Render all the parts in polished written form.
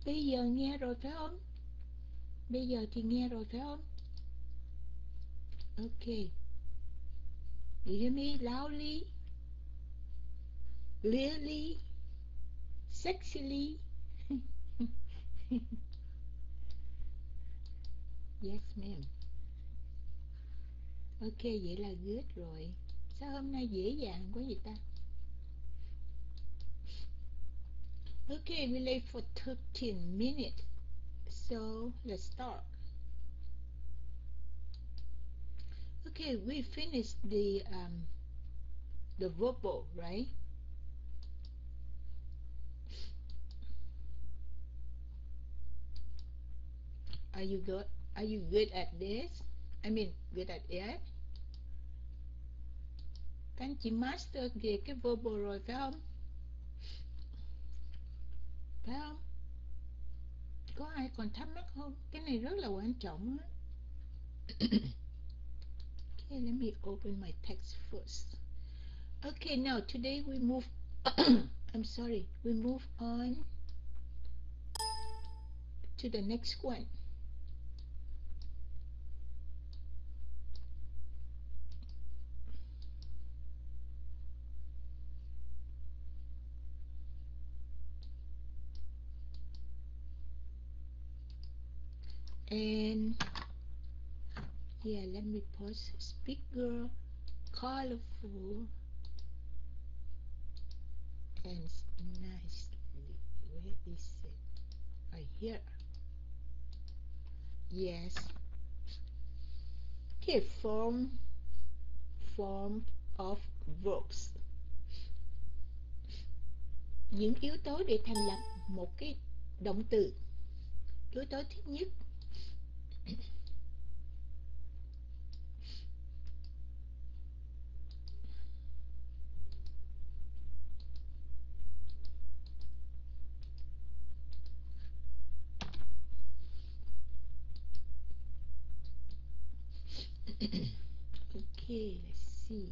Bây giờ nghe rồi phải không? Bây giờ thì nghe rồi phải không? Okay. You hear me loudly, clearly, sexily? Yes, ma'am. Ok, vậy là good rồi. Sao hôm nay dễ dàng quá vậy ta? Okay, we late for 13 minutes. So, let's start. Okay, we finished the verbal, right? Are you good? Are you good at this? I mean, good at it? Các anh chị master về cái verbal rồi phải không? Phải không? Có ai còn thắc mắc không? Cái này rất là quan trọng á. Okay, let me open my text first. Okay, now today we move I'm sorry, we move on to the next one. And yeah, let me pause. Speaker, colorful, and nicely. Where is it? Right here. Yes. Okay, form of verbs. Những yếu tố để thành lập một cái động từ. Yếu tố thứ nhất, okay, let's see.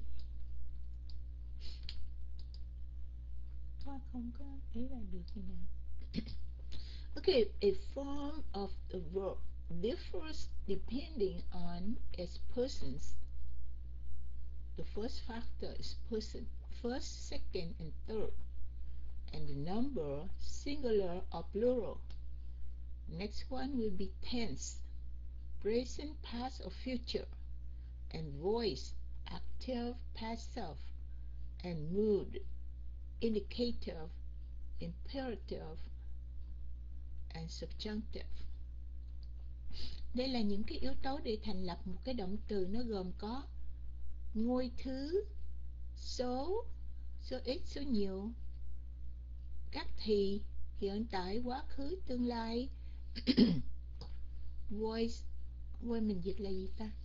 Không có ý là được như nào. Okay, a form of the verb differs depending on its persons. The first factor is person, first, second, and third, and the number, singular or plural. Next one will be tense, present, past, or future, and voice, active, passive, and mood, indicative, imperative, and subjunctive. Đây là những cái yếu tố để thành lập một cái động từ. Nó gồm có ngôi thứ, số ít, số nhiều, các thì, hiện tại, quá khứ, tương lai. Voice mình dịch là gì ta?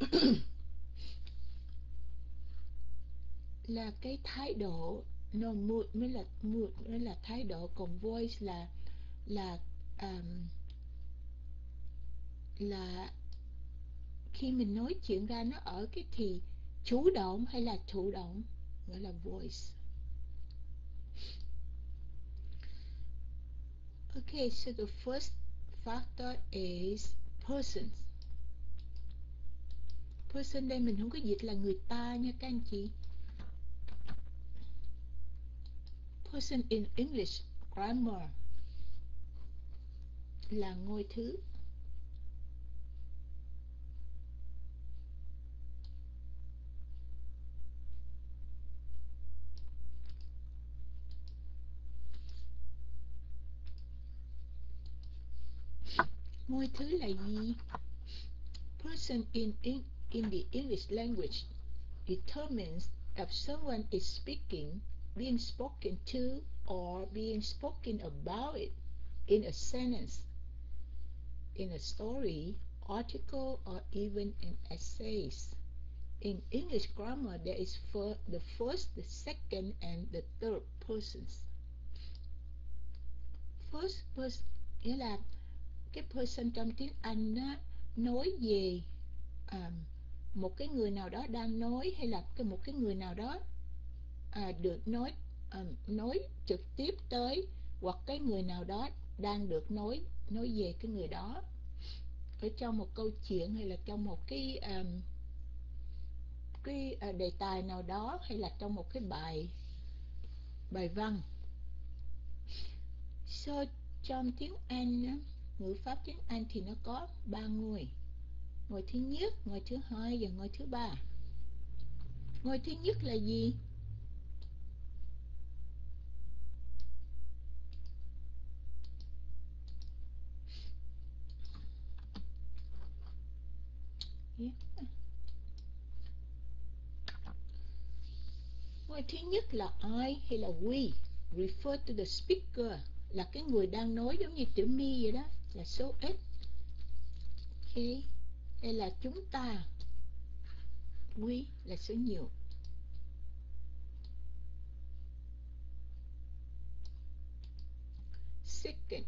Là cái thái độ. No, mood mới là thái độ, còn voice là là khi mình nói chuyện ra nó ở cái thì chủ động hay là thụ động, gọi là voice. Okay, so the first factor is persons. Person đây mình không có dịch là người ta nha các anh chị. Person in English grammar là ngôi thứ. Ngôi thứ là gì? Person in the English language determines if someone is speaking, being spoken to, or being spoken about it in a sentence, in a story, article, or even in essays. In English grammar, there is the first, the second, and the third persons. First person nghĩa là cái person trong tiếng Anh á, nói về một cái người nào đó đang nói, hay là một cái người nào đó được nói trực tiếp tới, hoặc cái người nào đó đang được nói về cái người đó ở trong một câu chuyện, hay là trong một cái đề tài nào đó, hay là trong một cái bài văn. So trong tiếng Anh á, ngữ pháp tiếng Anh thì nó có 3 ngôi. Ngôi thứ nhất, ngôi thứ hai và ngôi thứ ba. Ngôi thứ nhất là gì? Ngôi thứ nhất là I hay là we, refer to the speaker, là cái người đang nói, giống như chữ me vậy đó, là số ít. Ok, hay là chúng ta, we là số nhiều. Second,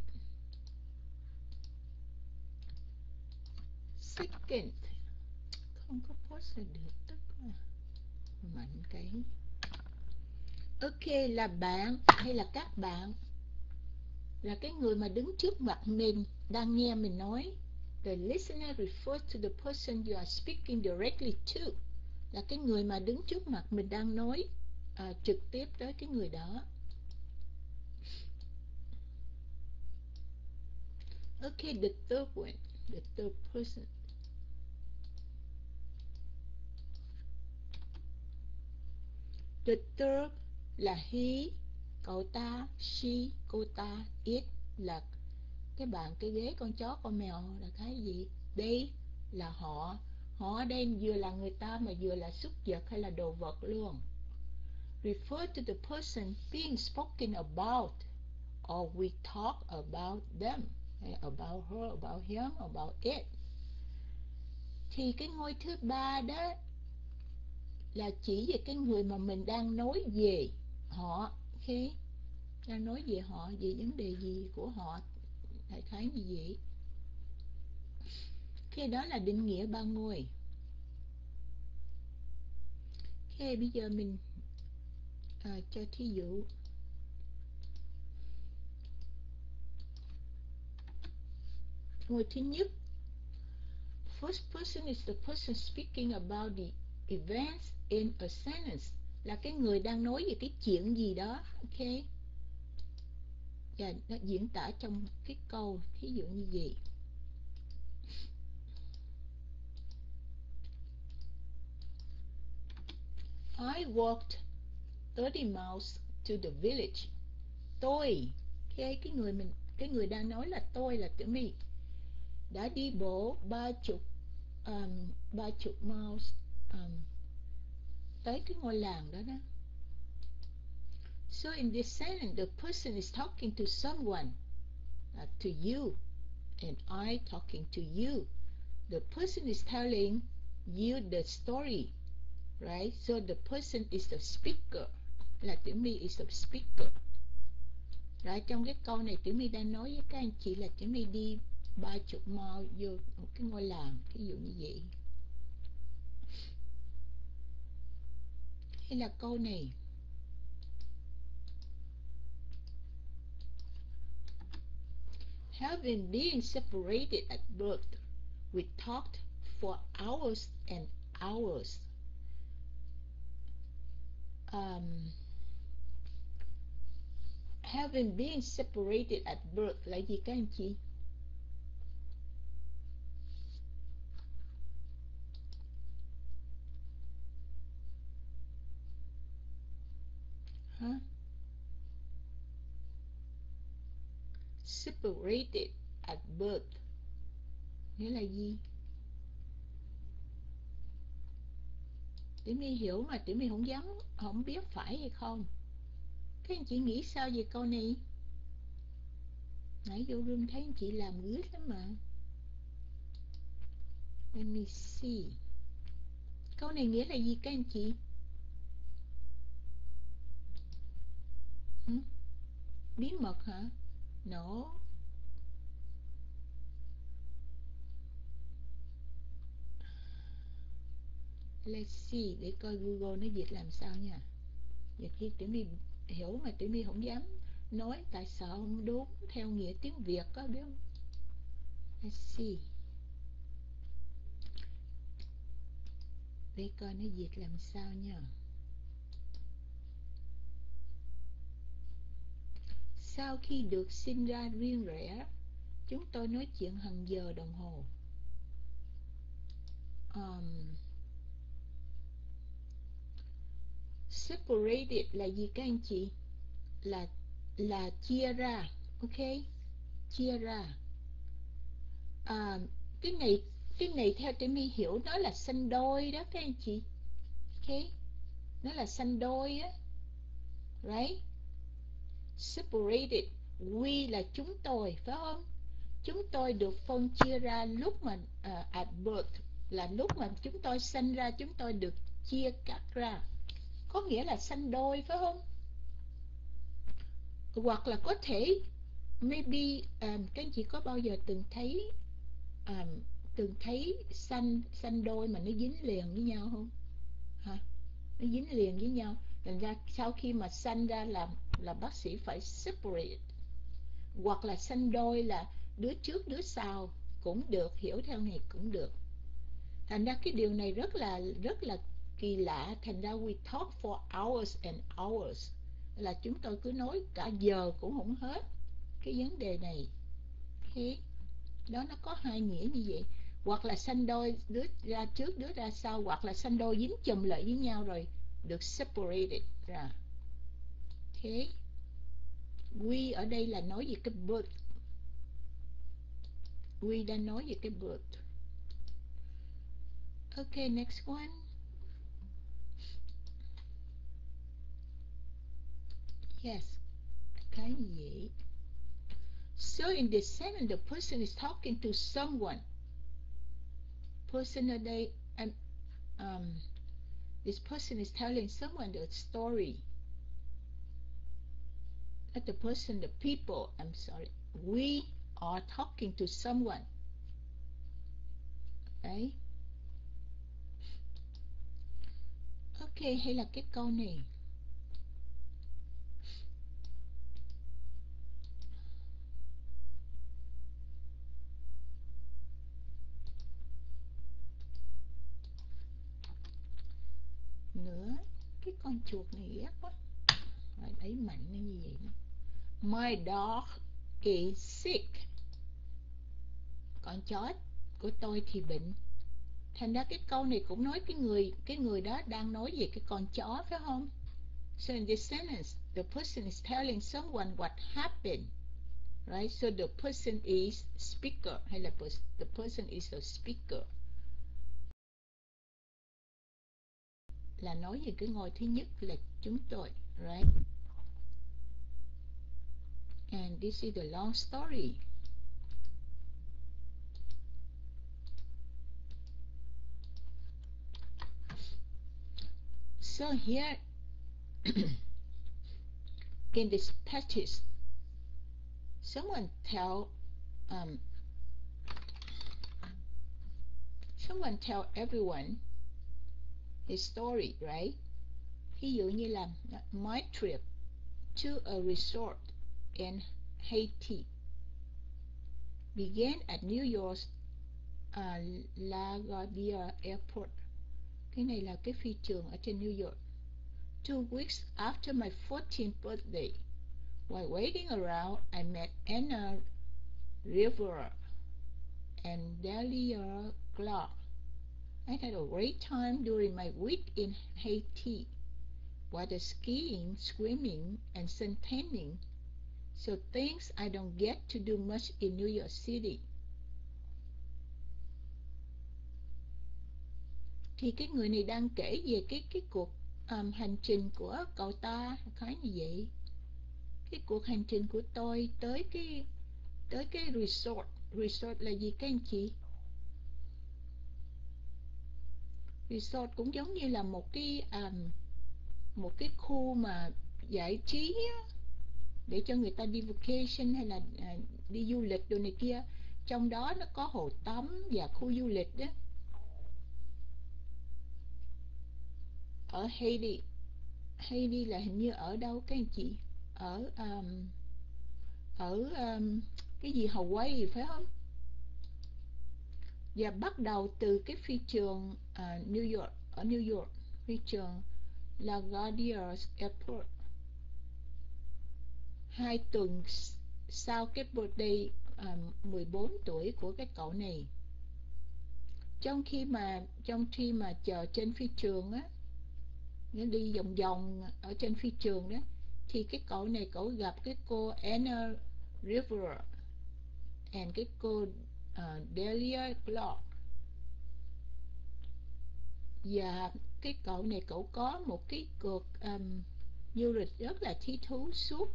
không có post ra được, tức là mạnh cái. Ok, là bạn hay là các bạn, là cái người mà đứng trước mặt mình đang nghe mình nói. The listener refers to the person you are speaking directly to, là cái người mà đứng trước mặt mình đang nói trực tiếp tới cái người đó. Okay, the third one, the third person. The third là he, cậu ta, she, cô ta, it là cái bàn, cái ghế, con chó, con mèo là cái gì. They là họ. Họ ở đây vừa là người ta mà vừa là súc vật hay là đồ vật luôn. Refer to the person being spoken about, or we talk about them, about her, about him, about it. Thì cái ngôi thứ ba đó là chỉ về cái người mà mình đang nói về họ. Khi đang nói về họ, về vấn đề gì của họ, đại khái như vậy. Cái đó là định nghĩa ba ngôi. Cái bây giờ mình cho thí dụ. Ngôi thứ nhất, first person is the person speaking about the events in a sentence, là cái người đang nói về cái chuyện gì đó. Ok, và nó diễn tả trong cái câu, thí dụ như vậy. I walked 30 miles to the village. Tôi, cái người đang nói là tôi, là tự me, đã đi bộ 30 miles tới cái ngôi làng đó đó. So in this sentence, the person is talking to someone, to you, and I talking to you. The person is telling you the story, right? So the person is the speaker, là Tiểu My is the speaker. Rồi trong cái câu này Tiểu My đang nói với các anh chị là Tiểu My đi 30 mile vô một cái ngôi làng, ví dụ như vậy. Hay là câu này, having been separated at birth, we talked for hours and hours. Having been separated at birth là gì các anh chị? Hả? Separated at birth nghĩa là gì? Tiểu My hiểu mà Tiểu My không biết phải hay không. Các anh chị nghĩ sao về câu này? Nãy vô room thấy anh chị làm good lắm mà. Let me see. Câu này nghĩa là gì các anh chị? Bí mật hả? No. Let's see, để coi Google nó dịch làm sao nha. Giờ khi Tiểu My hiểu mà Tiểu My không dám nói tại sao không đúng theo nghĩa tiếng Việt có biết không? Let's see. Để coi nó dịch làm sao nha. Sau khi được sinh ra riêng rẽ, chúng tôi nói chuyện hàng giờ đồng hồ. Separated là gì các anh chị? Là chia ra, ok? Chia ra. À, cái này cái này theo Timmy hiểu nó là sanh đôi đó các anh chị. Ok, nó là sanh đôi á, right? Separated, we là chúng tôi, phải không? Chúng tôi được phân chia ra lúc mà at birth, là lúc mà chúng tôi sanh ra, chúng tôi được chia cắt ra, có nghĩa là sanh đôi, phải không? Hoặc là có thể maybe các anh chị có bao giờ từng thấy sanh đôi mà nó dính liền với nhau không? Hả? Nó dính liền với nhau, thành ra sau khi mà sanh ra là bác sĩ phải separate. Hoặc là sanh đôi là đứa trước đứa sau cũng được, hiểu theo này cũng được. Thành ra cái điều này rất là kỳ lạ, thành ra we talk for hours and hours, là chúng tôi cứ nói cả giờ cũng không hết cái vấn đề này. Okay. Đó, nó có hai nghĩa như vậy. Hoặc là sanh đôi đứa ra trước đứa ra sau, hoặc là sanh đôi dính chùm lại với nhau rồi được separated ra. Okay. We ở đây là nói về cái birth. We đang nói về cái birth. Okay, next one. Yes. Cái gì? So in this sentence, the person is talking to someone. Person ở đây, this person is telling someone the story. Not the person, the people. I'm sorry. We are talking to someone. Đấy. Ok, hay là cái câu này. Nữa, cái con chuột này ghét quá. Rồi đẩy mạnh nó như vậy đó. My dog is sick. Con chó của tôi thì bệnh. Thành ra cái câu này cũng nói cái người đó đang nói về cái con chó, phải không? So in this sentence, the person is telling someone what happened, right? So the person is speaker, hay là the person is a speaker, là nói về cái ngôi thứ nhất là chúng tôi, right? And this is the long story. So here in this passage, someone tell everyone his story, right? Ví dụ như là my trip to a resort in Haiti began at New York's LaGuardia Airport. Cái này là cái phi trường ở trên New York. 2 weeks after my 14th birthday, while waiting around, I met Anna Rivera and Delia Clark. I had a great time during my week in Haiti, water skiing, swimming, and suntanning. So things I don't get to do much in New York City. Thì cái người này đang kể về cái cuộc hành trình của cậu ta, khá như vậy. Cái cuộc hành trình của tôi tới cái resort. Resort là gì các anh chị? Resort cũng giống như là một cái khu mà giải trí á, để cho người ta đi vacation hay là đi du lịch đồ này kia. Trong đó nó có hồ tắm và khu du lịch đó. Ở Haiti. Haiti là hình như ở đâu các anh chị? Ở ở cái gì Hawaii phải không? Và bắt đầu từ cái phi trường New York, ở New York, phi trường LaGuardia Airport. 2 tuần sau cái birthday 14 tuổi của cái cậu này, trong khi mà chờ trên phi trường á, nó đi vòng vòng ở trên phi trường đó, thì cái cậu này cậu gặp cái cô Anna Rivera and cái cô Delia Clark. Và cái cậu này cậu có một cái cuộc du lịch rất là thích thú suốt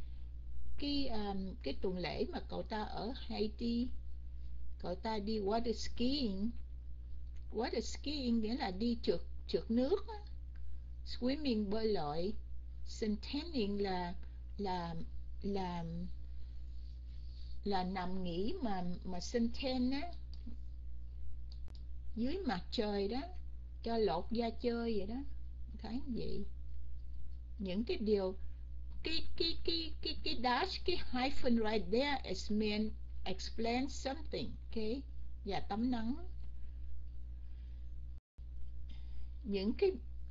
cái tuần lễ mà cậu ta ở Haiti. Cậu ta đi water skiing. Water skiing nghĩa là đi trượt trượt nước á. Swimming bơi lội. Suntanning là là là nằm nghỉ mà suntan á, dưới mặt trời đó, cho lột da chơi vậy đó. Thấy vậy. Những cái điều, cái dash, cái hyphen right there is meant explain something, okay? Và tấm nắng. Những cái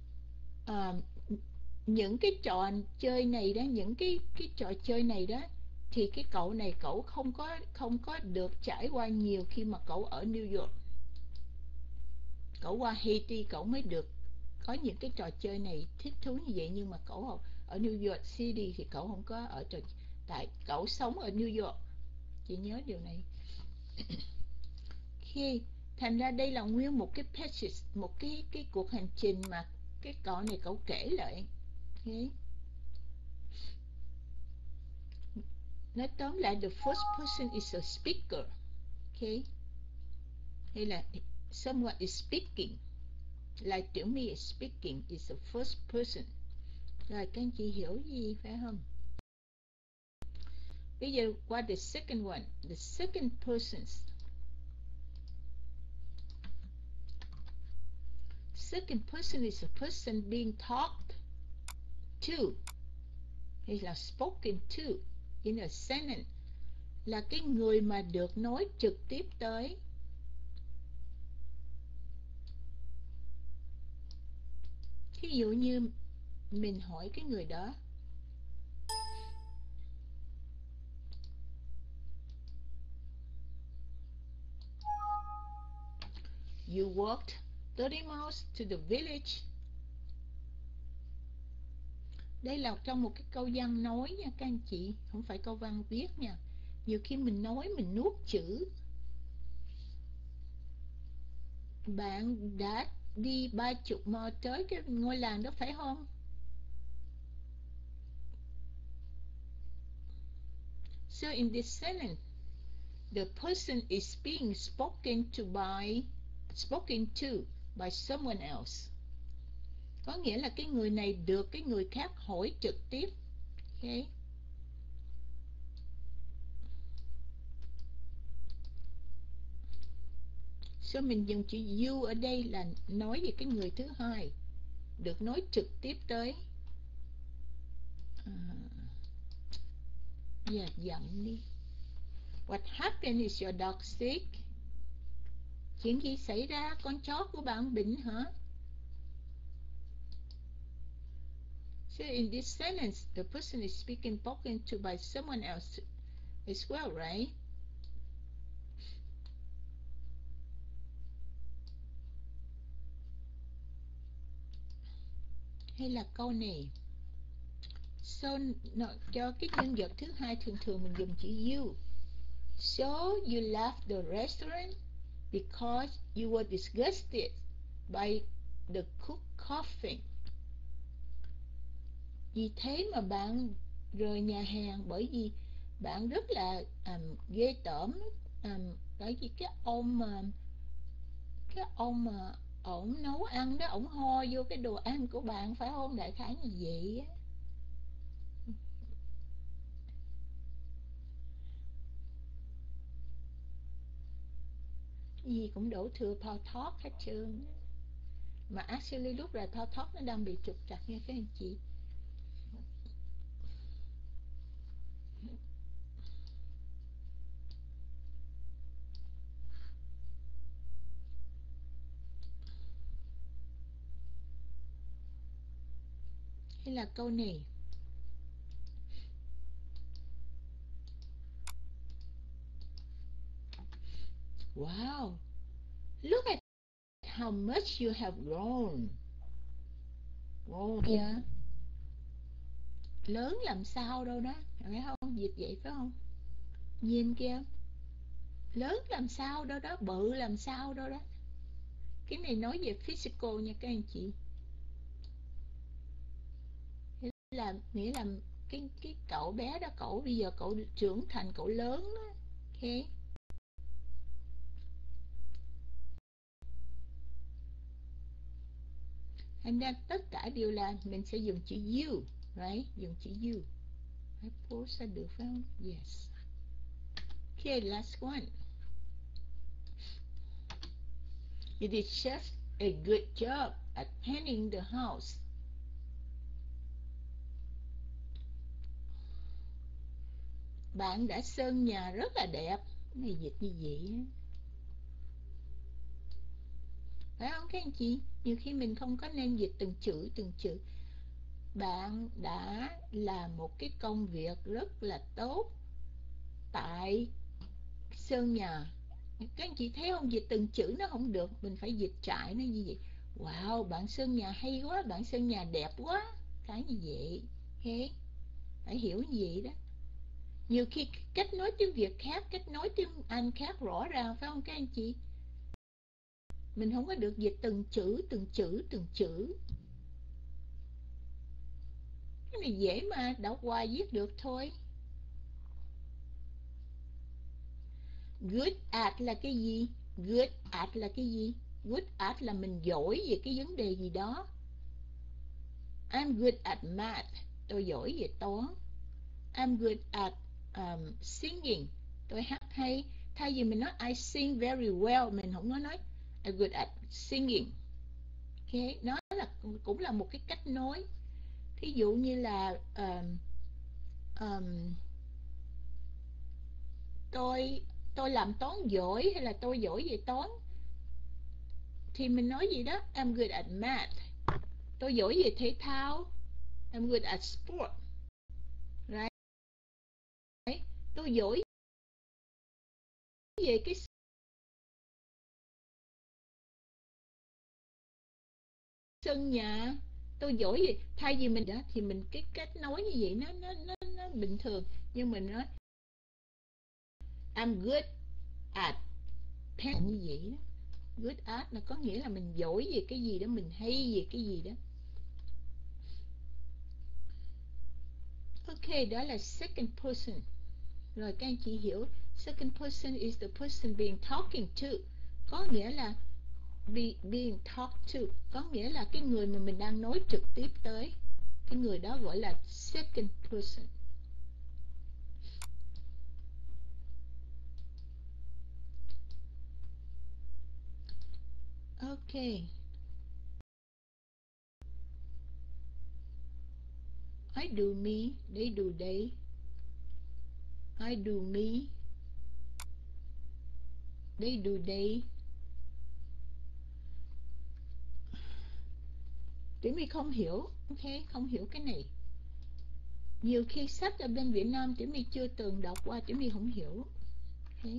những cái trò chơi này đó, những cái trò chơi này đó, thì cái cậu này cậu không có được trải qua nhiều khi mà cậu ở New York. Cậu qua Haiti cậu mới được có những cái trò chơi này thích thú như vậy, nhưng mà cậu ở New York City thì cậu không có ở tại cậu sống ở New York. Chị nhớ điều này. Khi thành ra đây là nguyên một cái passage, một cái cuộc hành trình mà cái cậu này cậu kể lại. Okay. Nói tóm lại, the first person is a speaker. Okay. Hay là someone is speaking. Like to me is speaking is the first person. Rồi các anh chị hiểu gì phải không? Bây giờ qua the second one, the second persons. Second person is a person being talked to, hay là spoken to in a sentence, là cái người mà được nói trực tiếp tới. Ví dụ như mình hỏi cái người đó, you walked 30 miles to the village. Đây là trong một cái câu văn nói nha các anh chị, không phải câu văn viết nha. Nhiều khi mình nói mình nuốt chữ. Bạn đã đi 30 mile tới cái ngôi làng đó phải không? So in this sentence, the person is being spoken to by someone else. Có nghĩa là cái người này được cái người khác hỏi trực tiếp. Okay. So mình dùng chữ you ở đây là nói về cái người thứ hai, được nói trực tiếp tới. Dạ giọng đi. What happened, is your dog sick? Chuyện gì xảy ra, con chó của bạn bệnh hả? So in this sentence, the person is speaking spoken to by someone else as well, right? Hay là câu này, so cho cái nhân vật thứ hai thường thường mình dùng chữ you. So you left the restaurant because you were disgusted by the cook coughing. Vì thế mà bạn rời nhà hàng bởi vì bạn rất là ghê tởm bởi vì cái ông mà ổng nấu ăn đó, ổng ho vô cái đồ ăn của bạn, phải không? Đại khái như vậy á. Gì cũng đổ thừa thao thót hết trơn. Mà actually lúc này thao thót nó đang bị trục trặc nha các anh chị. Hay là câu này, wow, look at how much you have grown. Wow, kìa, lớn làm sao đâu đó, phải không? Dịch vậy phải không? Nhìn kìa, lớn làm sao đâu đó, bự làm sao đâu đó. Cái này nói về physical nha các anh chị. Nghĩa là cái cậu bé đó, cậu bây giờ cậu trưởng thành, cậu lớn đó. Ok. Thành ra tất cả đều là mình sẽ dùng chữ you, right? Dùng chữ you. Phải post ra được phải không? Yes. Okay, last one. You did just a good job at painting the house. Bạn đã sơn nhà rất là đẹp. Cái này dịch như vậy phải không các anh chị? Nhiều khi mình không có nên dịch từng chữ. Bạn đã làm một cái công việc rất là tốt tại sơn nhà. Các anh chị thấy không, dịch từng chữ nó không được, mình phải dịch trải nó như vậy. Wow, bạn sơn nhà hay quá, bạn sơn nhà đẹp quá, cái như vậy. Okay. Phải hiểu như vậy đó. Nhiều khi cách nói tiếng Việt khác, cách nói tiếng Anh khác rõ ràng phải không các anh chị? Mình không có được dịch từng chữ. Cái này dễ mà, đọc hoài viết được thôi. Good at là cái gì? Good at là cái gì? Good at là mình giỏi về cái vấn đề gì đó. I'm good at math. Tôi giỏi về toán. I'm good at singing. Tôi hát hay. Thay vì mình nói I sing very well, mình không có nói I'm good at singing. Okay. Nó cũng là một cái cách nói. Thí dụ như là tôi làm toán giỏi, hay là tôi giỏi về toán, thì mình nói gì đó I'm good at math. Tôi giỏi về thể thao, I'm good at sport, right? Tôi giỏi về cái sân nhà, tôi giỏi về, thay vì mình đó thì mình cái cách nói như vậy nó bình thường, nhưng mình nói I'm good at pen như vậy đó. Good at là có nghĩa là mình giỏi về cái gì đó, mình hay về cái gì đó. Ok, đó là second person. Rồi các anh chị hiểu second person is the person being talking to, có nghĩa là being talked to, có nghĩa là cái người mà mình đang nói trực tiếp tới, cái người đó gọi là second person. Ok. I do me, they do they. I do me, they do they. Tiểu My không hiểu, ok, không hiểu cái này. Nhiều khi sách ở bên Việt Nam Tiểu My chưa từng đọc qua, Tiểu My không hiểu. Okay.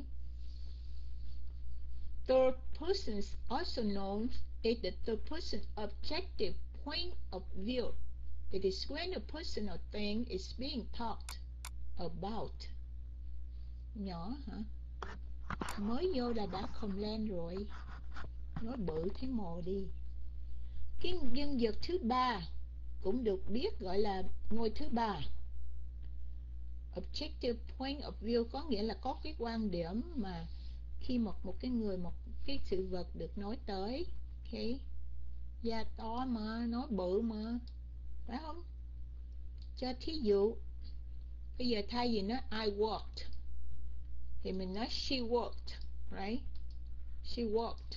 Third person is also known as the third person objective point of view. It is when a person or thing is being talked about. Nhỏ hả? Mới vô là đã complain rồi. Nói bự thấy mồ đi. Cái nhân vật thứ ba cũng được biết gọi là ngôi thứ ba. Objective point of view có nghĩa là có cái quan điểm mà khi một cái người, một cái sự vật được nói tới, okay, da to mà, nói bự mà, phải không? Cho thí dụ, bây giờ thay vì nói I walked thì mình nói she walked, right? She walked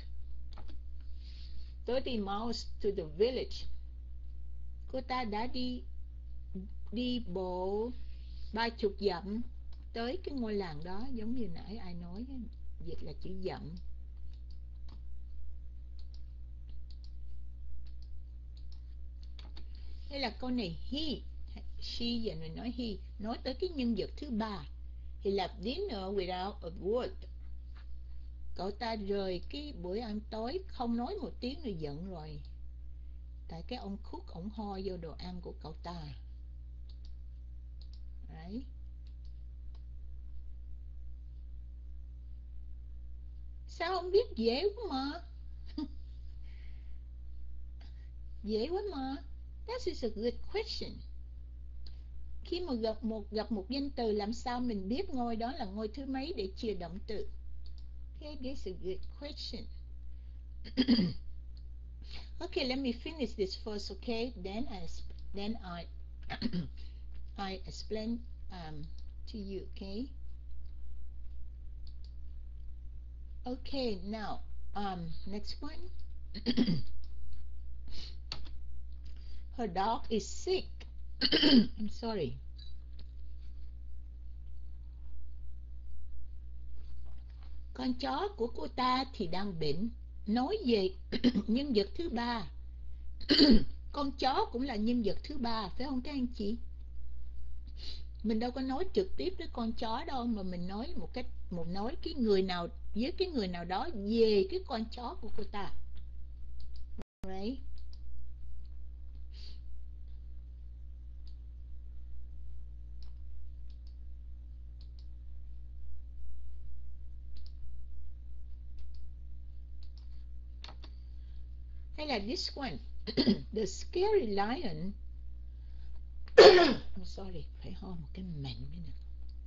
30 miles to the village. Cô ta đã đi bộ 30 dặm tới cái ngôi làng đó, giống như nãy ai nói, dịch là chữ dặm. Hay là câu này he, she, giờ mình nói he, nói tới cái nhân vật thứ ba. He left dinner without a word. Cậu ta rời cái bữa ăn tối không nói một tiếng rồi giận rồi. Tại cái ông Cook ổng ho vô đồ ăn của cậu ta. Đấy. Sao không biết, dễ quá mà. Dễ quá mà. That is a good question. Khi mà gặp một danh từ, làm sao mình biết ngôi đó là ngôi thứ mấy để chia động từ? Okay, this is a good question. Okay, let me finish this first, okay? Then I explain to you, okay? Okay, now next one. Her dog is sick. I'm sorry. Con chó của cô ta thì đang bệnh. Nói về nhân vật thứ ba. Con chó cũng là nhân vật thứ ba, phải không các anh chị? Mình đâu có nói trực tiếp với con chó đâu, mà mình nói nói cái người nào với cái người nào đó về cái con chó của cô ta. Right? Hay là this one. The scary lion. I'm sorry, phải ho một cái mạnh mới nè.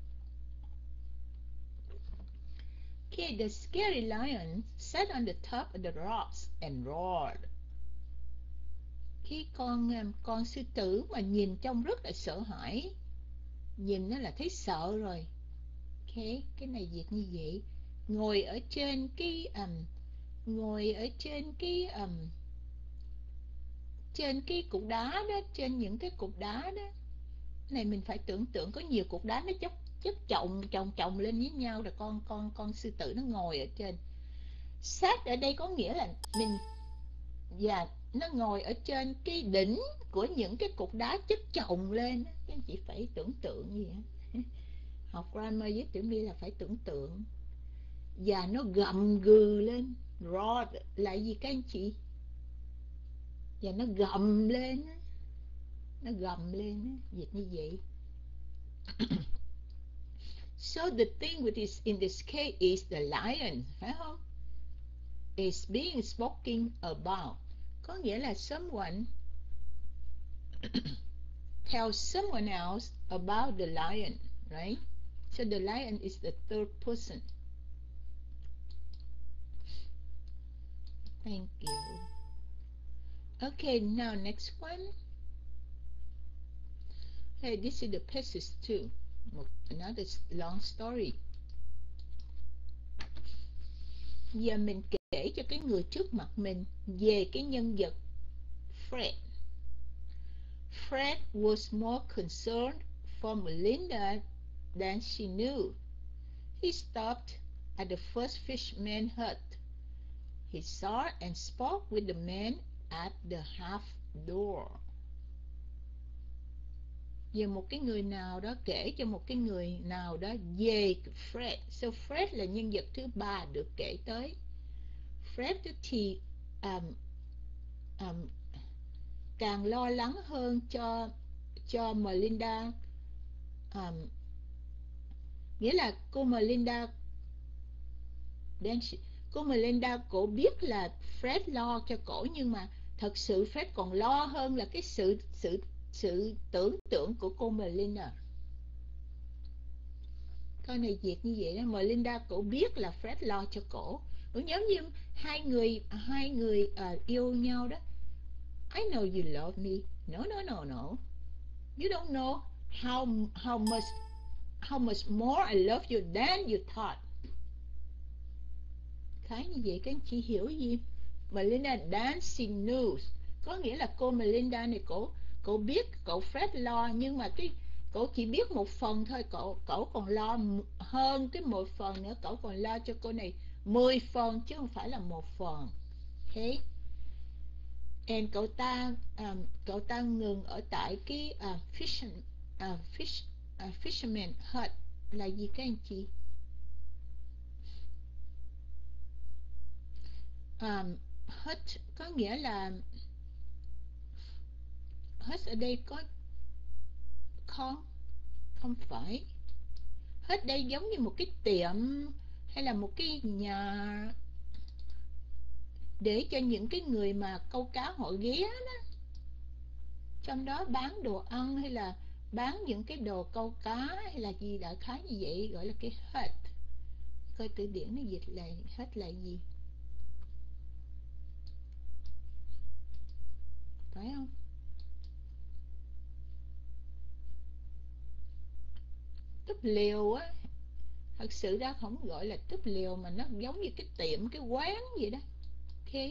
Okay, the scary lion sat on the top of the rocks and roared. Khi con sư tử mà nhìn trông rất là sợ hãi, nhìn nó là thấy sợ rồi. Okay, cái này dịch như vậy. Ngồi ở trên cái trên cái cục đá đó, trên những cái cục đá đó. Này mình phải tưởng tượng có nhiều cục đá nó chất chồng lên với nhau, rồi con sư tử nó ngồi ở trên. Sát ở đây có nghĩa là nó ngồi ở trên cái đỉnh của những cái cục đá chất chồng lên. Các anh chị phải tưởng tượng gì vậy? Học grammar với Tiểu My là phải tưởng tượng. Và nó gầm gừ lên. Roar là gì các anh chị? Và nó gầm lên. Nó gầm lên, dịch như vậy. So the thing with this in this case is the lion, phải không? Is being spoken about. Có nghĩa là someone tells someone else about the lion, right? So the lion is the third person. Thank you. Okay, now next one. Hey, this is the passage too. Another long story. Giờ mình kể cho cái người trước mặt mình về cái nhân vật Fred. Fred was more concerned for Melinda than she knew. He stopped at the first fisherman hut. He saw and spoke with the man at the half door. Giờ một cái người nào đó kể cho một cái người nào đó về Fred. So Fred là nhân vật thứ ba được kể tới. Fred thì càng lo lắng hơn cho Melinda. Nghĩa là cô Melinda cổ biết là Fred lo cho cổ, nhưng mà thật sự Fred còn lo hơn là cái sự tưởng tượng của cô Melinda. Câu này dịch như vậy đó. Melinda cổ biết là Fred lo cho cổ. Cũng giống như hai người yêu nhau đó. I know you love me. No. You don't know how much more I love you than you thought. Khá như vậy các anh chị hiểu gì? Melinda dancing news. Có nghĩa là cô Melinda này cổ biết cậu Fred lo, nhưng mà cổ chỉ biết một phần thôi. Cậu còn lo hơn cái một phần nữa. Cậu còn lo cho cô này 10 phần chứ không phải là một phần. Okay. and cậu ta ngừng ở tại cái fisherman hut là gì các anh chị? Hut có nghĩa là hut ở đây có không phải. Hut đây giống như một cái tiệm hay là một cái nhà để cho những cái người mà câu cá họ ghé đó, trong đó bán đồ ăn hay là bán những cái đồ câu cá hay là gì đại khái như vậy, gọi là cái hut. Coi từ điển nó dịch là hut là gì, phải không? Túp lều á, thật sự ra không gọi là túp lều mà nó giống như cái tiệm, cái quán vậy đó. Ok,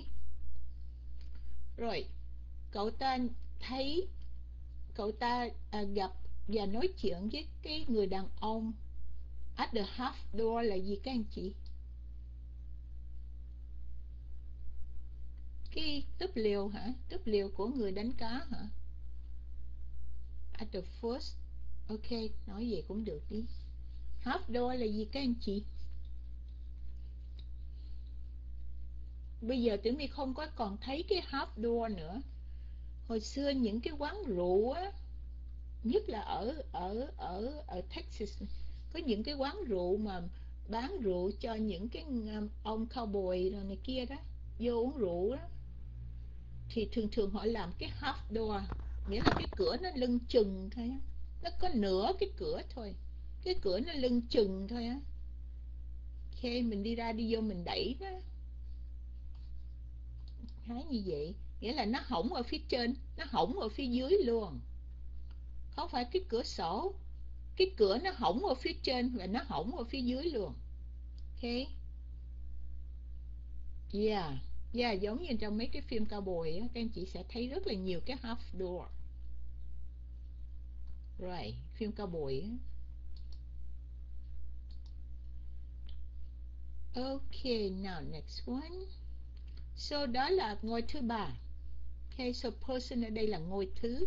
rồi cậu ta thấy, cậu ta gặp và nói chuyện với cái người đàn ông at the half door là gì các anh chị? Cái túp lều hả? Túp lều của người đánh cá hả? At the first. Ok, nói vậy cũng được đi. Half door là gì các anh chị? Bây giờ Tiểu My không có còn thấy cái half door nữa. Hồi xưa những cái quán rượu á, nhất là ở Texas, có những cái quán rượu mà bán rượu cho những cái ông cowboy rồi này kia đó, vô uống rượu đó, thì thường thường họ làm cái half door, nghĩa là cái cửa nó lưng chừng thôi á, nó có nửa cái cửa thôi, cái cửa nó lưng chừng thôi á. Ok, mình đi ra đi vô mình đẩy đó, thấy như vậy, nghĩa là nó hỏng ở phía trên, nó hỏng ở phía dưới luôn, không phải cái cửa sổ, cái cửa nó hỏng ở phía trên và nó hỏng ở phía dưới luôn. Ok, yeah, yeah, giống như trong mấy cái phim cowboy á, các anh chị sẽ thấy rất là nhiều cái half door. Right, phim cowboy á. Okay, now next one. So đó là ngôi thứ ba. Okay, so person ở đây là ngôi thứ.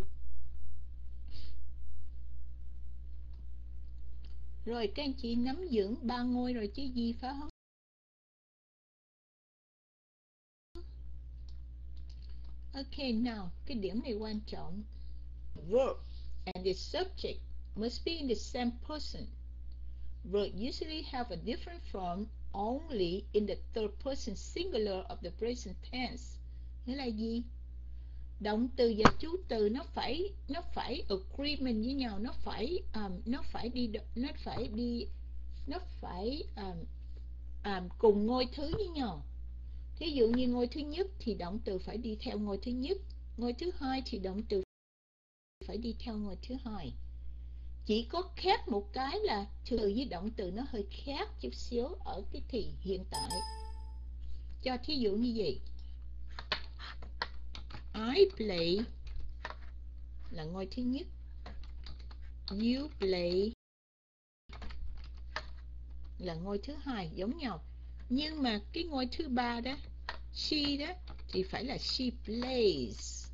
Rồi các anh chị nắm vững ba ngôi rồi chứ gì, phải không? Okay, now cái điểm này quan trọng. Verb and the subject must be in the same person. Verbs usually have a different form only in the third person singular of the present tense. Nghĩa là gì? Động từ và chú từ nó phải agreement với nhau, nó phải cùng ngôi thứ với nhau. Thí dụ như ngôi thứ nhất thì động từ phải đi theo ngôi thứ nhất, ngôi thứ hai thì động từ phải đi theo ngôi thứ hai. Chỉ có khác một cái là từ với động từ nó hơi khác chút xíu ở cái thì hiện tại. Cho thí dụ như vậy, I play là ngôi thứ nhất, you play là ngôi thứ hai, giống nhau. Nhưng mà cái ngôi thứ ba đó, she đó, thì phải là she plays.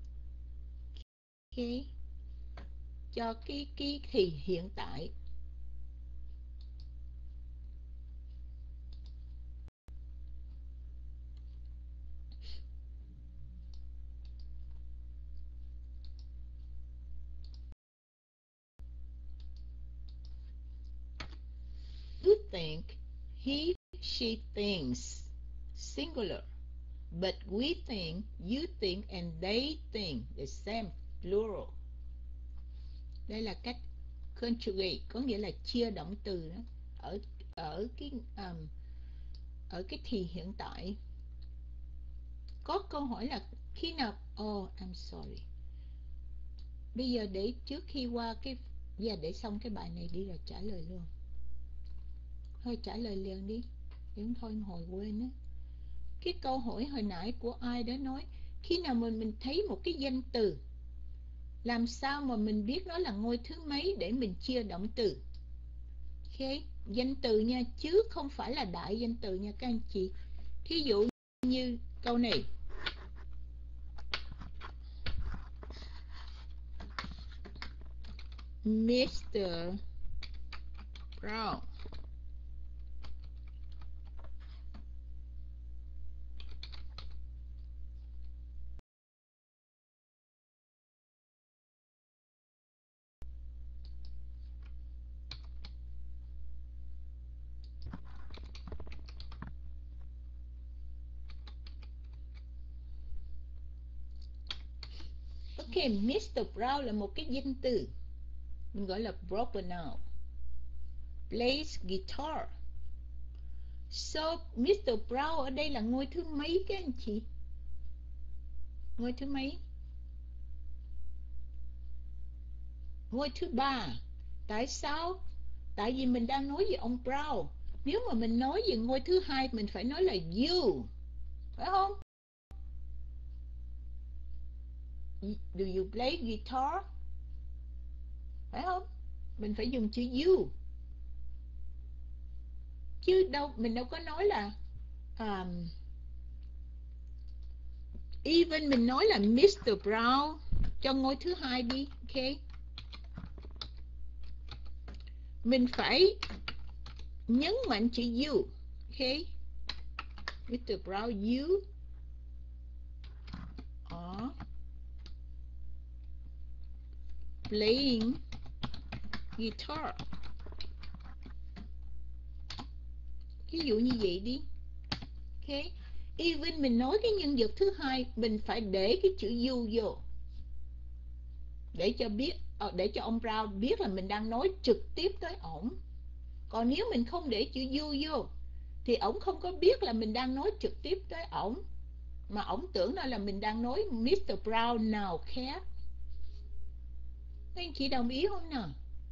Ok, cho cái thì hiện tại. You think, he, she thinks, singular. But we think, you think, and they think, the same, plural. Đây là cách conjugate, có nghĩa là chia động từ đó, ở ở cái ở cái thì hiện tại. Có câu hỏi là khi nào, I'm sorry. Bây giờ để trước khi qua cái, để xong cái bài này đi rồi trả lời luôn. Thôi trả lời liền đi, đừng thôi hồi quên á. Cái câu hỏi hồi nãy của ai đó nói, khi nào mình thấy một cái danh từ, làm sao mà mình biết nó là ngôi thứ mấy để mình chia động từ? Ok, danh từ nha, chứ không phải là đại danh từ nha các anh chị. Thí dụ như câu này, Mr. Brown. Ok, Mr. Brown là một cái danh từ, mình gọi là proper noun. Plays guitar. So, Mr. Brown ở đây là ngôi thứ mấy các anh chị? Ngôi thứ mấy? Ngôi thứ ba. Tại sao? Tại vì mình đang nói về ông Brown. Nếu mà mình nói về ngôi thứ hai, mình phải nói là you, phải không? Do you play guitar? Phải không? Mình phải dùng chữ you. Chứ mình đâu có nói là even mình nói là Mr. Brown cho ngôi thứ hai đi, ok? Mình phải nhấn mạnh chữ you, ok? Mr. Brown, you are playing guitar. Ví dụ như vậy đi, ok? Even mình nói cái nhân vật thứ hai, mình phải để cái chữ you vô, để cho ông Brown biết là mình đang nói trực tiếp tới ổng. Còn nếu mình không để chữ you vô thì ổng không có biết là mình đang nói trực tiếp tới ổng, mà ổng tưởng là mình đang nói Mr. Brown nào khác. Anh chị đồng ý không nào?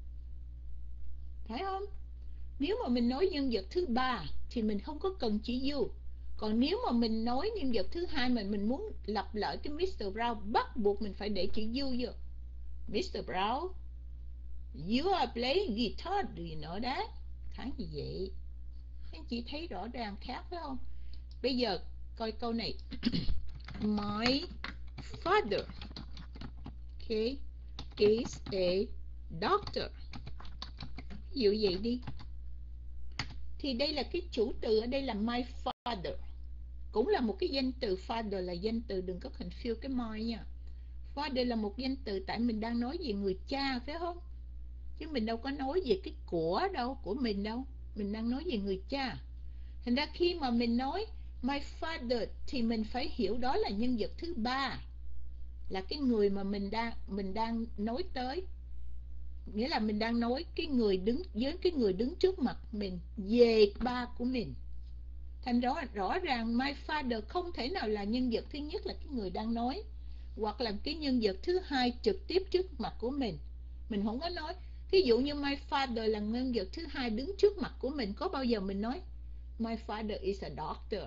Phải không? Nếu mà mình nói nhân vật thứ ba thì mình không có cần chữ you. Còn nếu mà mình nói nhân vật thứ hai mà mình muốn lặp lại cái Mr. Brown, bắt buộc mình phải để chữ you vô. Mr. Brown, you are playing guitar, do you know that? Tháng gì vậy? Anh chị thấy rõ ràng khác phải không? Bây giờ coi câu này. My father, okay, is a doctor. Ví dụ vậy đi. Thì đây là cái chủ từ ở đây là my father. Cũng là một cái danh từ, father là danh từ, đừng có confuse cái my nha. Father là một danh từ tại mình đang nói về người cha, phải không? Chứ mình đâu có nói về cái của mình đâu. Mình đang nói về người cha. Thành ra khi mà mình nói my father thì mình phải hiểu đó là nhân vật thứ ba, là cái người mà mình đang nói tới. Nghĩa là mình đang nói cái người đứng với cái người đứng trước mặt mình về ba của mình. Thành rõ ràng my father không thể nào là nhân vật thứ nhất là cái người đang nói, hoặc là cái nhân vật thứ hai trực tiếp trước mặt của mình. Mình không có nói. Ví dụ như my father là nhân vật thứ hai đứng trước mặt của mình, có bao giờ mình nói my father is a doctor?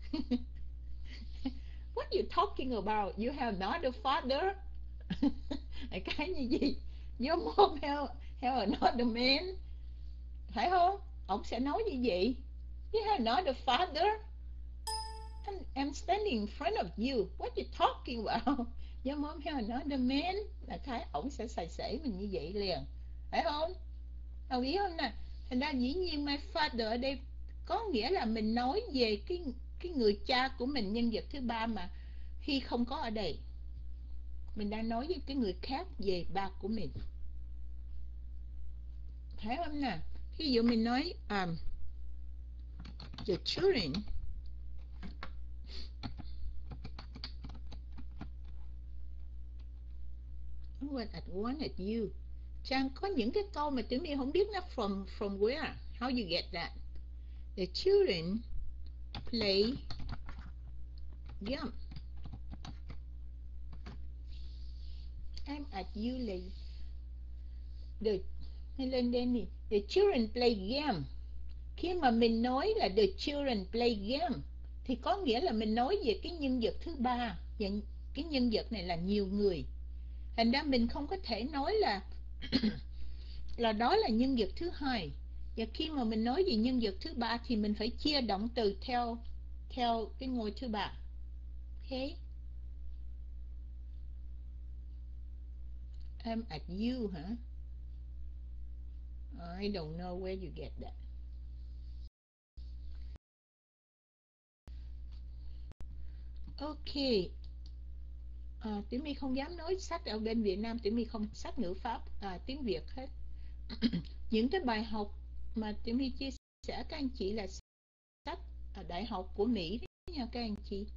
What you talking about? You have not a father? Cái như gì? Your mom have another man? Phải không? Ông sẽ nói như vậy. You have not a father? I'm standing in front of you. What you talking about? Your mom have another man? Là cái ông sẽ xài xể mình như vậy liền. Phải không? Đồng ý không nè? Thành ra dĩ nhiên my father ở đây có nghĩa là mình nói về cái người cha của mình, nhân vật thứ ba mà khi không có ở đây. Mình đang nói với cái người khác về ba của mình. Thấy không nè? Ví dụ mình nói the children went at one at you. Trang có những cái câu mà Tiểu My không biết nó from where. How you get that? The children play game. I'm at you là lên đây nè. The children play game. Khi mà mình nói là the children play game thì có nghĩa là mình nói về cái nhân vật thứ ba, và cái nhân vật này là nhiều người. Thành ra mình không có thể nói là là đó là nhân vật thứ hai. Và khi mà mình nói về nhân vật thứ ba thì mình phải chia động từ theo cái ngôi thứ ba. Ok. I'm at you hả? I don't know where you get that. Ok. Tiểu My không dám nói sách ở bên Việt Nam, Tiểu My không sách ngữ pháp tiếng Việt hết. Những cái bài học mà Tiểu My chia sẻ các anh chị là sách ở đại học của Mỹ đấy nha các anh chị.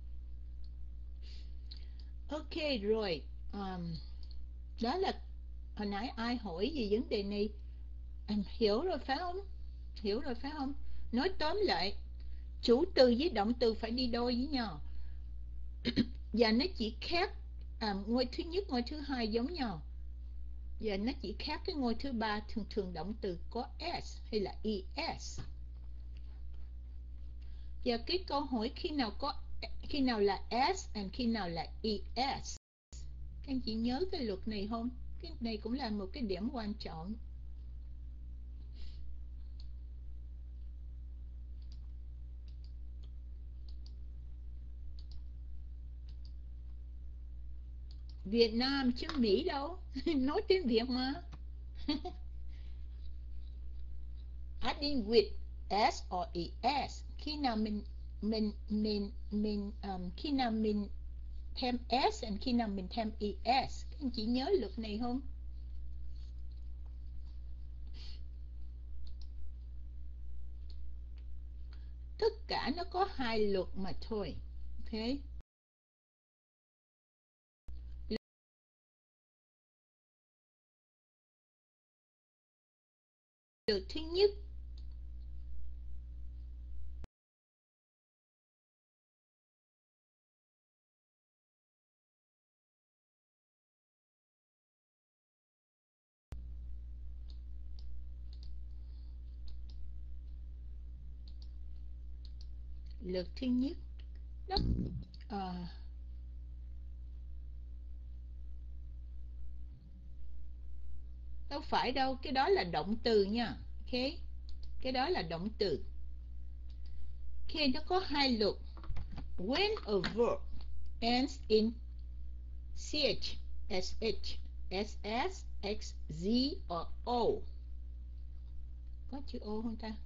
Ok rồi, đó là hồi nãy ai hỏi về vấn đề này, hiểu rồi phải không? Hiểu rồi phải không? Nói tóm lại, chủ từ với động từ phải đi đôi với nhau. Và nó chỉ khác ngôi thứ nhất, ngôi thứ hai giống nhau. Và nó chỉ khác cái ngôi thứ ba, thường thường động từ có s hay là es. Và cái câu hỏi khi nào là s and khi nào là es. Các anh chị nhớ cái luật này không? Cái này cũng là một cái điểm quan trọng. Việt Nam chứ Mỹ đâu. Nói tiếng Việt mà. Adding with s or es. Khi nào khi nào mình thêm s and khi nào mình thêm es. Các anh chị nhớ luật này không? Tất cả nó có hai luật mà thôi. Ok. Luật thứ nhất, đó, đâu phải đâu, cái đó là động từ nha. Ok, cái đó là động từ. Ok, nó có hai luật. When a verb ends in ch, sh, ss, xz or o. Có chữ o không ta?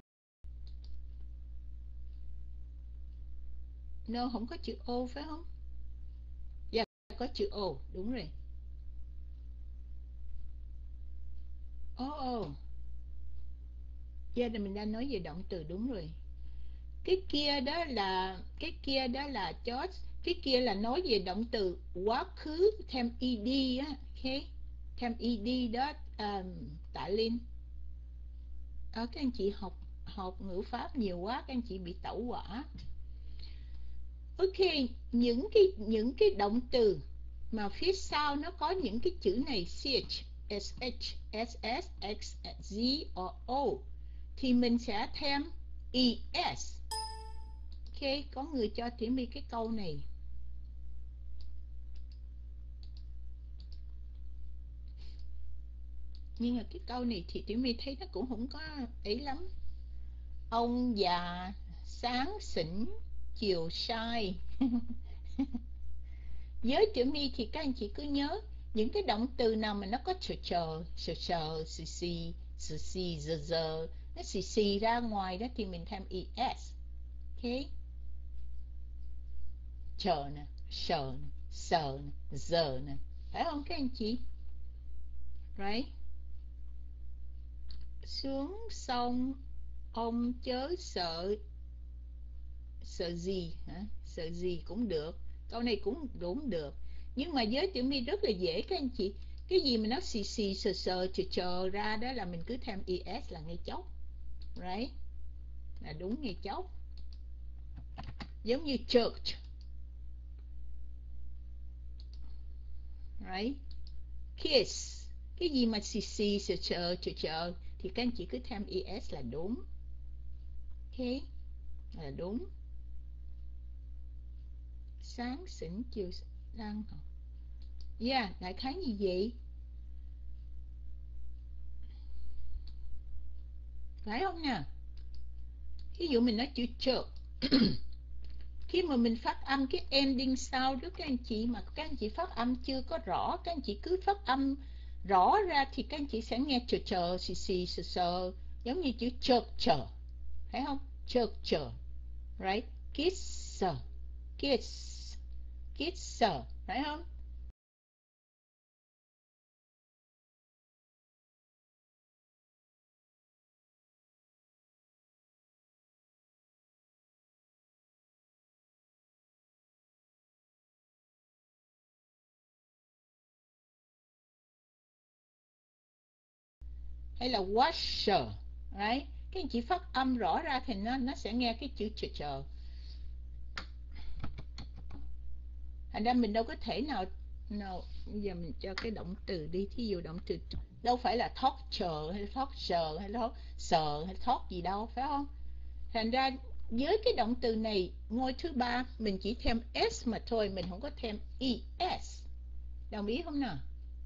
No, không có chữ o phải không? Dạ, có chữ o, đúng rồi. Dạ, mình đang nói về động từ, đúng rồi. Cái kia đó là George. Cái kia là nói về động từ quá khứ thêm ed á. Ok, thêm ed đó. Tạ Linh, các anh chị học ngữ pháp nhiều quá, các anh chị bị tẩu hỏa. Ok, những cái động từ mà phía sau nó có những cái chữ này ch, sh, ss, x, z or o thì mình sẽ thêm es. Ok, có người cho Tiểu My cái câu này. Nhưng mà cái câu này thì Tiểu My thấy nó cũng không có ấy lắm. Ông già sáng xỉn chiều sai. Với Tiểu My thì các anh chị cứ nhớ những cái động từ nào mà nó có sờ, xì, giờ, nó xì ra ngoài đó thì mình thêm es. Ok, chờ nè, sờ nè, sờ nè, giờ nè, phải không các anh chị? Right. Xuống sông ông chớ sợ. Sợ gì hả? Sợ gì cũng được. Câu này cũng đúng được. Nhưng mà với Tiểu My rất là dễ các anh chị. Cái gì mà nó xì sờ chờ ra đó là mình cứ thêm es là ngay chốc. Right. Là đúng ngay chốc. Giống như church. Right. Kiss. Cái gì mà xì sờ chờ thì các anh chị cứ thêm es là đúng. Ok, là đúng. Sáng xỉn chiều đang học. Yeah, đại khái như vậy. Phải không nè? Ví dụ mình nói chữ chợt. Khi mà mình phát âm cái ending sau đó các anh chị, mà các anh chị phát âm chưa có rõ, các anh chị cứ phát âm Rõ ra thì các anh chị sẽ nghe chờ, xì, sờ, giống như chữ chờ, thấy không? Chờ, right? Kiss, phải không? Hay là washer, right? Các anh chị phát âm rõ ra thì nó sẽ nghe cái chữ chờ. Thành ra mình đâu có thể nào bây giờ mình cho cái động từ đi, thí dụ động từ đâu phải là thoát chờ hay thoát sờ hay thoát sờ hay thoát gì đâu, phải không? Thành ra với cái động từ này ngôi thứ ba mình chỉ thêm s mà thôi, mình không có thêm es. Đồng ý không nào?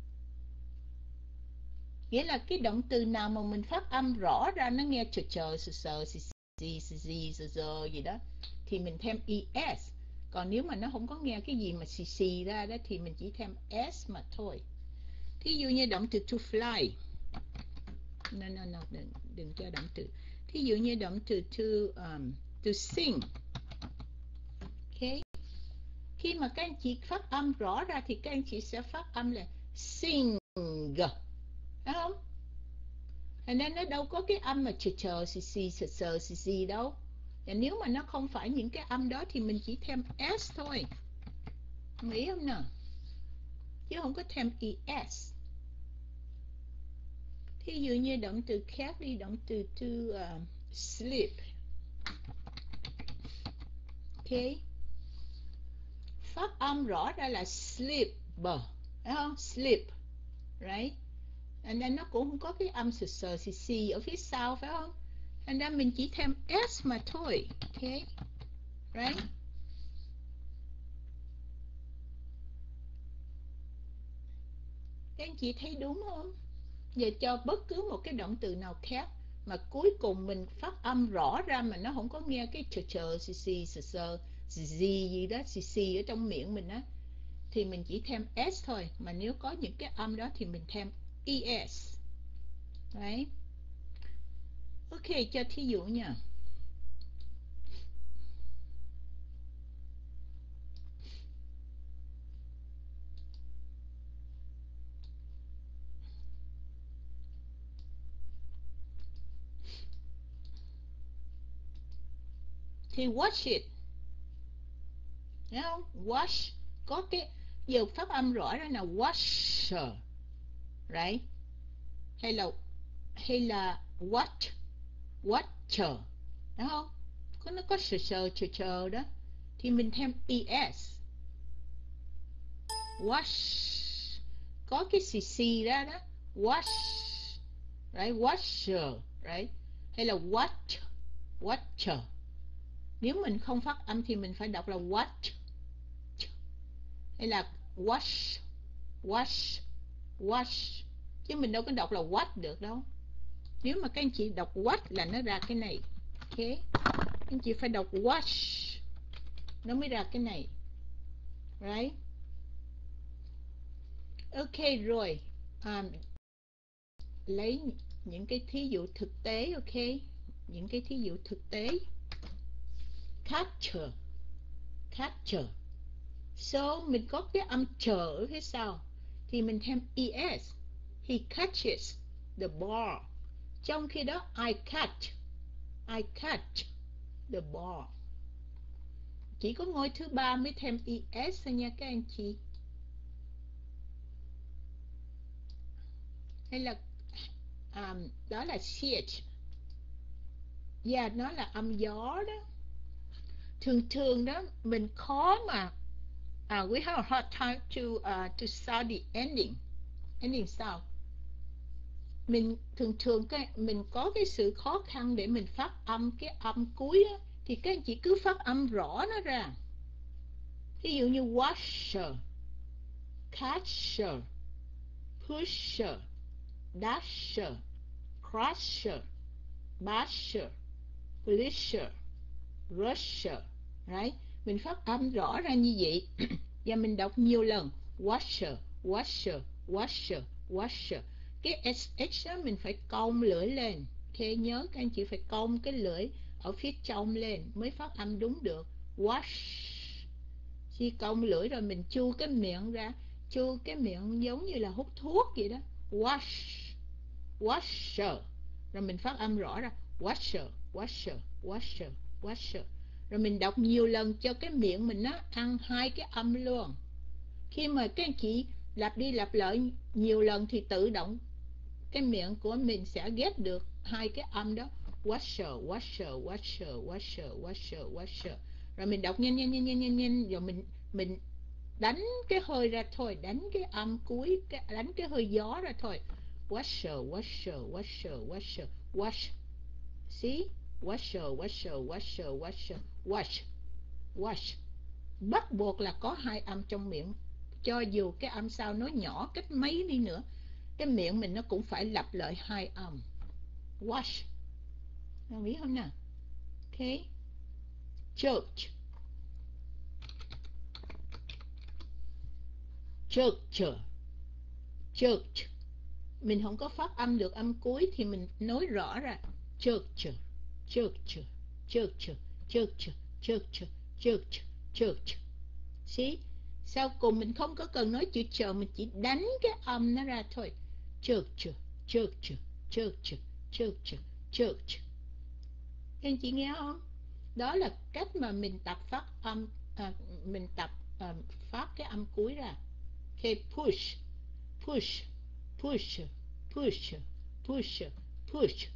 Nghĩa là cái động từ nào mà mình phát âm rõ ra nó nghe chờ sờ sờ gì đó thì mình thêm es. Còn nếu mà nó không có nghe cái gì mà xì ra đó thì mình chỉ thêm s mà thôi. Thí dụ như động từ to fly. No, đừng cho động từ. Thí dụ như động từ to sing. Okay. Khi mà các anh chị phát âm rõ ra thì các anh chị sẽ phát âm là sing. Phải không? Thành ra nó đâu có cái âm mà chờ xì sờ đâu. Và nếu mà nó không phải những cái âm đó thì mình chỉ thêm s thôi. Nghĩ không nào? Chứ không có thêm es. Thí dụ như động từ khác đi, động từ to sleep. Ok. Phát âm rõ ra là sleep, phải không? Sleep, right? Thành ra nó cũng không có cái âm sờ xì ở phía sau, phải không? Thành ra mình chỉ thêm s mà thôi. Ok, right? Các anh chị thấy đúng không? Giờ cho bất cứ một cái động từ nào khác mà cuối cùng mình phát âm rõ ra mà nó không có nghe cái chờ xì sờ gì đó xì ở trong miệng mình á thì mình chỉ thêm s thôi, mà nếu có những cái âm đó thì mình thêm es. Đấy. Ok, cho thí dụ nha. Thì wash it. Thấy không? Wash có cái giờ phát âm rõ ra là washer, right? Hay là watcher, đúng không? Nó có sờ đó thì mình thêm es. Wash có cái xì ra đó, wash, right? Washer, right? Hay là watcher. Nếu mình không phát âm thì mình phải đọc là watch, hay là wash, chứ mình đâu có đọc là what được đâu. Nếu mà các anh chị đọc what là nó ra cái này. Ok, anh chị phải đọc wash nó mới ra cái này, right? Ok rồi, lấy những cái thí dụ thực tế. Ok, những cái thí dụ thực tế. Catcher. So mình có cái âm chờ ở phía sau thì mình thêm es. He catches the ball. Trong khi đó I catch the ball. Chỉ có ngôi thứ ba mới thêm es thôi nha các anh chị. Hay là đó là ch. Nó là âm gió đó. Thường đó mình khó mà we have a hard time to sound the ending sound. Mình thường mình có cái sự khó khăn để mình phát âm cái âm cuối đó, thì các anh chị cứ phát âm rõ nó ra. Ví dụ như washer, catcher, pusher, dasher, crusher, basher, polisher, rusher, right? Mình phát âm rõ ra như vậy và mình đọc nhiều lần. Washer, washer, washer, washer. Cái sh đó mình phải cong lưỡi lên. Ok, nhớ các anh chị phải cong cái lưỡi ở phía trong lên mới phát âm đúng được. Wash. Khi cong lưỡi rồi mình chu cái miệng ra, chu cái miệng giống như là hút thuốc vậy đó. Wash, washer. Rồi mình phát âm rõ ra. Washer, washer, washer, washer. Rồi mình đọc nhiều lần cho cái miệng mình nó ăn hai cái âm luôn. Khi mà các anh chị lặp đi lặp lại nhiều lần thì tự động cái miệng của mình sẽ ghép được hai cái âm đó. Washer, washer, washer, washer, washer, washer. Rồi mình đọc nhanh nhanh nhanh nhanh nhanh nhanh, rồi mình đánh cái hơi ra thôi, đánh cái âm cuối, đánh cái hơi gió ra thôi. Washer, washer, washer, washer, wash. See? Washer, washer, washer, washer, wash, wash. Bắt buộc là có hai âm trong miệng. Cho dù cái âm sao nó nhỏ cách mấy đi nữa, cái miệng mình nó cũng phải lặp lại hai âm. Wash. Bạn biết không nào? Ok. Church. Church. Church. Mình không có phát âm được âm cuối thì mình nói rõ ra. Church. Church. Church. Church. Church. Church. Church. See? Sau cùng mình không có cần nói chữ chờ, mình chỉ đánh cái âm nó ra thôi. Church. Church. Church. Church. Church. Các anh chị nghe không? Đó là cách mà mình tập phát âm, mình tập phát cái âm cuối ra. Okay, push, push, push, push, push, push.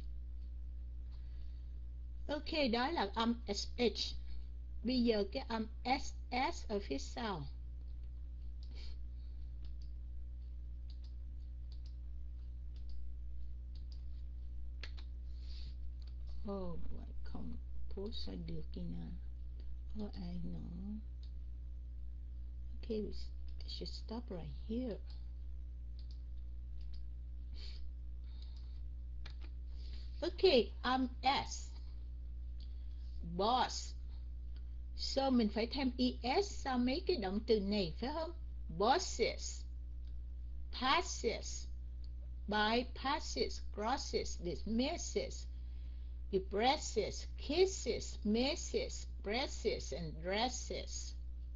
Ok, đó là âm SH. Bây giờ cái âm SS ở phía sau. Lại không post ra được kìa nào. I know. Okay, we should stop right here. Okay, S. Boss. So mình phải thêm es sau mấy cái động từ này phải không? Bosses, passes, bypasses, crosses, dismisses, depresses, kisses, misses, presses, and dresses.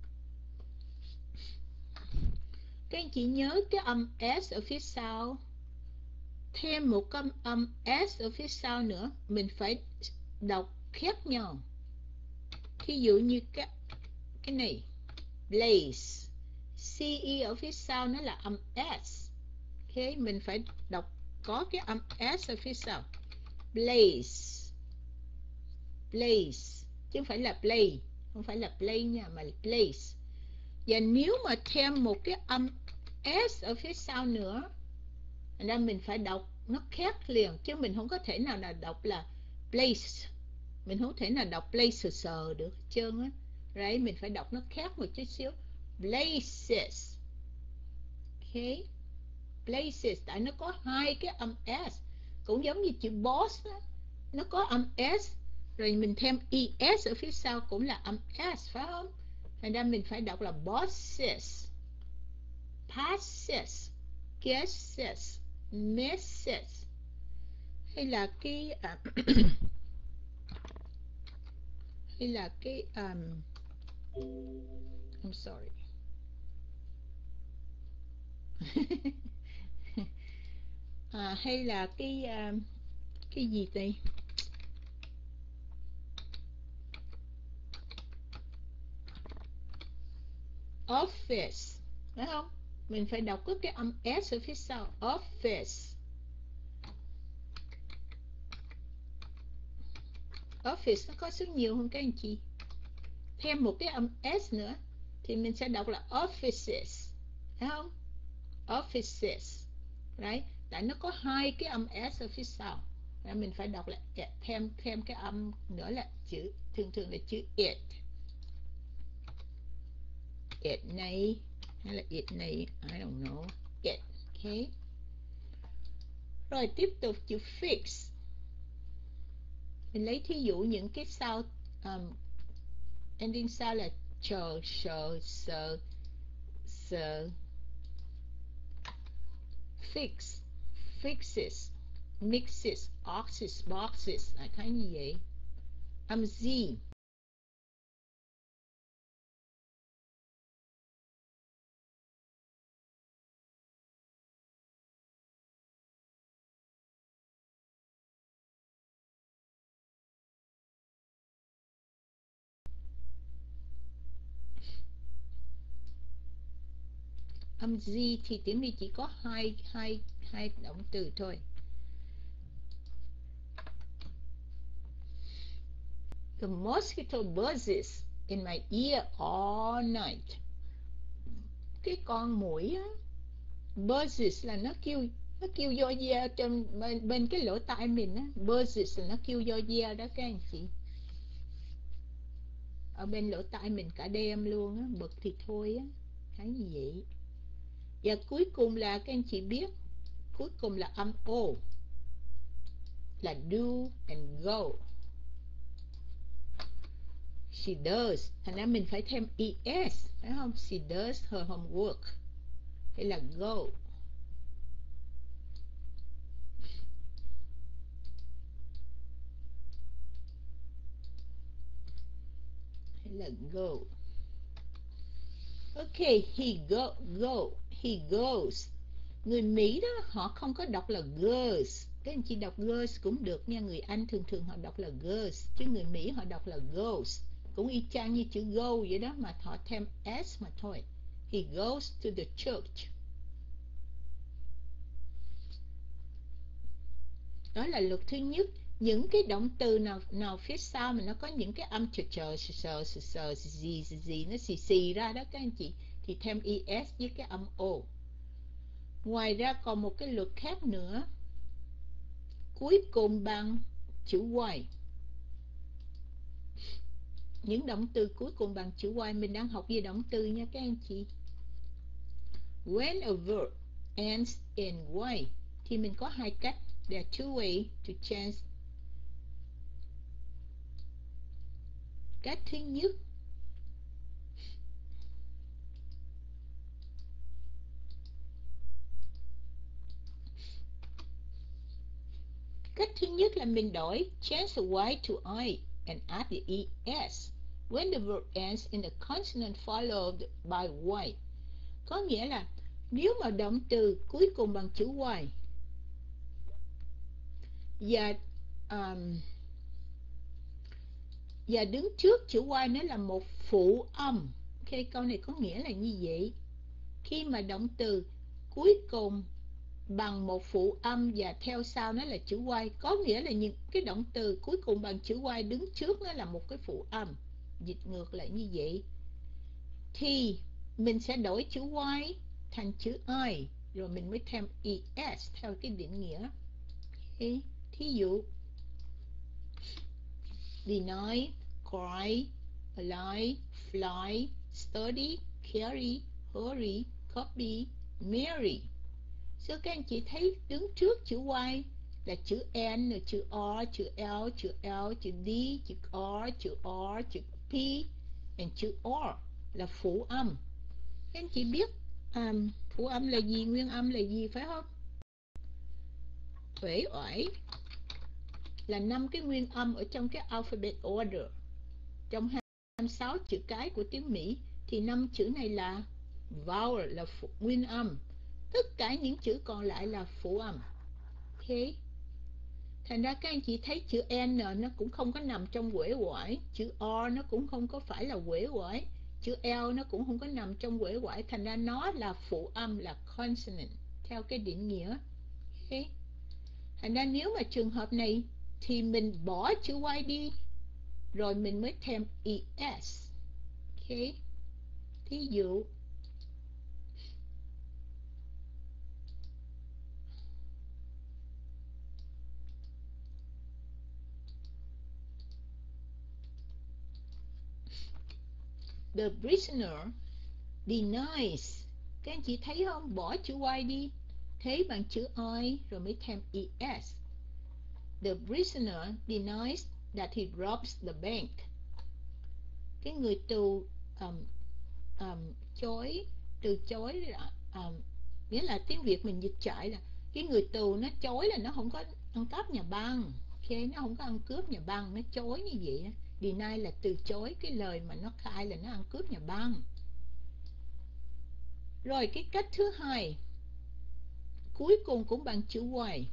Các anh chị nhớ cái âm S ở phía sau. Thêm một cái âm S ở phía sau nữa, mình phải đọc khác nhau. Thí dụ như cái này, blaze, CE ở phía sau nó là âm S. Ok, mình phải đọc có cái âm S ở phía sau. Blaze, blaze, chứ không phải là play, không phải là play nha, mà là blaze. Và nếu mà thêm một cái âm S ở phía sau nữa, nên mình phải đọc nó khác liền, chứ mình không có thể nào đọc là place. Mình không thể nào đọc place sờ được hết trơn á. Right? Mình phải đọc nó khác một chút xíu. Places. Ok. Places, tại nó có hai cái âm S. Cũng giống như chữ boss đó. Nó có âm S, rồi mình thêm ES ở phía sau cũng là âm S, phải không? Thành ra mình phải đọc là bosses, passes, guesses, misses. Hay là cái hay là cái I'm sorry. Hay là cái gì đây? Office, phải không? Mình phải đọc có cái âm S ở phía sau. Office. Office nó có số nhiều không các anh chị? Thêm một cái âm S nữa thì mình sẽ đọc là offices, phải không? Offices. Right? Tại nó có hai cái âm S ở phía sau. Rồi mình phải đọc lại thêm cái âm nữa là chữ, thường thường là chữ it. It này hay là it này, I don't know. It. Okay. Rồi tiếp tục chữ fix. Mình lấy thí dụ những cái sau ending sau là chờ, sợ, sợ, sợ. fix, fixes, mixes, oxes, boxes, lại thấy như vậy. Âm Z, âm Z thì tiếng Việt chỉ có hai động từ thôi. The mosquito buzzes in my ear all night. Cái con muỗi á, buzzes là nó kêu do da trên bên cái lỗ tai mình á. Buzzes là nó kêu do da đó các anh chị, ở bên lỗ tai mình cả đêm luôn á, bực thì thôi á, thấy như vậy. Và cuối cùng là các anh chị biết, cuối cùng là âm O, là do and go. She does, thành ra mình phải thêm es, phải không? She does her homework, hay là go. Hay là go. Ok, he goes. Người Mỹ đó, họ không có đọc là girls. Các anh chị đọc girls cũng được nha. Người Anh thường thường họ đọc là girls, chứ người Mỹ họ đọc là goes. Cũng y chang như chữ go vậy đó, mà họ thêm s mà thôi. He goes to the church. Đó là luật thứ nhất. Những cái động từ nào phía sau mà nó có những cái âm sờ gì nó xì ra đó các anh chị, thì thêm es với cái âm o. Ngoài ra còn một cái luật khác nữa, cuối cùng bằng chữ y. Những động từ cuối cùng bằng chữ y, mình đang học về động từ nha các anh chị. When a verb ends in y thì mình có hai cách. There are two ways to change. Cách thứ nhất, là mình đổi change the y to I and add the es when the verb ends in a consonant followed by y. Có nghĩa là nếu mà động từ cuối cùng bằng chữ y và đứng trước chữ y nó là một phụ âm. Ok, câu này có nghĩa là như vậy. Khi mà động từ cuối cùng bằng một phụ âm và theo sau nó là chữ y, có nghĩa là những cái động từ cuối cùng bằng chữ y đứng trước nó là một cái phụ âm. Dịch ngược lại như vậy thì mình sẽ đổi chữ y thành chữ I, rồi mình mới thêm es theo cái định nghĩa. Okay. Thí dụ deny, cry, lie, fly, study, carry, hurry, copy, marry. So các anh chị thấy đứng trước chữ y là chữ N, chữ R, chữ L, chữ L, chữ D, chữ R, chữ P, and chữ R là phụ âm. Các anh chị biết phụ âm là gì, nguyên âm là gì phải không? Uể oải là 5 cái nguyên âm ở trong cái alphabet order. Trong 26 chữ cái của tiếng Mỹ thì 5 chữ này là vowel, là nguyên âm. Tất cả những chữ còn lại là phụ âm. Ok. Thành ra các anh chị thấy chữ N nó cũng không có nằm trong uể oải, chữ R nó cũng không có phải là uể oải, chữ L nó cũng không có nằm trong uể oải, thành ra nó là phụ âm, là consonant theo cái định nghĩa. Okay. Thành ra nếu mà trường hợp này thì mình bỏ chữ Y đi, rồi mình mới thêm ES. Okay. Thí dụ the prisoner denies. Các anh chị thấy không? Bỏ chữ Y đi, thế bằng chữ I rồi mới thêm ES. The prisoner denies that he robs the bank. Cái người tù từ chối Nghĩa là tiếng Việt mình dịch trại là cái người tù nó chối là nó không có ăn cắp nhà băng. Ok, nó không có ăn cướp nhà băng, nó chối như vậy. Deny là từ chối cái lời mà nó khai là nó ăn cướp nhà băng. Rồi cái cách thứ hai, cuối cùng cũng bằng chữ Y,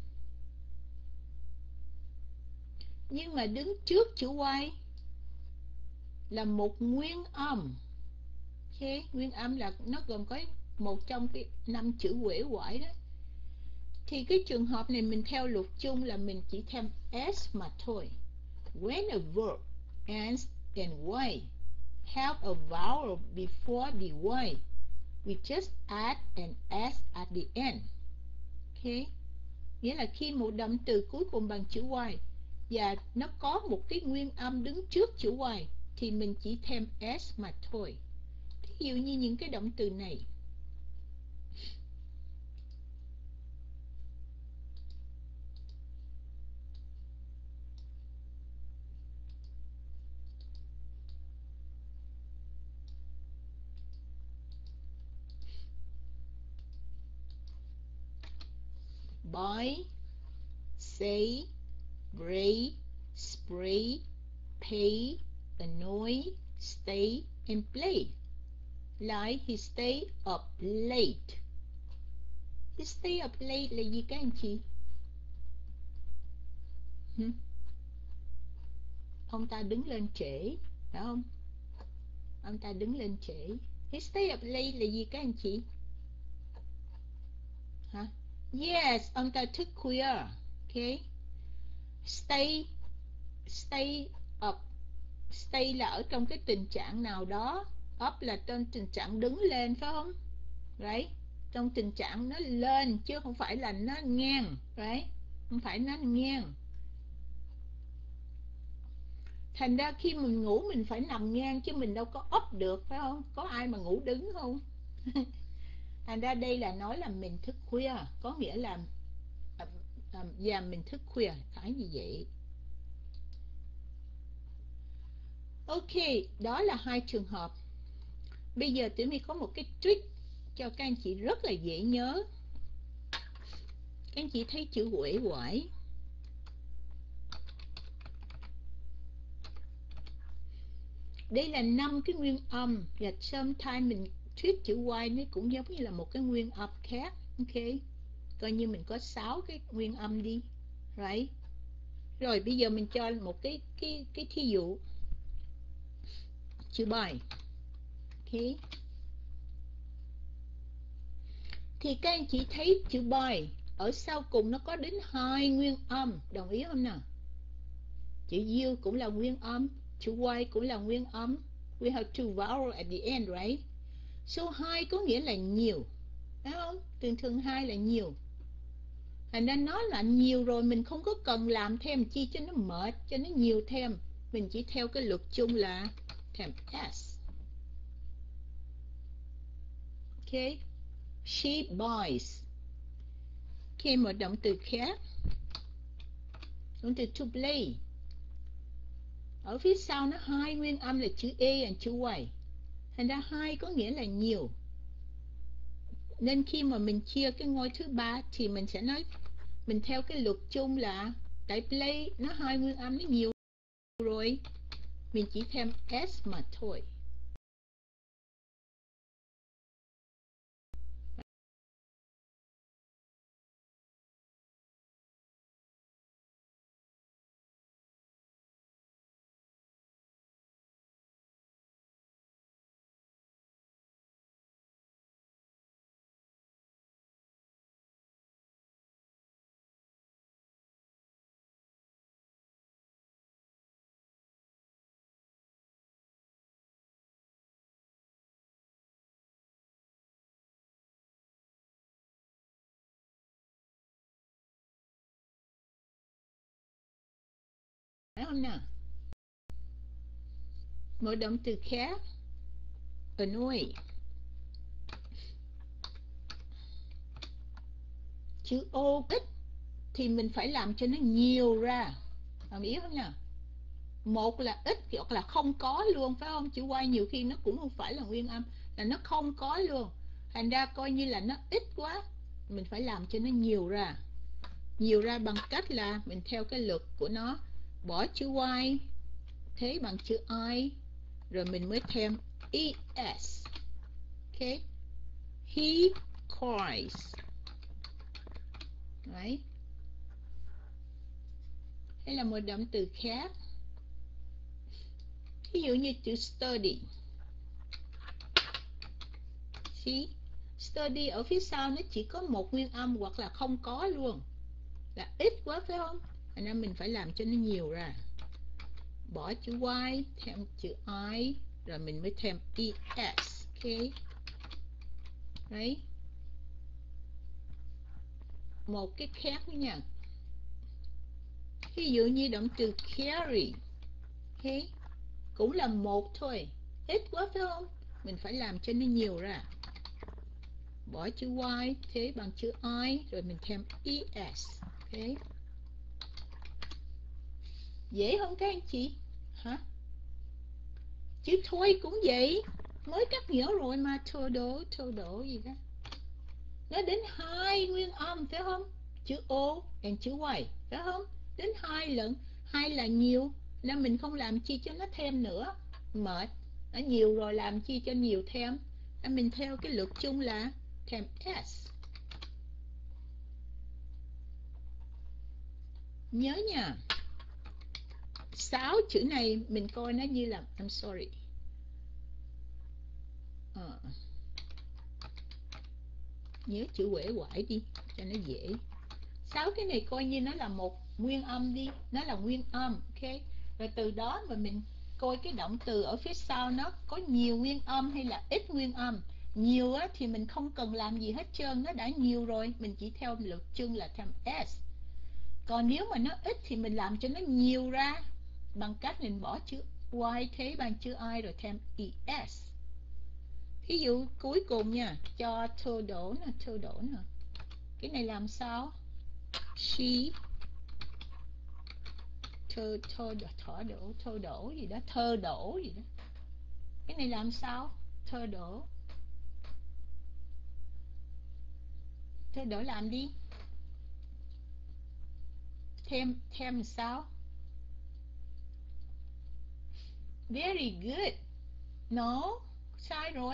nhưng mà đứng trước chữ Y là một nguyên âm. Ok, nguyên âm là nó gồm có một trong cái 5 chữ uể oải đó. Thì cái trường hợp này mình theo luật chung là mình chỉ thêm s mà thôi. When a verb ends in Y, have a vowel before the Y, we just add an s at the end. Ok, nghĩa là khi một động từ cuối cùng bằng chữ Y và nó có một cái nguyên âm đứng trước chữ Y thì mình chỉ thêm s mà thôi. Ví dụ như những cái động từ này: buy, say, bray, spray, pay, annoy, stay, and play. Like he stay up late. He stay up late là gì các anh chị? Ông ta đứng lên trễ, phải không? Ông ta đứng lên trễ. He stay up late là gì các anh chị? Hả? Yes, ông ta thức khuya. Ok. Stay up. Stay là ở trong cái tình trạng nào đó. Up là trong tình trạng đứng lên, phải không? Right? Trong tình trạng nó lên chứ không phải là nó ngang. Right? Không phải nó ngang. Thành ra khi mình ngủ mình phải nằm ngang chứ mình đâu có up được, phải không? Có ai mà ngủ đứng không? Thành ra đây là nói là mình thức khuya, có nghĩa là và mình thức khuya, phải như vậy. Ok, đó là hai trường hợp. Bây giờ Tiểu My có một cái trick cho các anh chị rất là dễ nhớ. Các anh chị thấy chữ uể oải. Đây là 5 cái nguyên âm, và sometimes mình thuyết chữ Y nó cũng giống như là một cái nguyên âm khác. Ok, coi như mình có 6 cái nguyên âm đi. Right? Rồi bây giờ mình cho một cái thí dụ. Chữ buy. Ok. Thì các anh chị thấy chữ buy ở sau cùng nó có đến 2 nguyên âm, đồng ý không nào? Chữ U cũng là nguyên âm, chữ Y cũng là nguyên âm. We have two vowels at the end, right? Số 2 có nghĩa là nhiều, phải không? Thường thường 2 là nhiều. Thành ra nó là nhiều rồi, mình không có cần làm thêm chi cho nó mệt, cho nó nhiều thêm. Mình chỉ theo cái luật chung là thêm S. Ok. She buys. Ok, một động từ khác. Động từ to play. Ở phía sau nó 2 nguyên âm là chữ E và chữ Y. Thành ra 2 có nghĩa là nhiều. Nên khi mà mình chia cái ngôi thứ 3 thì mình sẽ nói, mình theo cái luật chung là tại play nó 2 nguyên âm nó nhiều rồi, mình chỉ thêm S mà thôi. Phải không nào? Một động từ khác, annoy. Chữ O ít thì mình phải làm cho nó nhiều ra, đồng ý không nào? Một là ít hoặc là không có luôn, phải không? Chữ Y nhiều khi nó cũng không phải là nguyên âm, là nó không có luôn. Thành ra coi như là nó ít quá, mình phải làm cho nó nhiều ra. Nhiều ra bằng cách là mình theo cái luật của nó, bỏ chữ y thế bằng chữ I, rồi mình mới thêm es. Ok, he cries. Đấy. Hay là một động từ khác, ví dụ như chữ study. See? Study ở phía sau nó chỉ có một nguyên âm hoặc là không có luôn, là ít quá phải không? Thành ra mình phải làm cho nó nhiều ra, bỏ chữ y thêm chữ I, rồi mình mới thêm es. Ok, đấy. Một cái khác nữa nha, ví dụ như động từ carry. Ok, cũng là một thôi, ít quá phải không? Mình phải làm cho nó nhiều ra, bỏ chữ y thế bằng chữ I, rồi mình thêm es. Ok, dễ không các anh chị? Hả? Chữ thôi cũng vậy, mới cắt nghĩa rồi mà, thô đổ gì đó. Nó đến hai nguyên âm phải không? Chữ O and chữ Y phải không? Đến hai lận, hai là nhiều, nên mình không làm chi cho nó thêm nữa, mệt. Nó nhiều rồi làm chi cho nhiều thêm, nên mình theo cái luật chung là thêm S. Nhớ nha, 6 chữ này mình coi nó như là I'm sorry. Nhớ chữ uể oải đi cho nó dễ. 6 cái này coi như nó là một nguyên âm đi, nó là nguyên âm. Ok, rồi từ đó mà mình coi cái động từ ở phía sau nó có nhiều nguyên âm hay là ít nguyên âm. Nhiều á, thì mình không cần làm gì hết trơn, nó đã nhiều rồi, mình chỉ theo luật chung là thêm s. Còn nếu mà nó ít thì mình làm cho nó nhiều ra bằng cách mình bỏ chữ y thế bằng chữ I rồi thêm es. Ví dụ cuối cùng nha, cho thô đổ nè. Cái này làm sao? She thơ đổ gì đó, thơ đổ gì đó. Cái này làm sao? Thơ đổ làm đi, thêm sao? Very good. No, sai rồi.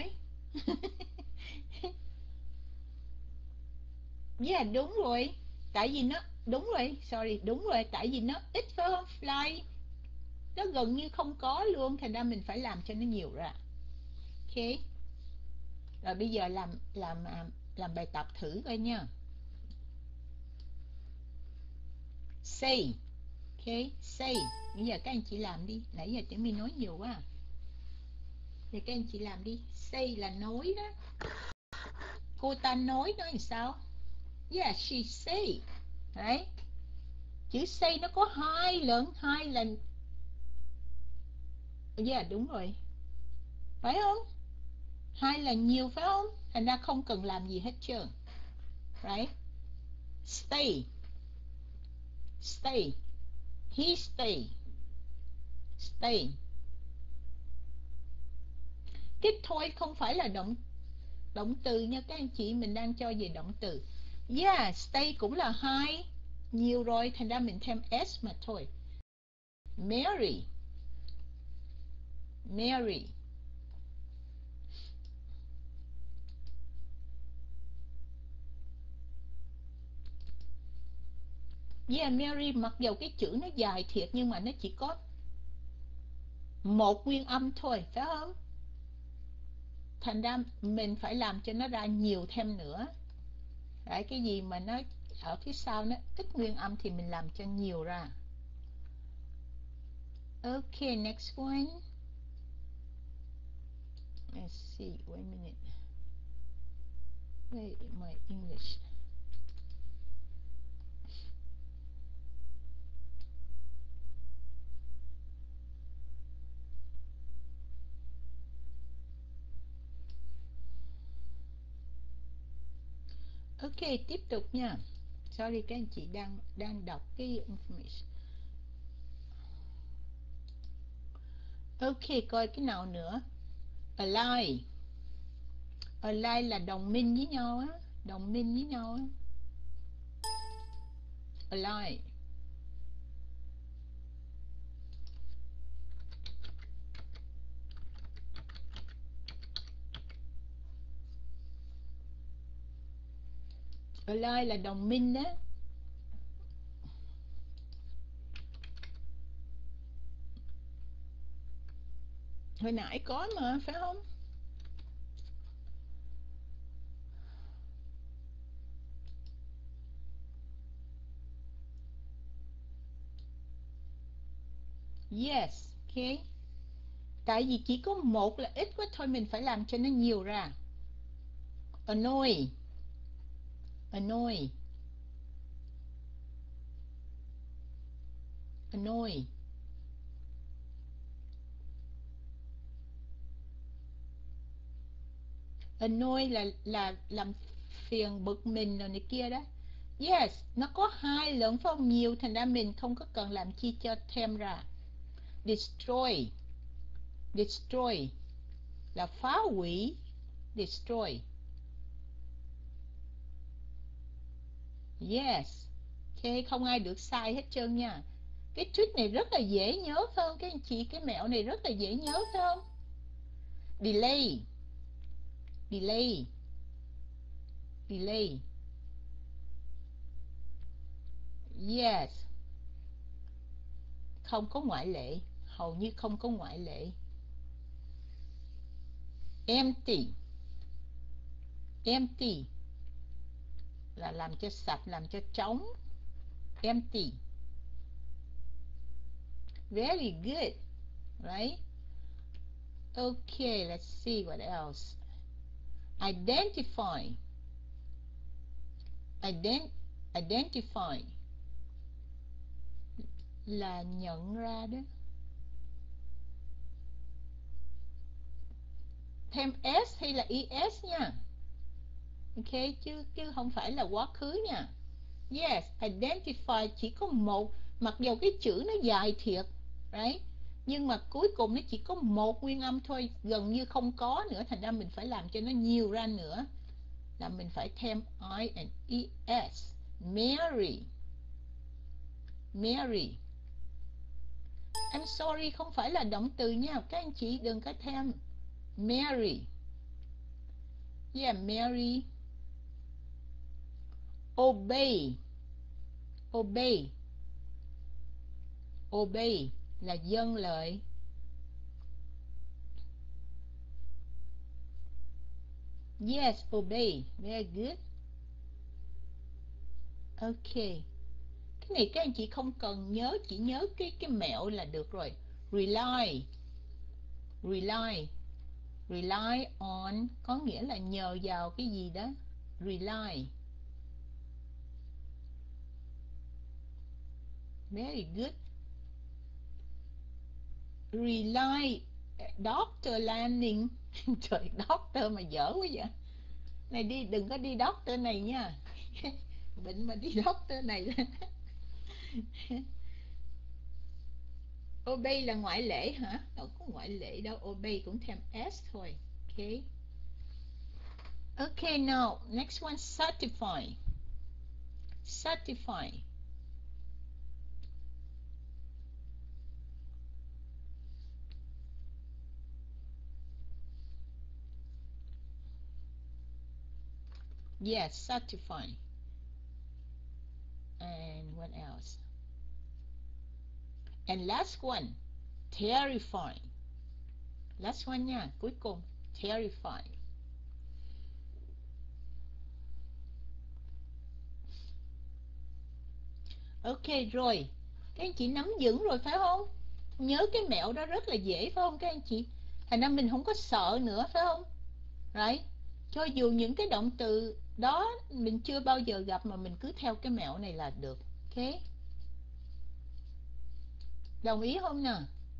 Yeah, đúng rồi. Tại vì nó đúng rồi, sorry, đúng rồi, tại vì nó ít phải không? Fly nó gần như không có luôn, thành ra mình phải làm cho nó nhiều ra. Ok, rồi bây giờ làm bài tập thử coi nha. Say. Ok, say. Bây giờ các anh chị làm đi, nãy giờ chị mình nói nhiều quá. Thì các anh chị làm đi. Say là nói đó. Cô ta nói làm sao? Yeah, she say. Đấy. Chữ say nó có hai lần, hai lần. Yeah, đúng rồi. Phải không? Hai là nhiều phải không? Thành ra không cần làm gì hết trơn. Right? Stay. Stay. He stay. Stay. Cái thôi không phải là động từ nha các anh chị, mình đang cho về động từ. Yeah, stay cũng là hai, nhiều rồi, thành ra mình thêm s mà thôi. Mary. Mary. Yeah, Mary, mặc dầu cái chữ nó dài thiệt nhưng mà nó chỉ có một nguyên âm thôi, phải không? Thành ra mình phải làm cho nó ra nhiều thêm nữa. Đấy, cái gì mà nó ở phía sau nó ít nguyên âm thì mình làm cho nhiều ra. Okay, next one. Let's see, wait a minute. Wait, my English. Ok, tiếp tục nha. Sorry các anh chị đang đọc cái information. Ok, coi cái nào nữa. Alive. Ally là đồng minh với nhau á, đồng minh với nhau á. Ally. Ally là đồng minh đó. Hồi nãy có mà, phải không? Yes, ok. Tại vì chỉ có một là ít quá thôi, mình phải làm cho nó nhiều ra. Annoy. Annoy. Annoy. Annoy là làm phiền, bực mình rồi này kia đó. Yes, nó có hai lẫn phải không? Nhiều, thành ra mình không có cần làm chi cho thêm ra. Destroy. Destroy là phá hủy. Destroy. Yes. Ok, không ai được sai hết trơn nha. Cái trick này rất là dễ nhớ phải không các anh chị? Cái mẹo này rất là dễ nhớ phải không? Delay. Delay. Delay. Yes. Không có ngoại lệ, hầu như không có ngoại lệ. Empty. Empty là làm cho sạch, làm cho trống. Empty. Very good. Right? Okay, let's see what else. Identify. Identify là nhận ra đó. Thêm s hay là es nha. Ok, chứ không phải là quá khứ nha. Yes, identify chỉ có một, mặc dù cái chữ nó dài thiệt, right? Nhưng mà cuối cùng nó chỉ có một nguyên âm thôi, gần như không có nữa, thành ra mình phải làm cho nó nhiều ra nữa, là mình phải thêm I and es. Mary. Mary. I'm sorry, không phải là động từ nha, các anh chị đừng có thêm. Mary. Yeah, Mary. Obey. Obey. Obey là dâng lời. Yes, obey. Very good. Ok. Cái này các anh chị không cần nhớ, chỉ nhớ cái mẹo là được rồi. Rely. Rely. Rely on có nghĩa là nhờ vào cái gì đó. Rely. Very good. Rely. Doctor Landing. Trời, doctor mà dở quá vậy. Này đi, đừng có đi doctor này nha. Bệnh mà đi doctor này. Obey là ngoại lệ hả? Đâu có ngoại lệ đâu, obey cũng thêm s thôi. Ok. Okay, now next one, certify. Certify. Yes, certify. And what else? And last one, terrify. Last one nha, cuối cùng, terrify. Ok rồi, các anh chị nắm vững rồi phải không? Nhớ cái mẹo đó rất là dễ phải không các anh chị? Thành ra mình không có sợ nữa phải không? Right? Cho dù những cái động từ đó mình chưa bao giờ gặp mà mình cứ theo cái mẹo này là được. Ok? Đồng ý không nè?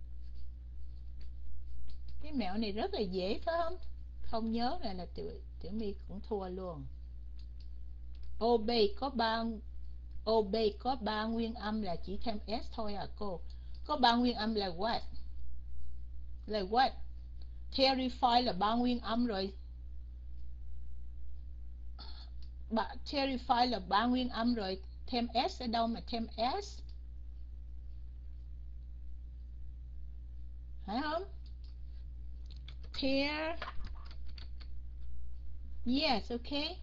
Cái mẹo này rất là dễ phải không? Không nhớ là Tiểu My cũng thua luôn. Obey có ba nguyên âm là chỉ thêm s thôi à cô. Có ba nguyên âm là what? Là what? Terrify là ba nguyên âm rồi. Terrify là 3 nguyên âm rồi, thêm S ở đâu mà thêm S, phải không? Tear. Yes, ok.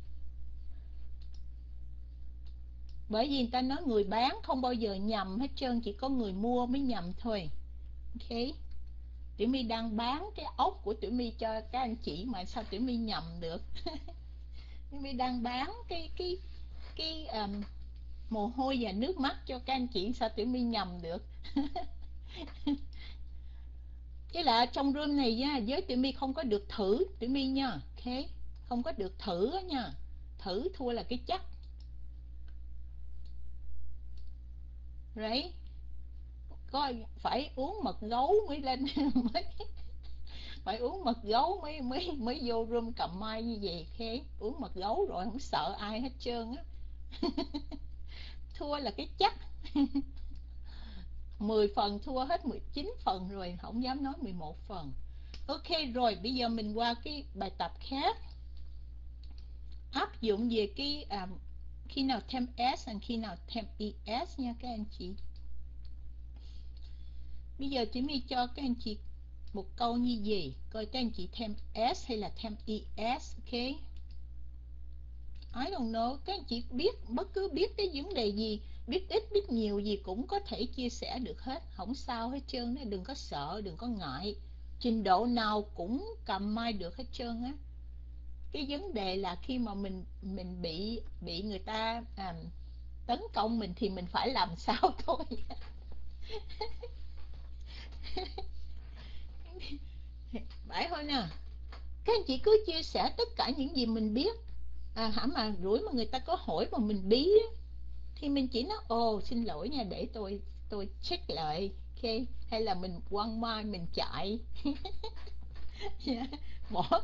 Bởi vì người ta nói người bán không bao giờ nhầm hết trơn, chỉ có người mua mới nhầm thôi. Ok. Tiểu My đang bán cái ốc của Tiểu My cho các anh chị mà sao Tiểu My nhầm được? Tiểu My đang bán cái mồ hôi và nước mắt cho các anh chị, sao Tiểu My nhầm được? Chứ là trong room này nha, với Tiểu My không có được thử Tiểu My nha, ok? Không có được thử đó nha. Thử thua là cái chắc. Right? Có phải uống mật gấu mới lên mới phải uống mật gấu mới vô room cầm mai như vậy, ok? Uống mật gấu rồi không sợ ai hết trơn á. Thua là cái chắc. 10 phần thua hết 19 phần rồi, không dám nói 11 phần. Ok, rồi bây giờ mình qua cái bài tập khác, áp dụng về cái khi nào thêm S và khi nào thêm ES nha các anh chị. Bây giờ chị My cho các anh chị một câu như gì, coi các anh chị thêm S hay là thêm ES, ok? I don't know, các anh chị biết, bất cứ biết cái vấn đề gì, biết ít biết nhiều gì cũng có thể chia sẻ được hết, không sao hết trơn á, đừng có sợ, đừng có ngại, trình độ nào cũng cầm mai được hết trơn á. Cái vấn đề là khi mà mình bị người ta tấn công mình thì mình phải làm sao thôi. Phải thôi nè, các anh chị cứ chia sẻ tất cả những gì mình biết, hả mà rủi mà người ta có hỏi mà mình bí á, thì mình chỉ nói ồ xin lỗi nha, để tôi check lại, ok? Hay là mình quăng mai mình chạy. bỏ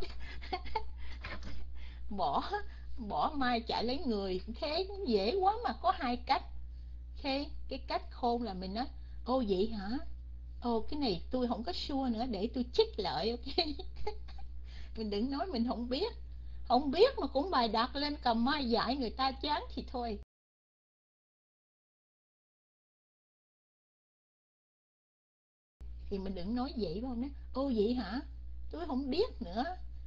bỏ bỏ mai chạy lấy người, thế dễ quá mà, có hai cách. Ok, cái cách khôn là mình nói ô vậy hả, ồ cái này tôi không có sure nữa, để tôi check lại, ok? Mình đừng nói mình không biết, không biết mà cũng bài đặt lên cầm mai dạy người ta chán thì thôi. Thì mình đừng nói vậy đâu, nói ô vậy hả, tôi không biết nữa.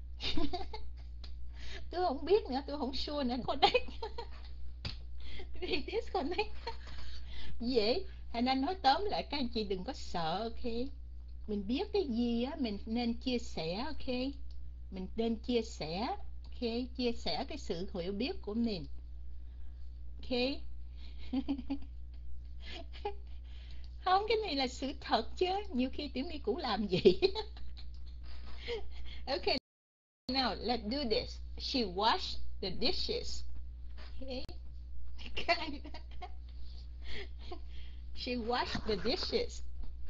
Tôi không biết nữa, tôi không sure nữa, connect. Disconnect. Dễ. Thành anh nói tóm lại các anh chị đừng có sợ, ok? Mình biết cái gì á mình nên chia sẻ, ok? Mình nên chia sẻ, ok? Chia sẻ cái sự hiểu biết của mình, ok? Không, cái này là sự thật chứ, nhiều khi Tiểu My cũng làm vậy. Okay, now let's do this. She washed the dishes. Okay. She washed the dishes.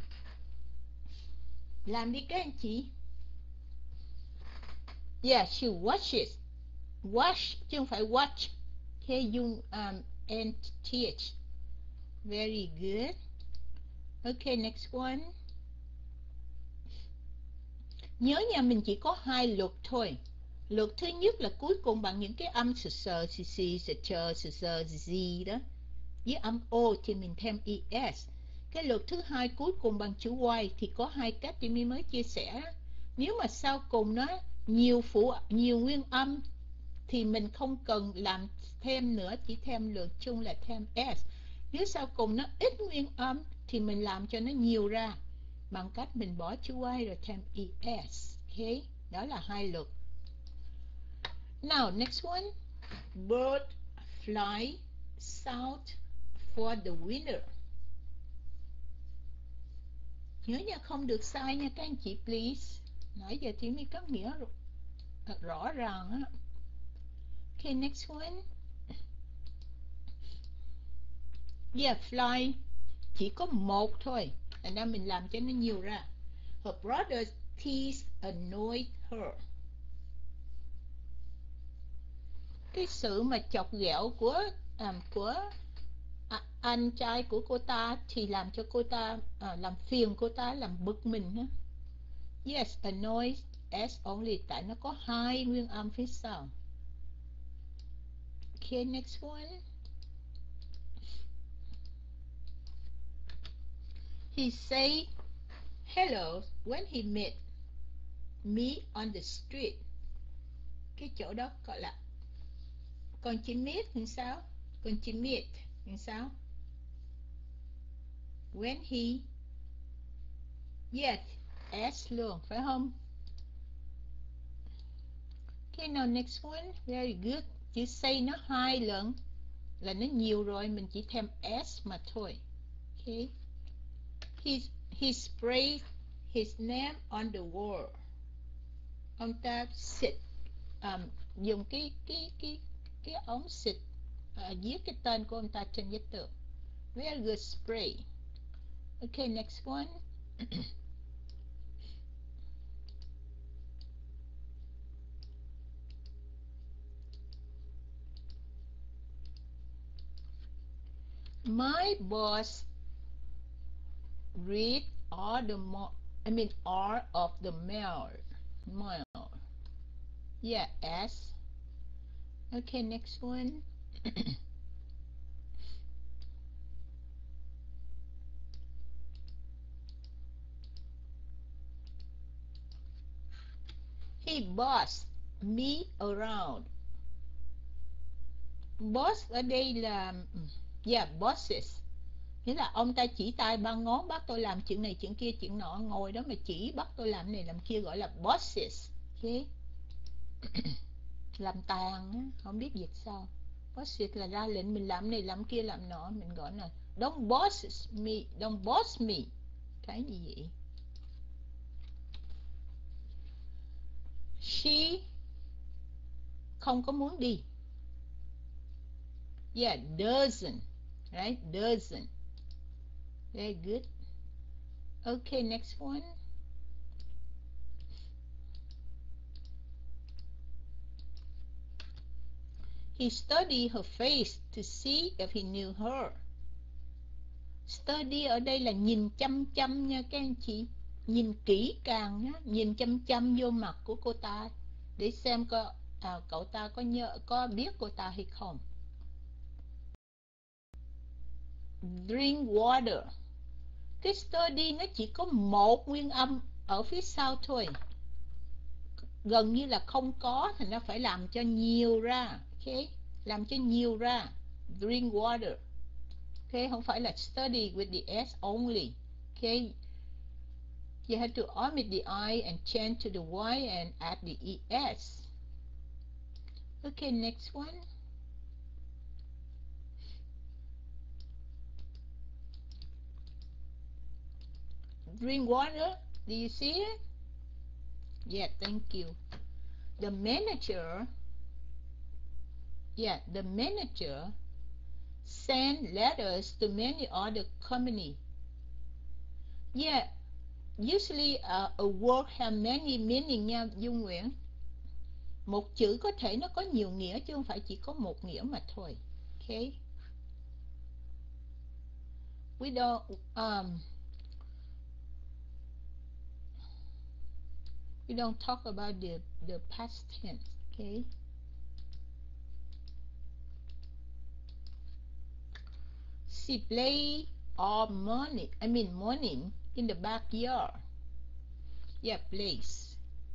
Làm đi các anh chị. Yeah, she washes. Wash chứ không phải watch. K-U-N-T-H. Very good. Okay, next one. Nhớ nha, mình chỉ có hai luật thôi. Luật thứ nhất là cuối cùng bằng những cái âm sờ, xì, sờ, gì đó. Với âm O thì mình thêm ES. Cái luật thứ hai cuối cùng bằng chữ Y thì có hai cách thì mình mới chia sẻ. Nếu mà sau cùng nó nhiều nguyên âm thì mình không cần làm thêm nữa, chỉ thêm luật chung là thêm S. Nếu sau cùng nó ít nguyên âm thì mình làm cho nó nhiều ra bằng cách mình bỏ chữ Y rồi thêm ES. Ok, đó là hai luật. Now next one. Bird fly south for the winter. Nhớ nha, không được sai nha các anh chị, please. Nãy giờ thì mới có nghĩa rõ ràng á. Okay, next one. Yeah, fly chỉ có một thôi, thành ra mình làm cho nó nhiều ra. Her brother's teeth annoyed her. Cái sự mà chọc ghẹo của anh trai của cô ta thì làm cho cô ta làm phiền cô ta, làm bực mình á. Yes, annoyed S only, tại nó có hai nguyên âm phía sau. Okay, next one. He say hello when he met me on the street. Cái chỗ đó gọi là còn chữ meet thì sao? Còn chữ meet thì sao? When he, yes, S luôn, phải không? Okay, now next one. Very good. Chữ say nó 2 lần là nó nhiều rồi, mình chỉ thêm S mà thôi. Okay. He sprayed his name on the wall. Ông ta xịt dùng cái ống xịt viết cái tên của ông ta trên vách tường. Very good, spray. Okay, next one. My boss read all of the mail. Yeah, S. Okay, next one. He bossed me around. Boss ở đây là bosses. Nghĩa là ông ta chỉ tay ba ngón bắt tôi làm chuyện này chuyện kia chuyện nọ, ngồi đó mà chỉ bắt tôi làm này làm kia gọi là bosses. Okay. Làm tàn á, không biết dịch sao. Bosses là ra lệnh mình làm này làm kia làm nọ, mình gọi là don't boss me. Cái gì vậy? She không có muốn đi. Yeah, doesn't. Right? Doesn't. Very good. Okay, next one. He studied her face to see if he knew her. Study ở đây là nhìn chăm chăm nha các anh chị. Nhìn kỹ càng nhá, nhìn chăm chăm vô mặt của cô ta để xem cậu ta có biết cô ta hay không. Drink water. Cái study nó chỉ có một nguyên âm ở phía sau thôi, gần như là không có, thì nó phải làm cho nhiều ra. Okay, làm cho nhiều ra. Drink water. Okay, không phải là study with the S only. Okay, you have to omit the I and change to the Y and add the ES. Okay, next one. Drink water. Do you see it? Yeah, thank you. The manager sent letters to many other companies. Yeah, usually a word have many meaning nha Dung Nguyễn. Một chữ có thể nó có nhiều nghĩa chứ không phải chỉ có một nghĩa mà thôi. Okay. We don't talk about the past tense. Okay. She play all morning in the backyard. Yeah, plays.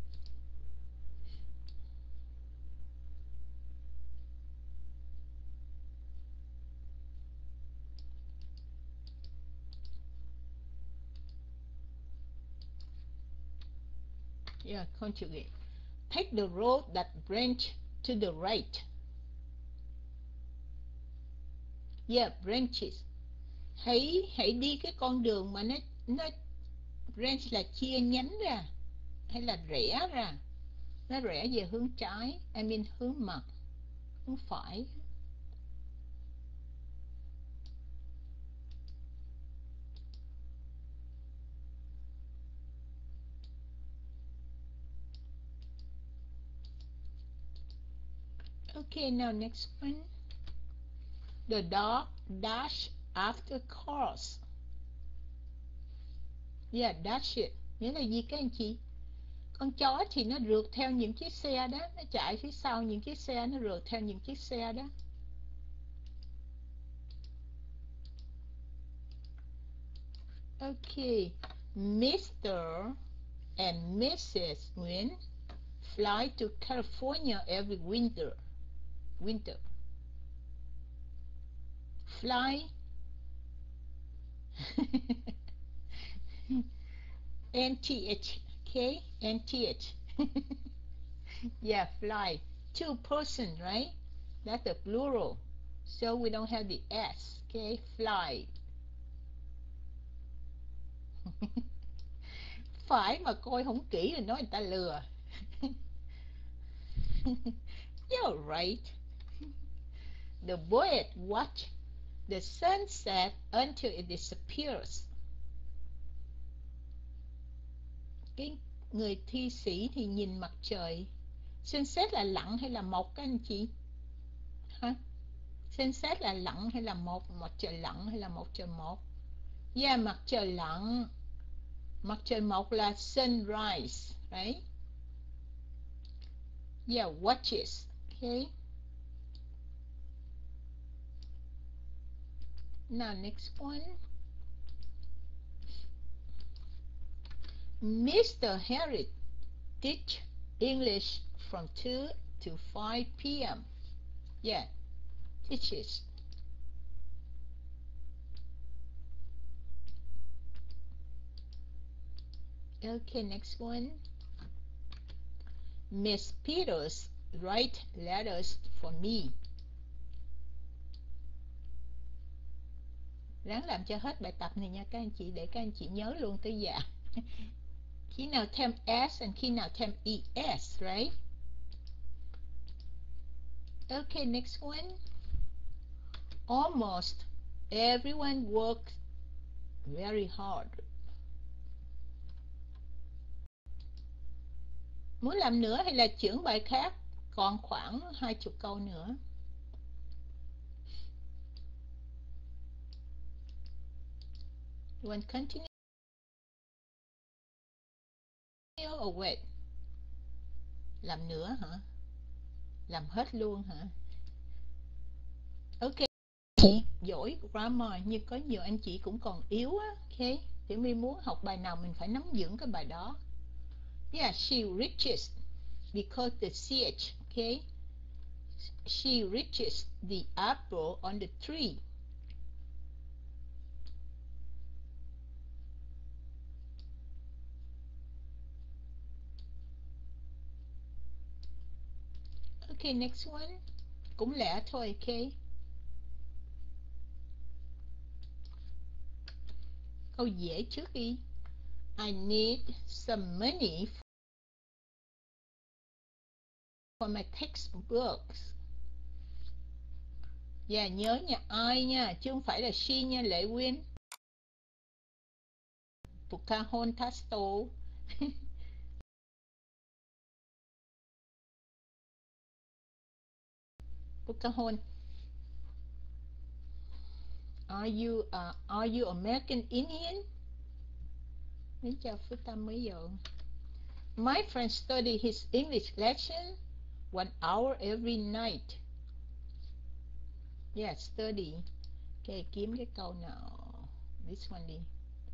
Yeah, conjugate. Take the road that branch to the right. Yeah, branches. Hãy đi cái con đường mà nó branch là chia nhánh ra hay là rẽ ra. Nó rẽ về hướng trái, hướng mặt, hướng phải. Okay, now next one. The dog dash after cars. Yeah, dash it. Nghĩa là gì các anh chị? Con chó thì nó rượt theo những chiếc xe đó, nó chạy phía sau những chiếc xe, nó rượt theo những chiếc xe đó. Okay, Mr. and Mrs. Nguyễn fly to California every winter. Winter. Fly. NTH. Okay, NTH. Yeah, fly. Two person, right? That's the plural. So we don't have the S. Okay, fly. Phải mà coi không kỹ là nói người ta lừa. You're right. The poet watched the sunset until it disappears. Cái người thi sĩ thì nhìn mặt trời. Sunset là lặn hay là mọc các anh chị? Hả? Sunset là lặn hay là mọc? Mặt trời lặn hay là mặt trời mọc? Yeah, mặt trời lặn. Mặt trời mọc là sunrise, right? Yeah, watches. Okay. Now next one. Mr. Harris teach English from 2 to 5 p.m. Yeah, teaches. Okay, next one. Miss Peters write letters for me. Ráng làm cho hết bài tập này nha các anh chị, để các anh chị nhớ luôn tới già. Khi nào thêm S and khi nào thêm ES, right? Okay, next one. Almost everyone works very hard. Muốn làm nữa hay là chuyển bài khác? Còn khoảng 20 câu nữa. You want continue or wait? Làm nữa hả? Làm hết luôn hả? Ok. Giỏi grammar nhưng có nhiều anh chị cũng còn yếu á. Ok. Thì mình muốn học bài nào mình phải nắm vững cái bài đó. Yeah, she reaches because the CH, okay? She reaches the apple on the tree. Okay, next one. Cũng lẻ thôi, okay? Câu dễ trước đi. I need some money for my textbooks. Yeah, nhớ nha, I nha, chứ không phải là she nha, Lệ Quyên. Pocahontas. Pocahontas. Are you American Indian? Đến chào Phước Tâm mới giờ. My friend study his English lesson 1 hour every night. Yeah, study. Okay, kiếm cái câu nào. This one đi.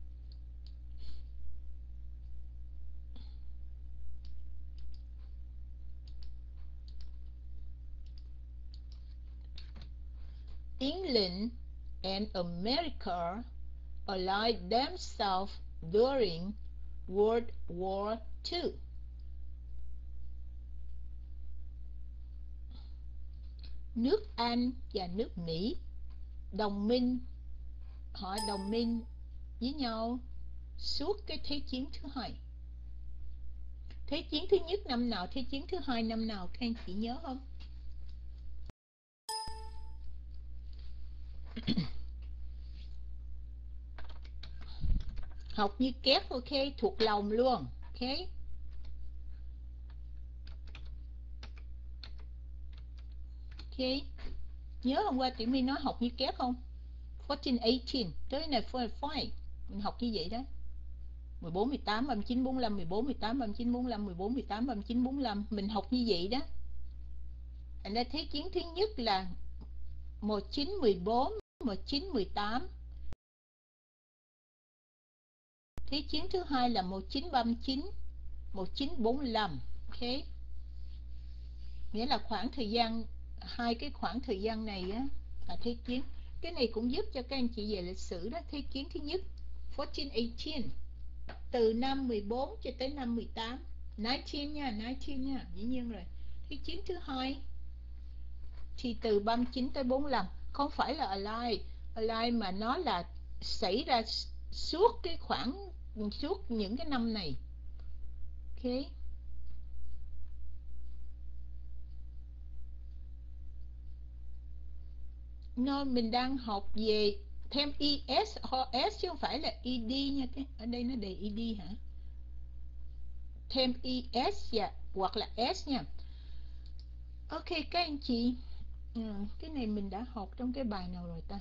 England and America allied themselves during World War II. Nước Anh và nước Mỹ họ đồng minh với nhau suốt cái Thế chiến thứ hai. Thế chiến thứ nhất năm nào, Thế chiến thứ hai năm nào, các anh chị nhớ không? Học như kép, ok, thuộc lòng luôn, ok. Ok, nhớ hôm qua Tiểu My nói học như kép không? 14, 18, tới này 45, mình học như vậy đó. 14, 18, 39, 45, 14, 18, 39, 45, 14, 18, 39, 45, mình học như vậy đó. Thành ra thế chiến thứ nhất là 19, 14, 19, 18. Thế chiến thứ hai là 1939, 1945. Ok, nghĩa là khoảng thời gian, hai cái khoảng thời gian này á là thế chiến. Cái này cũng giúp cho các anh chị về lịch sử đó. Thế chiến thứ nhất 1418, từ năm 14 cho tới năm 18. 19 nha, 19 nha, dĩ nhiên rồi. Thế chiến thứ hai thì từ 39 tới 45, không phải là align mà nó là xảy ra suốt cái khoảng, suốt những cái năm này. Ok, no, mình đang học về thêm es hoặc s chứ không phải là ed nha. Cái ở đây nó đề ed hả? Thêm es và hoặc là s nha. Ok các anh chị, cái này mình đã học trong cái bài nào rồi ta?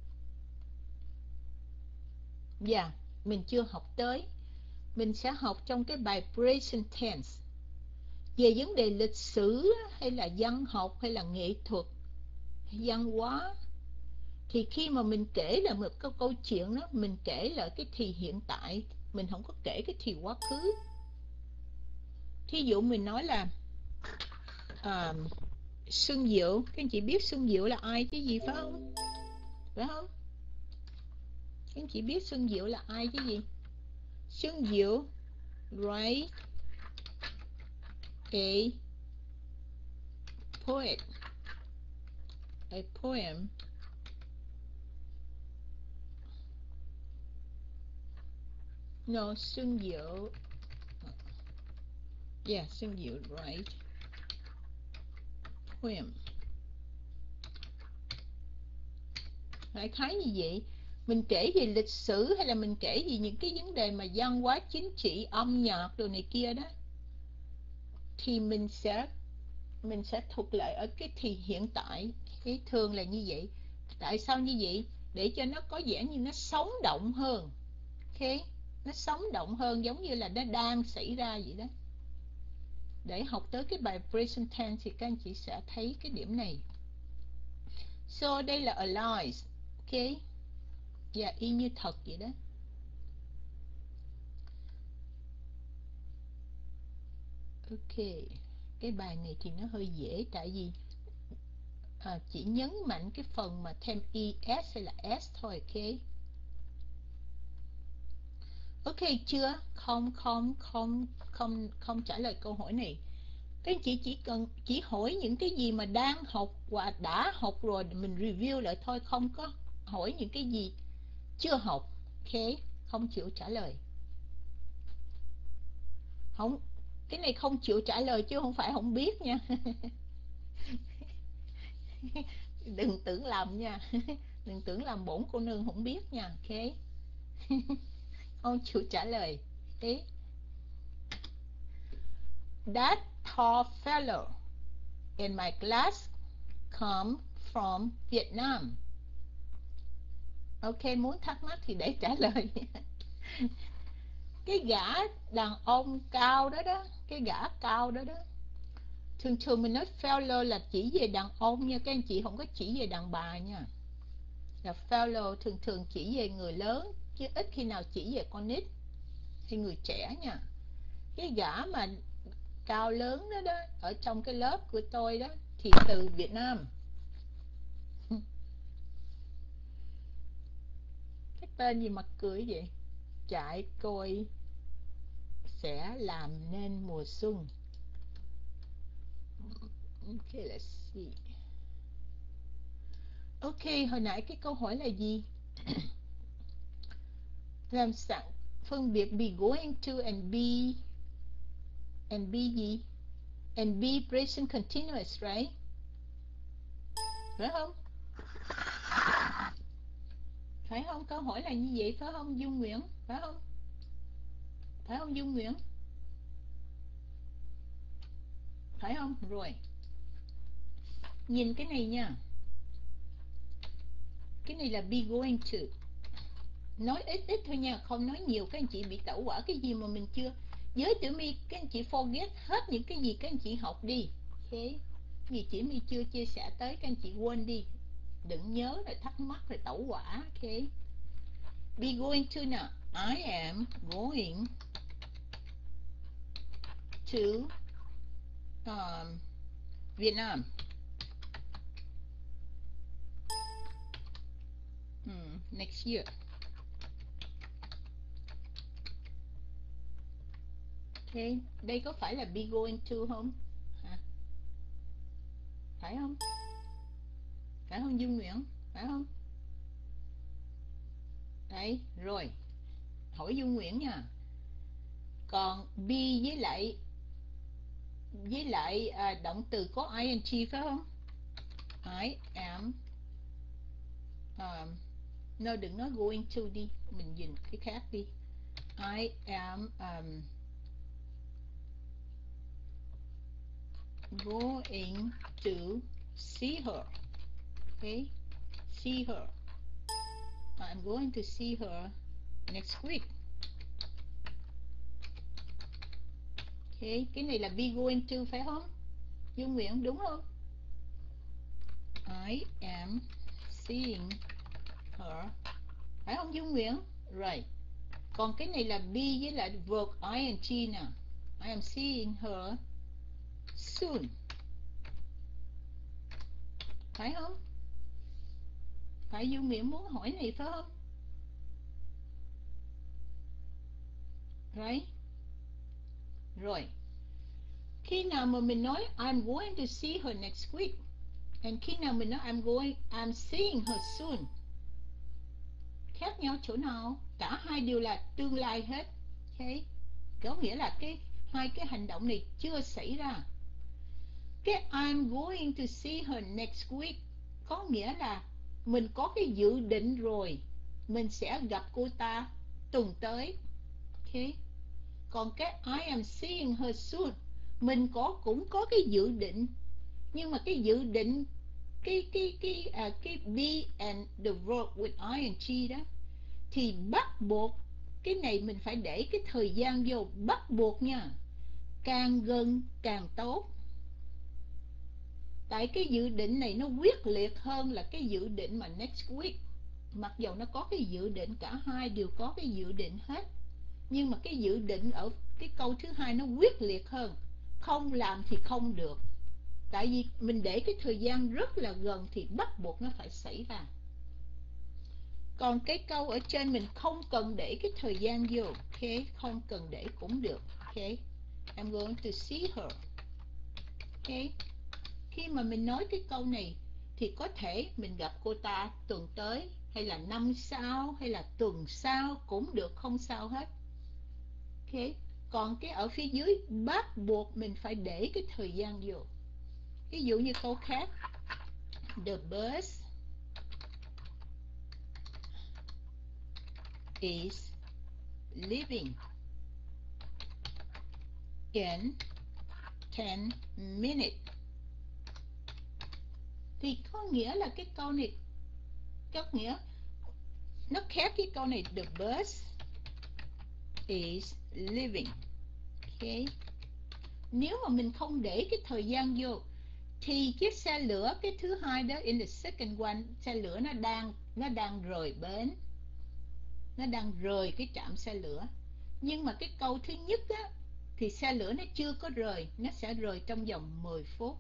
Dạ, mình chưa học tới. Mình sẽ học trong cái bài present tense về vấn đề lịch sử hay là văn học hay là nghệ thuật, văn hóa. Thì khi mà mình kể là một cái câu chuyện đó, mình kể là cái thì hiện tại, mình không có kể cái thì quá khứ. Thí dụ mình nói là à, Xuân Diệu, các anh chị biết Xuân Diệu là ai chứ gì phải không? Phải không? Các anh chị biết Xuân Diệu là ai chứ gì? Xuân Diệu write a poet, a poem no Xuân Diệu, yeah, Xuân Diệu write poem. Đại khái như vậy. Mình kể về lịch sử hay là mình kể về những cái vấn đề mà văn hóa chính trị âm nhạc đồ này kia đó, thì mình sẽ thuộc lại ở cái thì hiện tại. Cái thường là như vậy. Tại sao như vậy? Để cho nó có vẻ như nó sống động hơn. Ok, nó sống động hơn, giống như là nó đang xảy ra vậy đó. Để học tới cái bài present tense thì các anh chị sẽ thấy cái điểm này. So đây là alive. Ok, và y như thật vậy đó. Ok, cái bài này thì nó hơi dễ, tại vì chỉ nhấn mạnh cái phần mà thêm es hay là s thôi. Ok, ok chưa? Không trả lời câu hỏi này. Các anh chị chỉ hỏi những cái gì mà đang học và đã học rồi mình review lại thôi, không có hỏi những cái gì chưa học. Ok, không chịu trả lời. Không, cái này không chịu trả lời chứ không phải không biết nha. Đừng tưởng lầm nha. Đừng tưởng làm bổn cô nương không biết nha. Ok. Không chịu trả lời. Ok. That tall fellow in my class come from Vietnam. Ok, muốn thắc mắc thì để trả lời. Cái gã đàn ông cao đó đó, cái gã cao đó đó. Thường thường mình nói fellow là chỉ về đàn ông nha, các anh chị không có chỉ về đàn bà nha. Là fellow thường thường chỉ về người lớn, chứ ít khi nào chỉ về con nít hay người trẻ nha. Cái gã mà cao lớn đó đó, ở trong cái lớp của tôi đó, thì từ Việt Nam. Cái tên gì mà cười vậy? Trại côi sẽ làm nên mùa xuân. Ok, let's see. Ok, hồi nãy cái câu hỏi là gì? Làm sẵn phân biệt be going to and be gì? And be present continuous, right? Phải không? Phải không? Câu hỏi là như vậy phải không Dung Nguyễn? Phải không? Phải không Dung Nguyễn? Phải không? Rồi. Nhìn cái này nha. Cái này là be going to. Nói ít ít thôi nha, không nói nhiều các anh chị bị tẩu hỏa cái gì mà mình chưa. Với chữ mi các anh chị forget hết những cái gì các anh chị học đi. Ok. Gì chỉ mi chưa chia sẻ tới các anh chị quên đi. Đừng nhớ rồi thắc mắc rồi tẩu hỏa. Ok. Be going to nào. I am going to Vietnam. Next year. Okay. Đây có phải là be going to không? Hả? Phải không? Phải không Dung Nguyễn? Phải không? Đấy, rồi. Hỏi Dung Nguyễn nha. Còn be với lại động từ có ing phải không? I am no, đừng nói going to đi, mình nhìn cái khác đi. I am going to see her. Okay, see her. I'm going to see her next week. Okay, cái này là be going to phải không? Dung Nguyễn đúng không? I am seeing her. Phải không Dung Nguyễn? Right. Còn cái này là be với lại verb ing nè. I am seeing her soon. Phải không? Phải Dung Nguyễn muốn hỏi này phải không? Right. Rồi. Khi nào mà mình nói I'm going to see her next week, and khi nào mình nói I'm seeing her soon, khác nhau chỗ nào? Cả hai đều là tương lai hết. Okay. Có nghĩa là hai cái hành động này chưa xảy ra. Cái I'm going to see her next week có nghĩa là mình có cái dự định rồi, mình sẽ gặp cô ta tuần tới. Okay. Còn cái I am seeing her soon, mình cũng có cái dự định, nhưng mà cái dự định cái be and the verb with ing đó thì bắt buộc cái này mình phải để cái thời gian vô, bắt buộc nha, càng gần càng tốt. Tại cái dự định này nó quyết liệt hơn là cái dự định mà next week. Mặc dù nó có cái dự định, cả hai đều có cái dự định hết, nhưng mà cái dự định ở cái câu thứ hai nó quyết liệt hơn. Không làm thì không được. Tại vì mình để cái thời gian rất là gần thì bắt buộc nó phải xảy ra. Còn cái câu ở trên mình không cần để cái thời gian vô. Okay, không cần để cũng được. Okay, I'm going to see her. Okay, khi mà mình nói cái câu này thì có thể mình gặp cô ta tuần tới, hay là năm sau, hay là tuần sau cũng được, không sao hết. Okay. Còn cái ở phía dưới bắt buộc mình phải để cái thời gian vô. Ví dụ như câu khác, the bus is leaving in 10 minutes. Thì có nghĩa là cái câu này có nghĩa nó khác cái câu này, the bus is leaving. Okay. Nếu mà mình không để cái thời gian vô thì chiếc xe lửa cái thứ hai đó, in the second one, xe lửa nó đang rời bến, nó đang rời cái trạm xe lửa. Nhưng mà cái câu thứ nhất á thì xe lửa nó chưa có rời, nó sẽ rời trong vòng 10 phút.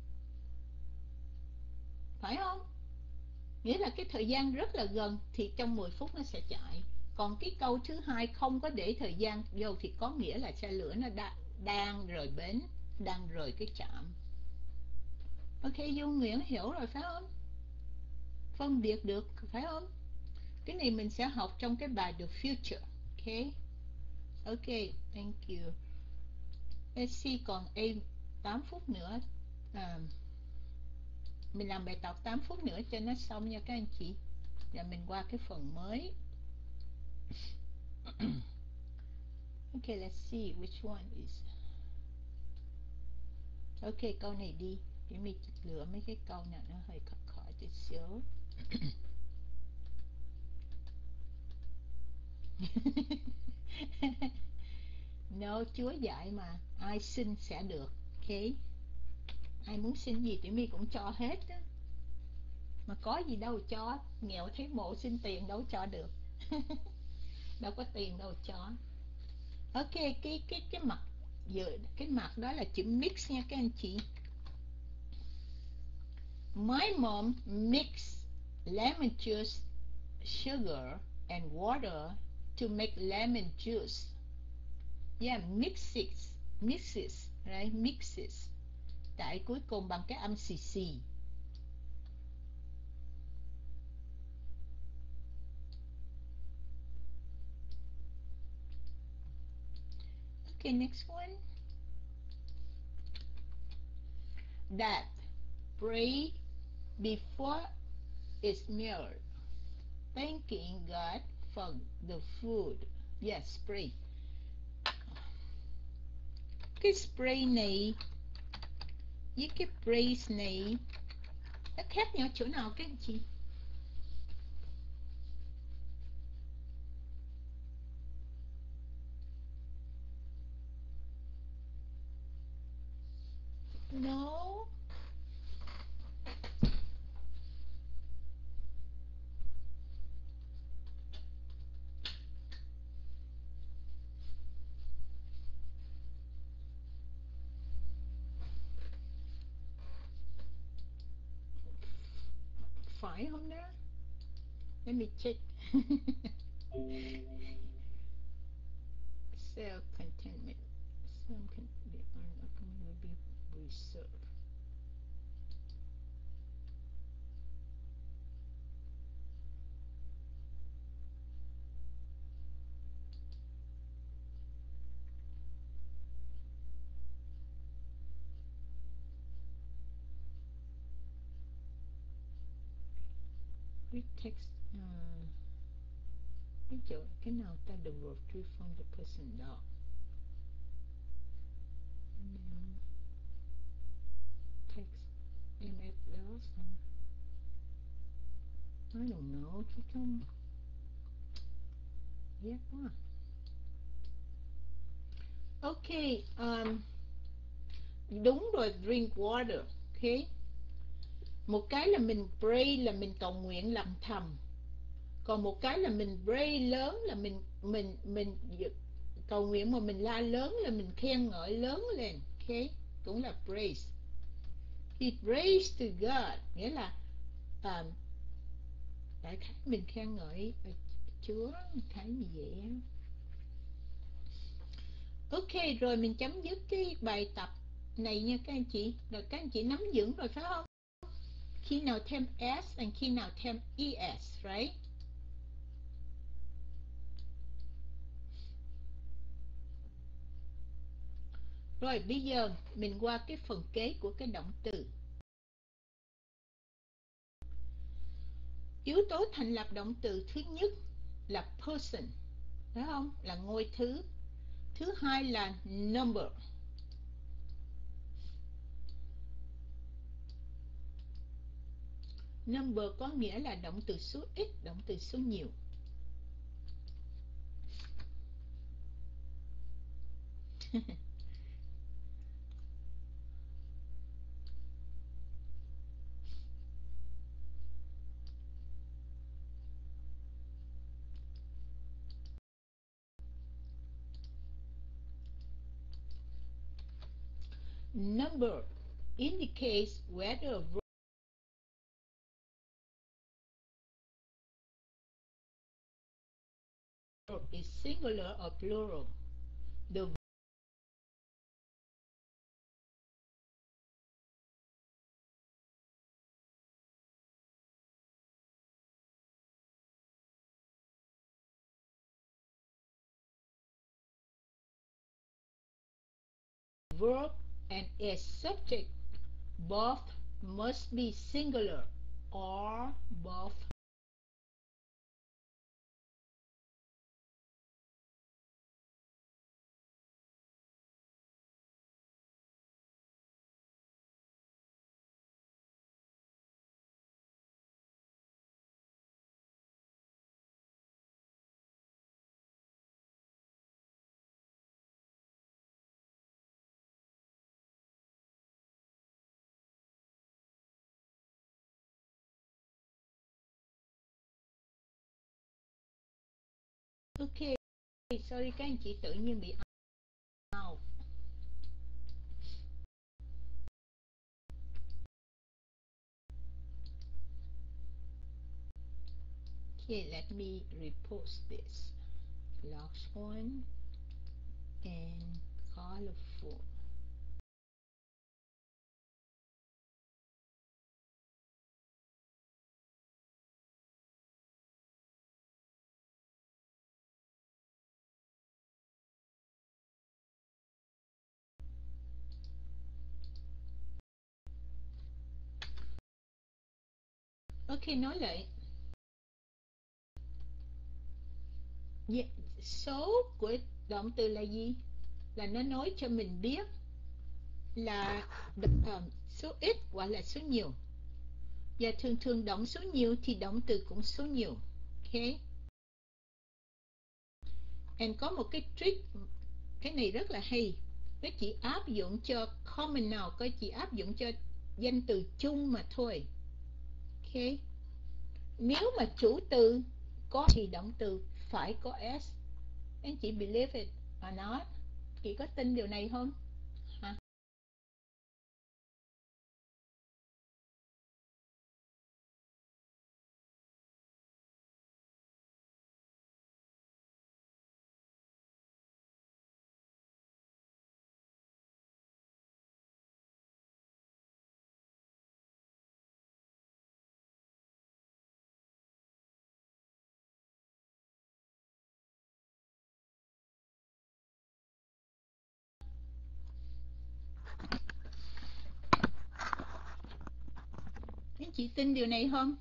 Phải không? Nghĩa là cái thời gian rất là gần thì trong 10 phút nó sẽ chạy. Còn cái câu thứ hai không có để thời gian vô thì có nghĩa là xe lửa nó đang rời bến, đang rời cái trạm. Ok, Dung Nguyễn hiểu rồi phải không? Phân biệt được phải không? Cái này mình sẽ học trong cái bài the future. Ok. Ok, thank you. Let's see, còn 8 phút nữa. Mình làm bài tập 8 phút nữa cho nó xong nha các anh chị. Và mình qua cái phần mới. Okay, let's see which one is. Ok, câu này đi. Để mình lựa mấy cái câu nào nó hơi khó chút xíu. No, Chúa dạy mà, ai xin sẽ được. Ok. Ai muốn xin gì thì mi cũng cho hết á. Mà có gì đâu cho, nghèo thấy mộ xin tiền đâu cho được. đâu có tiền đâu chó. Ok, cái mặt giờ cái mặt đó là chữ mix nha các anh chị. My mom mix lemon juice, sugar and water to make lemon juice. Yeah, mixes, right? Mixes. Tại cuối cùng bằng cái âm xì xì. Okay, next one. That pray before it's meal, thanking God for the food. Yes, pray. Cái spray này với cái praise này nó khác nhau chỗ nào các anh chị? No. Phải không đó? Let me check. Self-contentment. Self-contentment will be reserved. Read text. Ví dụ cái nào ta the word true from the person đó. Text MF đó. I don't know. Chứ không ghét quá. Ok, đúng rồi, drink water. Ok. Một cái là mình pray là mình cầu nguyện lầm thầm. Còn một cái là mình pray lớn là mình cầu nguyện mà mình la lớn là mình khen ngợi lớn lên. Ok, cũng là praise. He prays to God, nghĩa là đại khái mình khen ngợi Chúa, cái gì vậy á. Ok, rồi mình chấm dứt cái bài tập này nha các anh chị. Rồi các anh chị nắm vững rồi phải không? Khi nào thêm S và khi nào thêm ES, right? Rồi bây giờ mình qua cái phần kế của cái động từ. Yếu tố thành lập động từ thứ nhất là person, phải không? Là ngôi thứ. Thứ hai là number. Number có nghĩa là động từ số ít, động từ số nhiều. Number indicates whether a verb is singular or plural. The verb and its subject both must be singular or both Ok, sorry các anh chị tự nhiên bị out. Okay, let me repost this. Last one and colorful. Ok, nói lại. Số của động từ là gì? Là nó nói cho mình biết là số ít hoặc là số nhiều. Và thường thường động số nhiều thì động từ cũng số nhiều. Ok. And có một cái trick, cái này rất là hay. Nó chỉ áp dụng cho common noun, có chỉ áp dụng cho danh từ chung mà thôi. Ok. Nếu mà chủ từ có thì động từ phải có s. Anh chị believe it or not? Chị có tin điều này không? Hả? Anh chị tin điều này không?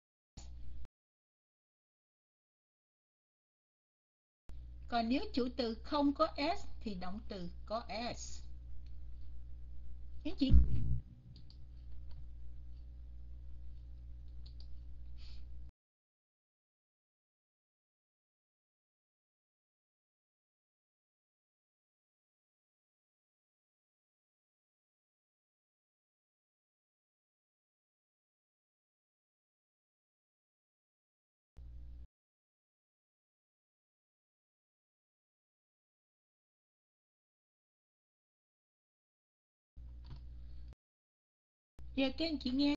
Còn nếu chủ từ không có s thì động từ có s. Anh chị giờ các anh chị nghe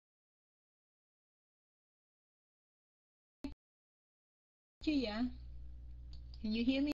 chưa vậy? Can you hear me?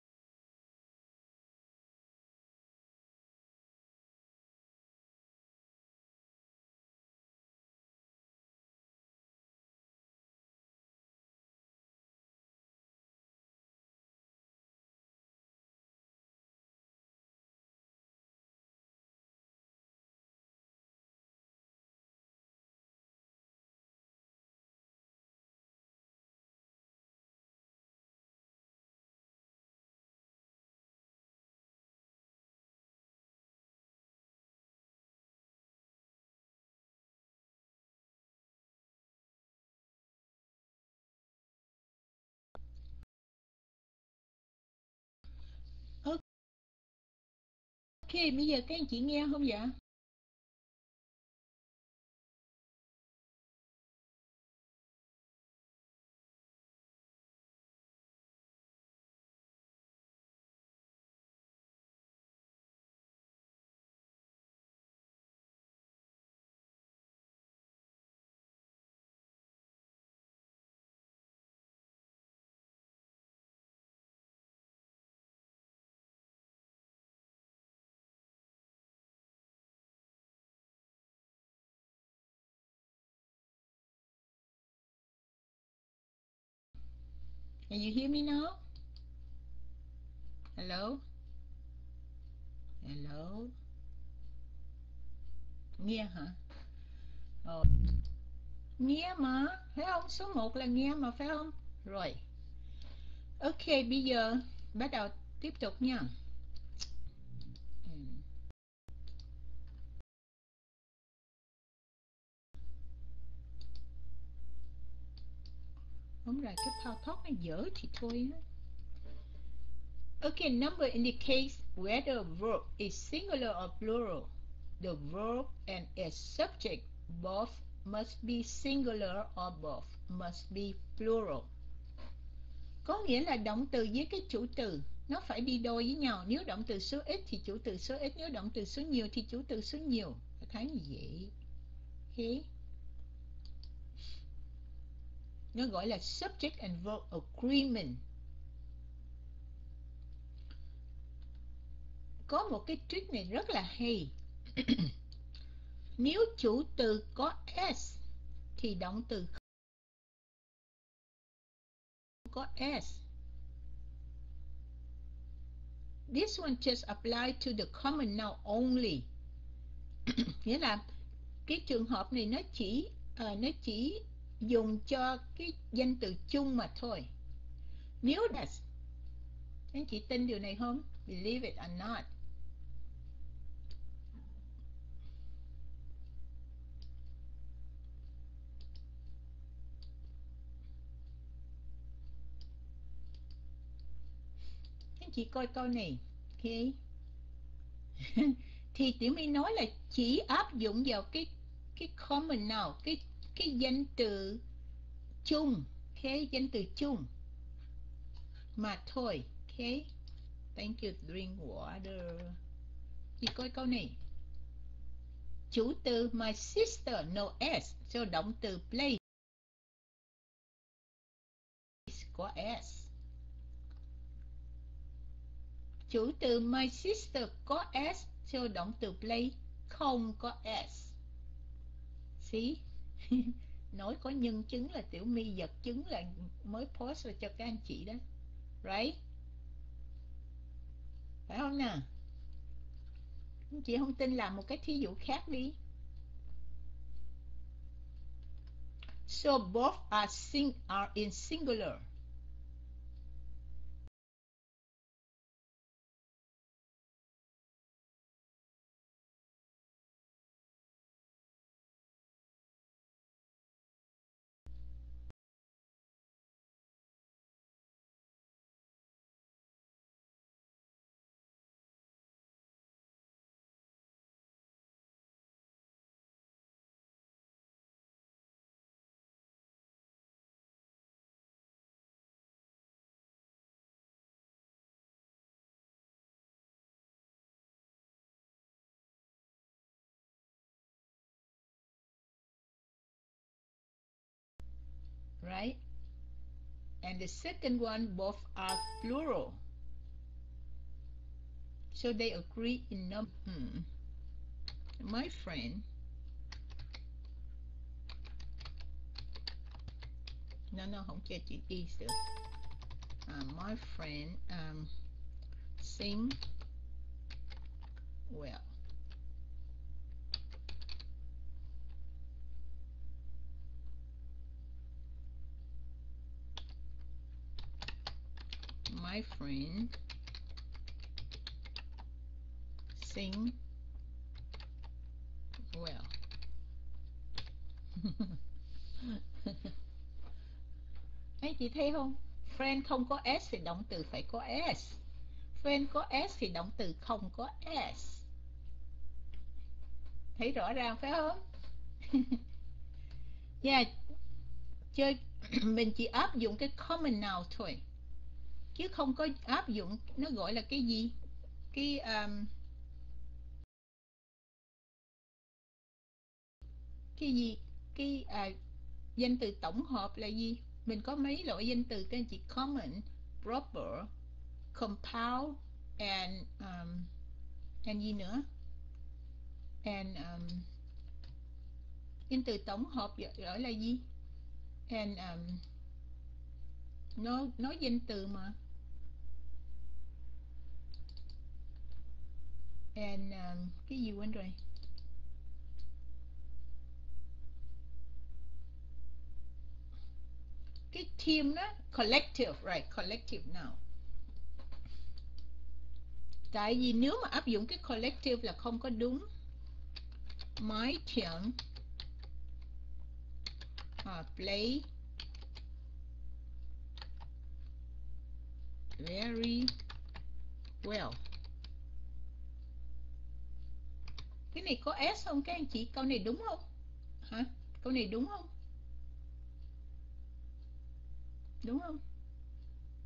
Ok, bây giờ các anh chị nghe không vậy? Can you hear me now? Hello? Hello? Nghe hả? Ờ, nghe mà, phải không? Số 1 là nghe mà, phải không? Rồi. Ok, bây giờ bắt đầu tiếp tục nha. Không là cái thao tác nó dở thì thôi á. Okay, number indicates whether a verb is singular or plural. The verb and its subject both must be singular or both must be plural. Có nghĩa là động từ với cái chủ từ nó phải đi đôi với nhau. Nếu động từ số ít thì chủ từ số ít, nếu động từ số nhiều thì chủ từ số nhiều. Thấy như vậy. Okay. Nó gọi là subject and verb agreement. Có một cái trick này rất là hay. Nếu chủ từ có s thì động từ không có s. This one just apply to the common noun only. Nghĩa là cái trường hợp này nó chỉ dùng cho cái danh từ chung mà thôi. Nếu does, anh chị tin điều này không? Believe it or not. Anh chị coi câu này, ok? Thì Tiểu My nói là chỉ áp dụng vào cái common noun, cái danh từ chung, ok? Danh từ chung mà thôi, ok? Thank you, drink water. Chị coi câu này. Chủ từ my sister no s, so động từ play có s. Chủ từ my sister có s, so động từ play không có s. See? Nói có nhân chứng là Tiểu My vật chứng là mới post ra cho các anh chị đó. Right? Phải không nè? Anh chị không tin làm một cái thí dụ khác đi. So both are in singular. Right? And the second one, both are plural. So they agree in number. My friend. No, không cho chị đi được. My friend sing well. My friend sing well. Anh chị thấy không? Friend không có s thì động từ phải có s. Friend có s thì động từ không có s. Thấy rõ ràng phải không? Yeah, chơi mình chỉ áp dụng cái common noun thôi, chứ không có áp dụng, nó gọi là cái gì, cái gì, cái danh từ tổng hợp là gì? Mình có mấy loại danh từ các anh chị? Common, proper, compound and gì nữa? And danh từ tổng hợp gọi là gì? And nói danh từ mà. And cái gì quên rồi. Cái team đó, collective, right, collective noun. Tại vì nếu mà áp dụng cái collective là không có đúng. My team play very well. Cái này có S không các anh chị? Câu này đúng không? Hả? Câu này đúng không? Đúng không?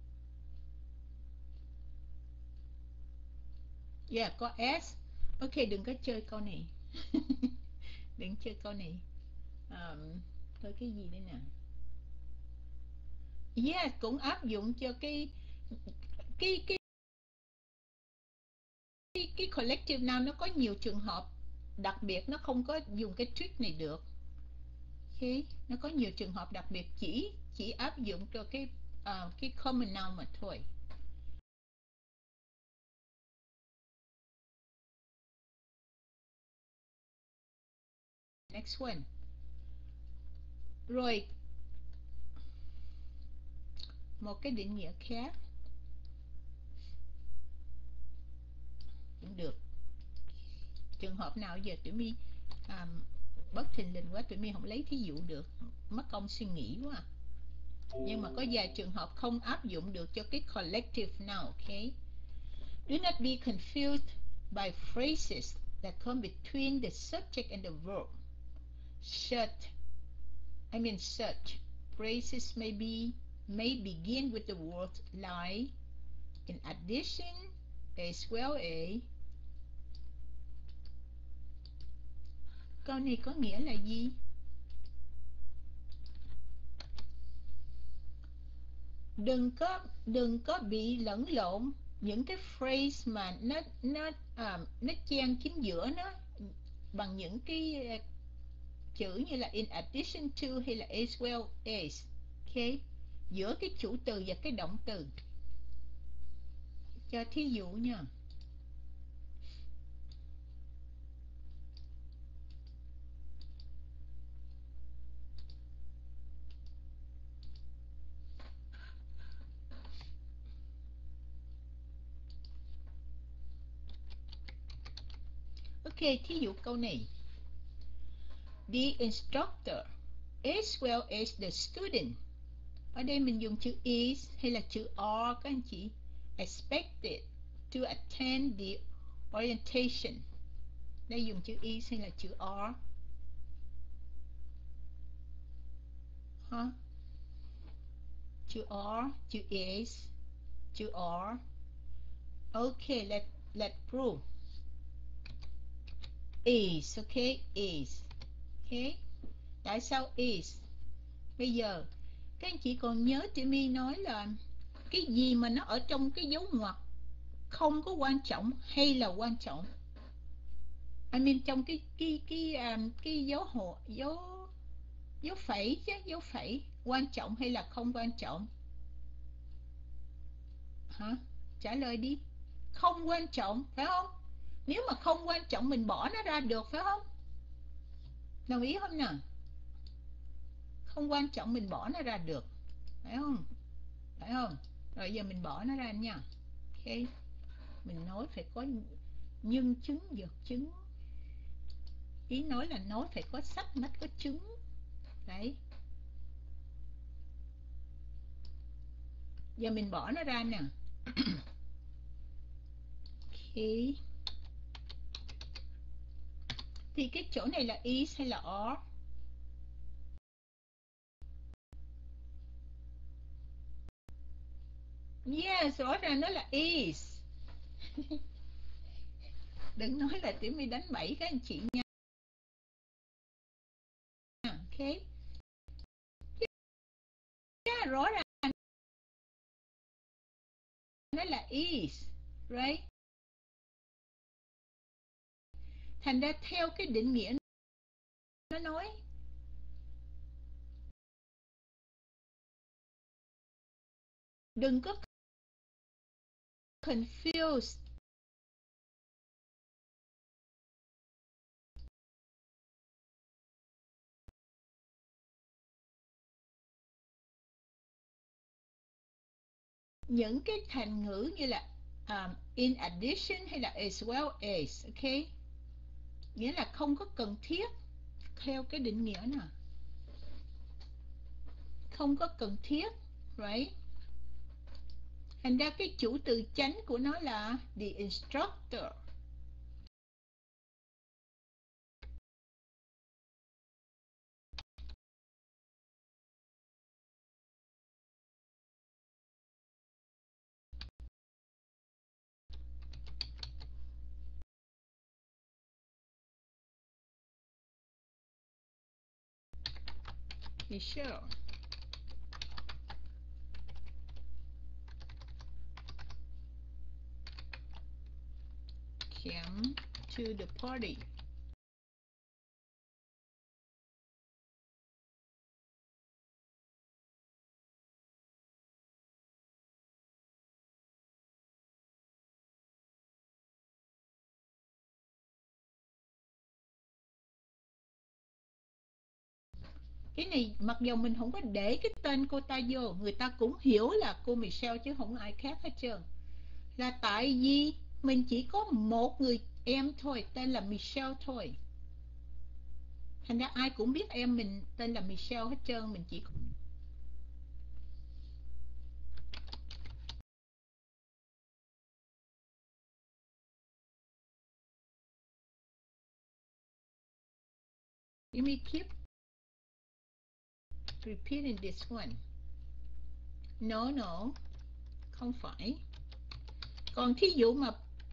Yeah, có S. Ok, đừng có chơi câu này. Đừng chơi câu này. Thôi cái gì đây nè. Yeah, cũng áp dụng cho cái cái cái collective noun, nó có nhiều trường hợp đặc biệt, nó không có dùng cái trick này được. Ok, nó có nhiều trường hợp đặc biệt, chỉ áp dụng cho cái common noun mà thôi. Next one. Rồi, một cái định nghĩa khác cũng được. Trường hợp nào giờ tụi mi bất thình lình quá, tụi mi không lấy thí dụ được, mất công suy nghĩ quá. Nhưng mà có vài trường hợp không áp dụng được cho cái collective noun. Okay, do not be confused by phrases that come between the subject and the verb. Such phrases may begin with the word like, in addition, as well as. Câu này có nghĩa là gì? Đừng có bị lẫn lộn những cái phrase mà nó chen chính giữa nó bằng những cái chữ như là in addition to hay là as well as. Okay, giữa cái chủ từ và cái động từ. Cho thí dụ nha. Ok, thí dụ câu này. The instructor as well as the student. Ở đây mình dùng chữ is hay là chữ are các anh chị? Expected to attend the orientation. Đây dùng chữ is hay là chữ are? Hả? Chữ are, chữ is, chữ are. Okay, let's prove. Is, okay, is. Okay. Tại sao is? Bây giờ các anh chị còn nhớ chị My nói là cái gì mà nó ở trong cái dấu ngoặc không có quan trọng hay là quan trọng? Trong cái dấu phẩy chứ, dấu phẩy quan trọng hay là không quan trọng? Hả? Trả lời đi. Không quan trọng, phải không? Nếu mà không quan trọng mình bỏ nó ra được, phải không? Đồng ý không nào? Không quan trọng mình bỏ nó ra được, phải không? Phải không? Rồi giờ mình bỏ nó ra nha. Ok, mình nói phải có nhân chứng, vật chứng. Ý nói là nói phải có sách mách, có chứng. Đấy. Giờ mình bỏ nó ra nè. Ok, thì cái chỗ này là is hay là are? Yes, rõ ràng nó là is. Đừng nói là Tiểu My đánh bẫy các anh chị nha. Ok, yeah, rõ ràng nó là is, right? Thành ra theo cái định nghĩa nó nói, đừng có confuse những cái thành ngữ như là in addition hay là as well as. Ok, nghĩa là không có cần thiết theo cái định nghĩa nào, không có cần thiết, right? Thành ra cái chủ từ chánh của nó là the instructor. Michelle came to the party. Cái này mặc dù mình không có để cái tên cô ta vô, người ta cũng hiểu là cô Michelle chứ không ai khác hết trơn. Là tại vì mình chỉ có một người em thôi, tên là Michelle thôi. Thành ra ai cũng biết em mình tên là Michelle hết trơn. Mình chỉ Let me keep repeating this one. No, không phải. Còn thí dụ mà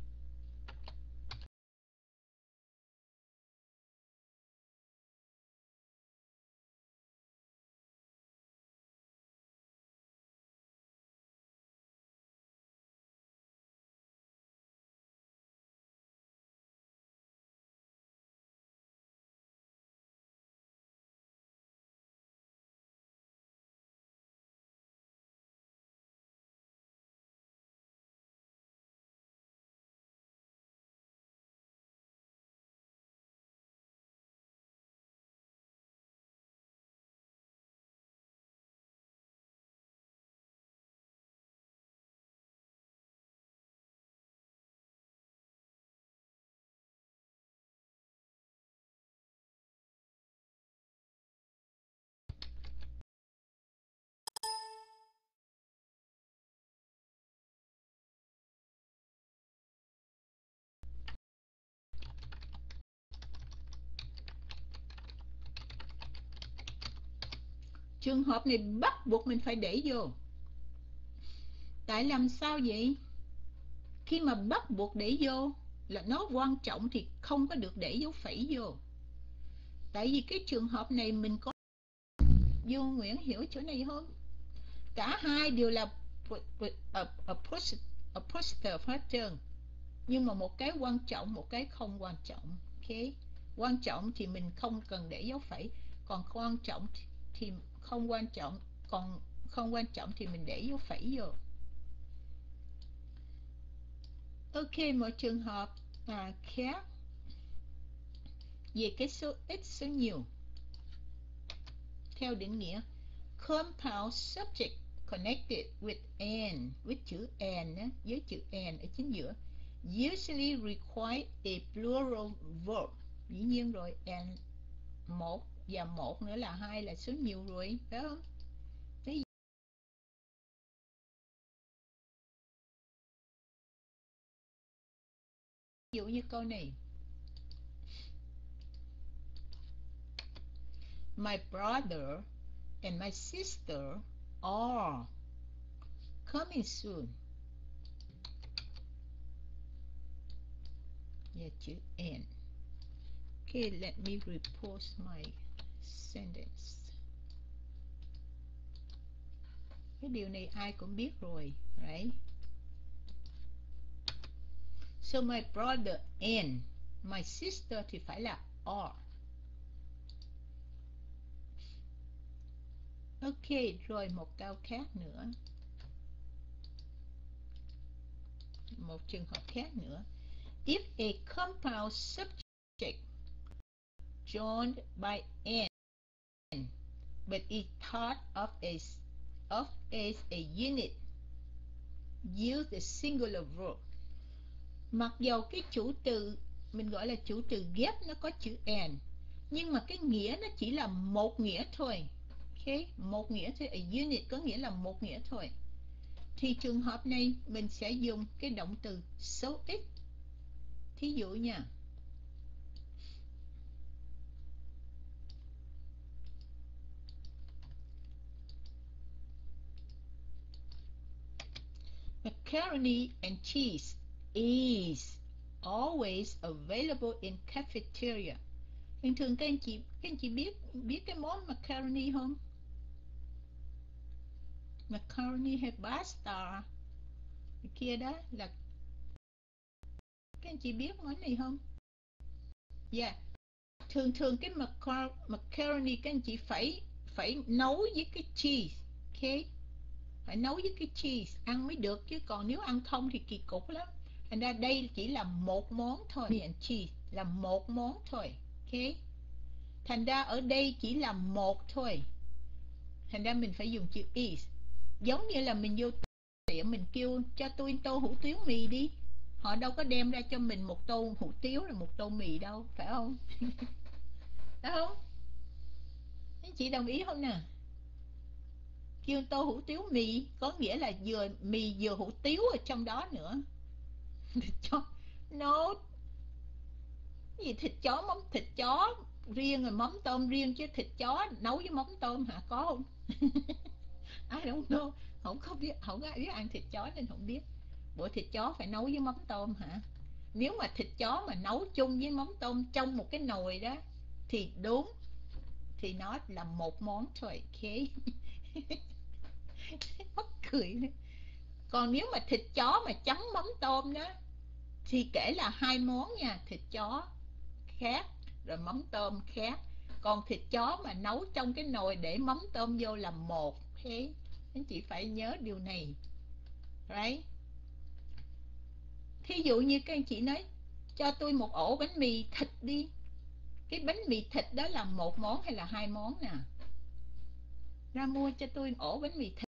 trường hợp này bắt buộc mình phải để vô. Tại làm sao vậy? Khi mà bắt buộc để vô là nó quan trọng thì không có được để dấu phẩy vô. Tại vì cái trường hợp này mình có vô Nguyễn hiểu chỗ này không? Cả hai đều là apostrophe hết trơn. Nhưng mà một cái quan trọng, một cái không quan trọng. Ok? Quan trọng thì mình không cần để dấu phẩy, còn quan trọng thì không quan trọng, còn không quan trọng thì mình để dấu phẩy vô. Ok, một trường hợp khác về cái số ít số nhiều theo định nghĩa compound subject connected with an, với chữ an á, với chữ an ở chính giữa, usually require a plural verb. Dĩ nhiên rồi, and một và một nữa là hai là số nhiều rồi, phải không? Ví dụ như câu này: My brother and my sister are coming soon. Và chữ and. Okay, let me repose my sentence. Cái điều này ai cũng biết rồi, right? So my brother and my sister thì phải là are. Ok, rồi một câu khác nữa. Một trường hợp khác nữa. If a compound subject joined by an but is thought of as a unit, use the singular verb. Mặc dầu cái chủ từ mình gọi là chủ từ ghép nó có chữ and, nhưng mà cái nghĩa nó chỉ là một nghĩa thôi. Ok, một nghĩa thôi. A unit có nghĩa là một nghĩa thôi. Thì trường hợp này mình sẽ dùng cái động từ số ít. Thí dụ nha, macaroni and cheese is always available in cafeteria. Thường thường các anh chị biết cái món macaroni không? Macaroni hay pasta kia đó là các anh chị biết món này không? Dạ. Yeah. Thường thường cái macaroni các anh chị phải nấu với cái cheese, ok? Phải nấu với cái cheese ăn mới được, chứ còn nếu ăn không thì kỳ cục lắm. Thành ra đây chỉ là một món thôi, and cheese là một món thôi, ok? Thành ra ở đây chỉ là một thôi, thành ra mình phải dùng chữ is. Giống như là mình vô tiệm mình kêu cho tôi tô hủ tiếu mì đi, họ đâu có đem ra cho mình một tô hủ tiếu rồi một tô mì đâu, phải không? Phải không? Anh chị đồng ý không nè? Kêu tô hủ tiếu mì có nghĩa là vừa mì vừa hủ tiếu ở trong đó nữa. Cho nó gì, thịt chó, mắm thịt chó riêng rồi mắm tôm riêng, chứ thịt chó nấu với mắm tôm hả, có không? I don't know, không có biết, không có ai biết ăn thịt chó nên không biết. Bộ thịt chó phải nấu với mắm tôm hả? Nếu mà thịt chó mà nấu chung với mắm tôm trong một cái nồi đó thì đúng, thì nó là một món thôi, ok? Mắc cười nữa. Còn nếu mà thịt chó mà chấm mắm tôm đó thì kể là hai món nha, thịt chó khác rồi mắm tôm khác. Còn thịt chó mà nấu trong cái nồi để mắm tôm vô là một, ok? Anh chị phải nhớ điều này, right? Thí dụ như các anh chị nói cho tôi một ổ bánh mì thịt đi, cái bánh mì thịt đó là một món hay là hai món nè? Ra mua cho tôi một ổ bánh mì thịt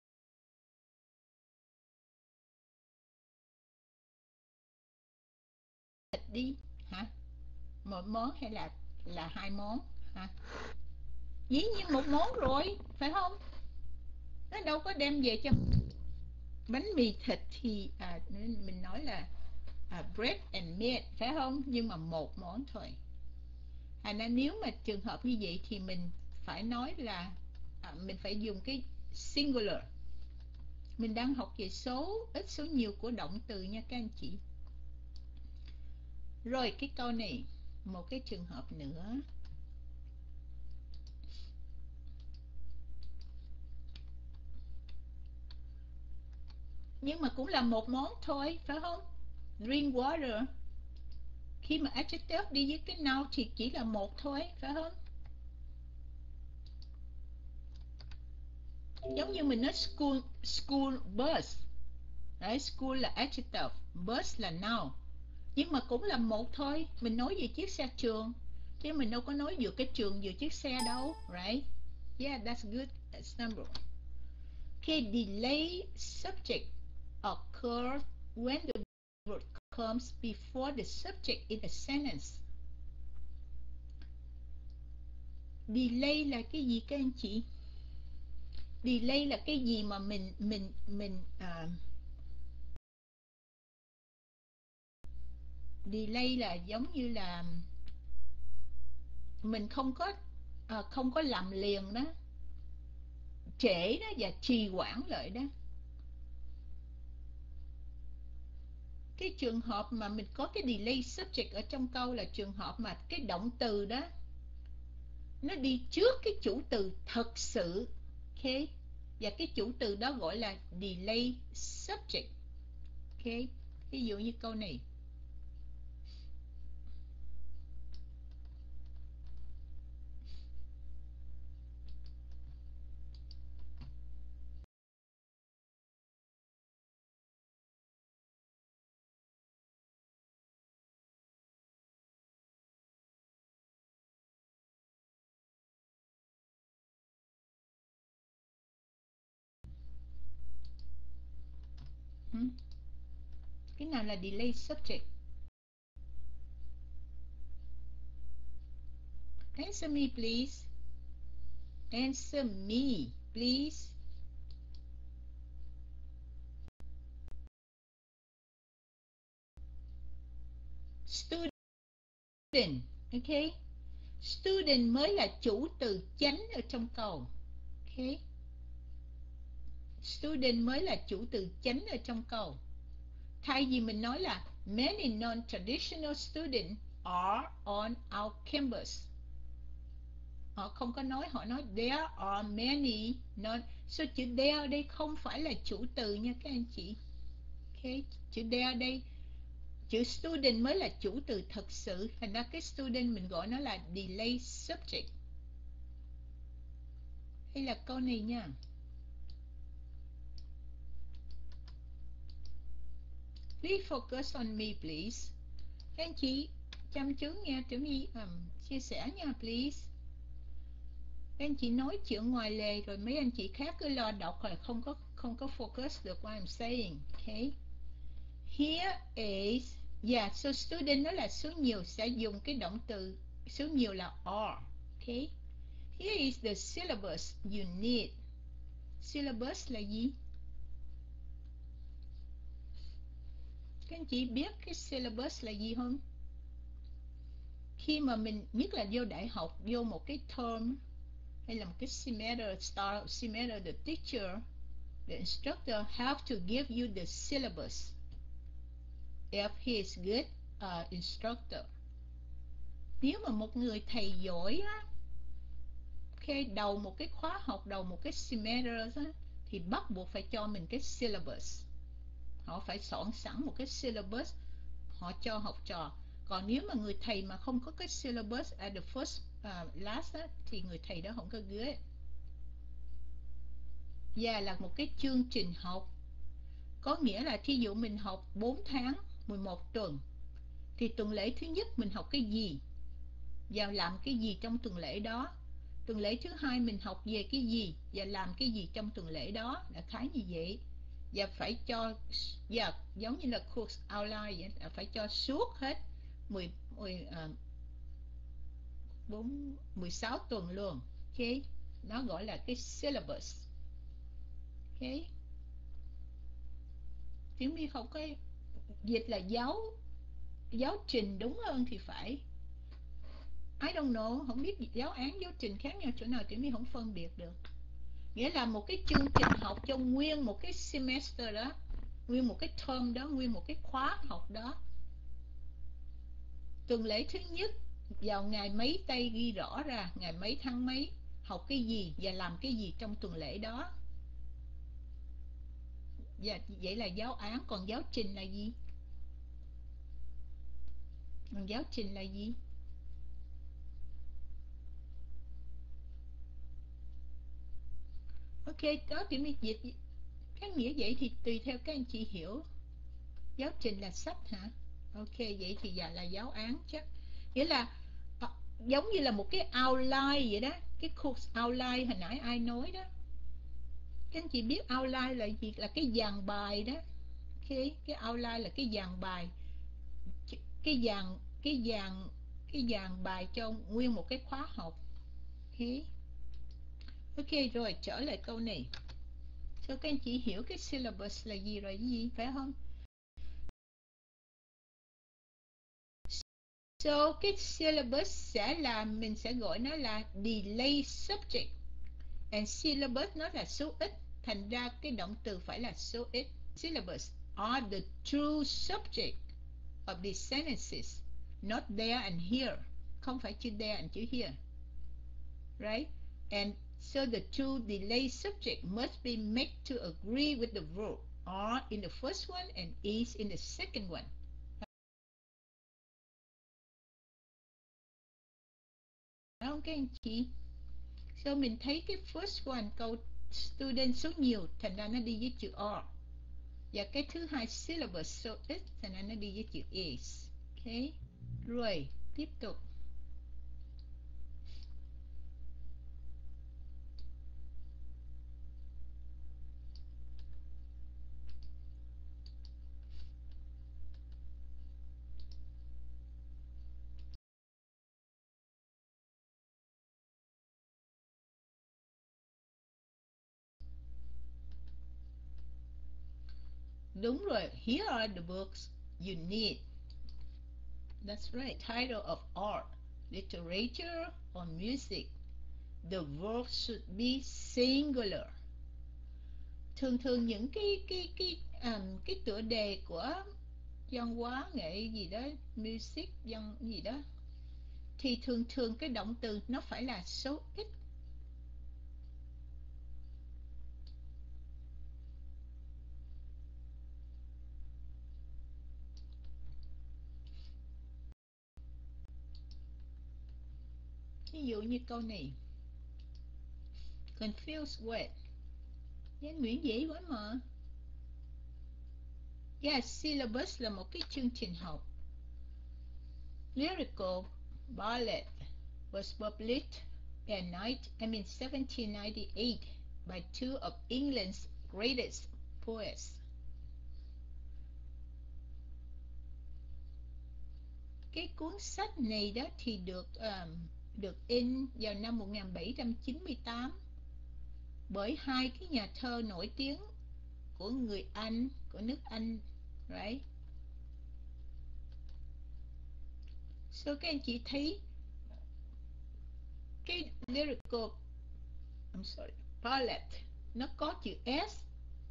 đi hả? Một món hay là hai món hả? Dĩ nhiên một món rồi, phải không? Nó đâu có đem về cho bánh mì thịt thì mình nói là bread and meat, phải không? Nhưng mà một món thôi. Nên nếu mà trường hợp như vậy thì mình phải nói là mình phải dùng cái singular. Mình đang học về số ít số nhiều của động từ nha các anh chị. Rồi cái câu này, một cái trường hợp nữa. Nhưng mà cũng là một món thôi, phải không? Drink water. Khi mà adjective đi với cái noun thì chỉ là một thôi, phải không? Giống như mình nói school bus. Đấy, school là adjective, bus là noun. Nhưng mà cũng là một thôi. Mình nói về chiếc xe trường, chứ mình đâu có nói vừa cái trường vừa chiếc xe đâu, right? Yeah, that's good example. Okay, delay subject occurs when the word comes before the subject in a sentence. Delay là cái gì các anh chị? Delay là cái gì mà mình delay là giống như là mình không có làm liền đó, trễ đó và trì hoãn lại đó. Cái trường hợp mà mình có cái delay subject ở trong câu là trường hợp mà cái động từ đó nó đi trước cái chủ từ thật sự, ok? Và cái chủ từ đó gọi là delay subject, ok? Ví dụ như câu này. Cái nào là delay subject? Answer me please. Answer me please. Student, ok? Student mới là chủ từ chánh ở trong câu, ok? Student mới là chủ từ chánh ở trong câu. Thay vì mình nói là many non-traditional students are on our campus. Họ không có nói, họ nói there are many. So chữ there đây không phải là chủ từ nha các anh chị. Okay. Chữ there đây, chữ student mới là chủ từ thật sự. Thành ra cái student mình gọi nó là delay subject. Hay là câu này nha. Please focus on me please. Các anh chị chăm chú nghe Tiểu My chia sẻ nha please. Các anh chị nói chuyện ngoài lề rồi mấy anh chị khác cứ lo đọc rồi không có focus được what I'm saying. Okay. Here is, so student nó là số nhiều, sẽ dùng cái động từ số nhiều là are. Okay. Here is the syllabus you need. Syllabus là gì? Các anh chị biết cái syllabus là gì không? Khi mà mình, nhất là vô đại học, vô một cái term hay là một cái semester, start semester, the teacher, the instructor have to give you the syllabus if he is good instructor. Nếu mà một người thầy giỏi á, okay, đầu một cái khóa học, đầu một cái semester á, thì bắt buộc phải cho mình cái syllabus. Họ phải soạn sẵn một cái syllabus họ cho học trò. Còn nếu mà người thầy mà không có cái syllabus at the first last á, thì người thầy đó không có good. Và là một cái chương trình học, có nghĩa là thí dụ mình học 4 tháng 11 tuần, thì tuần lễ thứ nhất mình học cái gì và làm cái gì trong tuần lễ đó, tuần lễ thứ hai mình học về cái gì và làm cái gì trong tuần lễ đó, là khá như vậy. Và phải cho, giống như là course outline vậy, là phải cho suốt hết 16 tuần luôn. Ok, nó gọi là cái syllabus. Ok, tiếng My không có dịch là giáo trình đúng hơn thì phải. I don't know, không biết giáo án giáo trình khác nhau chỗ nào, tiếng My không phân biệt được. Nghĩa là một cái chương trình học cho nguyên một cái semester đó, nguyên một cái term đó, nguyên một cái khóa học đó. Tuần lễ thứ nhất vào ngày mấy Tây ghi rõ ra ngày mấy tháng mấy, học cái gì và làm cái gì trong tuần lễ đó. Và vậy là giáo án. Còn giáo trình là gì? Còn giáo trình là gì? Ok, đó thì mình dịch cái nghĩa vậy thì tùy theo các anh chị hiểu. Giáo trình là sách hả? Ok, vậy thì giờ là giáo án chắc. Nghĩa là giống như là một cái outline vậy đó, cái course outline hồi nãy ai nói đó. Các anh chị biết outline là gì? Là cái dàn bài đó. Okay, cái outline là cái dàn bài, cái dàn bài cho nguyên một cái khóa học. Okay. Ok, rồi trở lại câu này. So các anh chị hiểu cái syllabus là gì rồi gì, phải không? So cái syllabus sẽ là, mình sẽ gọi nó là delay subject. And syllabus nó là số ít, thành ra cái động từ phải là số ít. Syllabus are the true subject of these sentences, not there and here. Không phải chữ there and chữ here. Right? And so the two delay subject must be made to agree with the verb are in the first one and is in the second one. Không các anh chị? So mình thấy cái first one, câu student số nhiều, thành ra nó đi với chữ are. Và cái thứ hai syllabus số ít, thành ra nó đi với chữ is. Ok. Rồi, tiếp tục. Đúng rồi, here are the books you need. That's right, title of art, literature or music. The verb should be singular. Thường thường những cái tựa đề của văn hóa nghệ gì đó, music văn gì đó, thì thường thường cái động từ nó phải là số ít. Ví dụ như câu này, confused with. Danh Nguyễn dễ quá mà. Yeah, syllabus là một cái chương trình học. Lyrical Ballet was published in 1798 by two of England's greatest poets. Cái cuốn sách này đó thì được in vào năm 1798 bởi hai cái nhà thơ nổi tiếng của người Anh, của nước Anh, right? So các anh chị thấy cái lyrical, ballet nó có chữ S,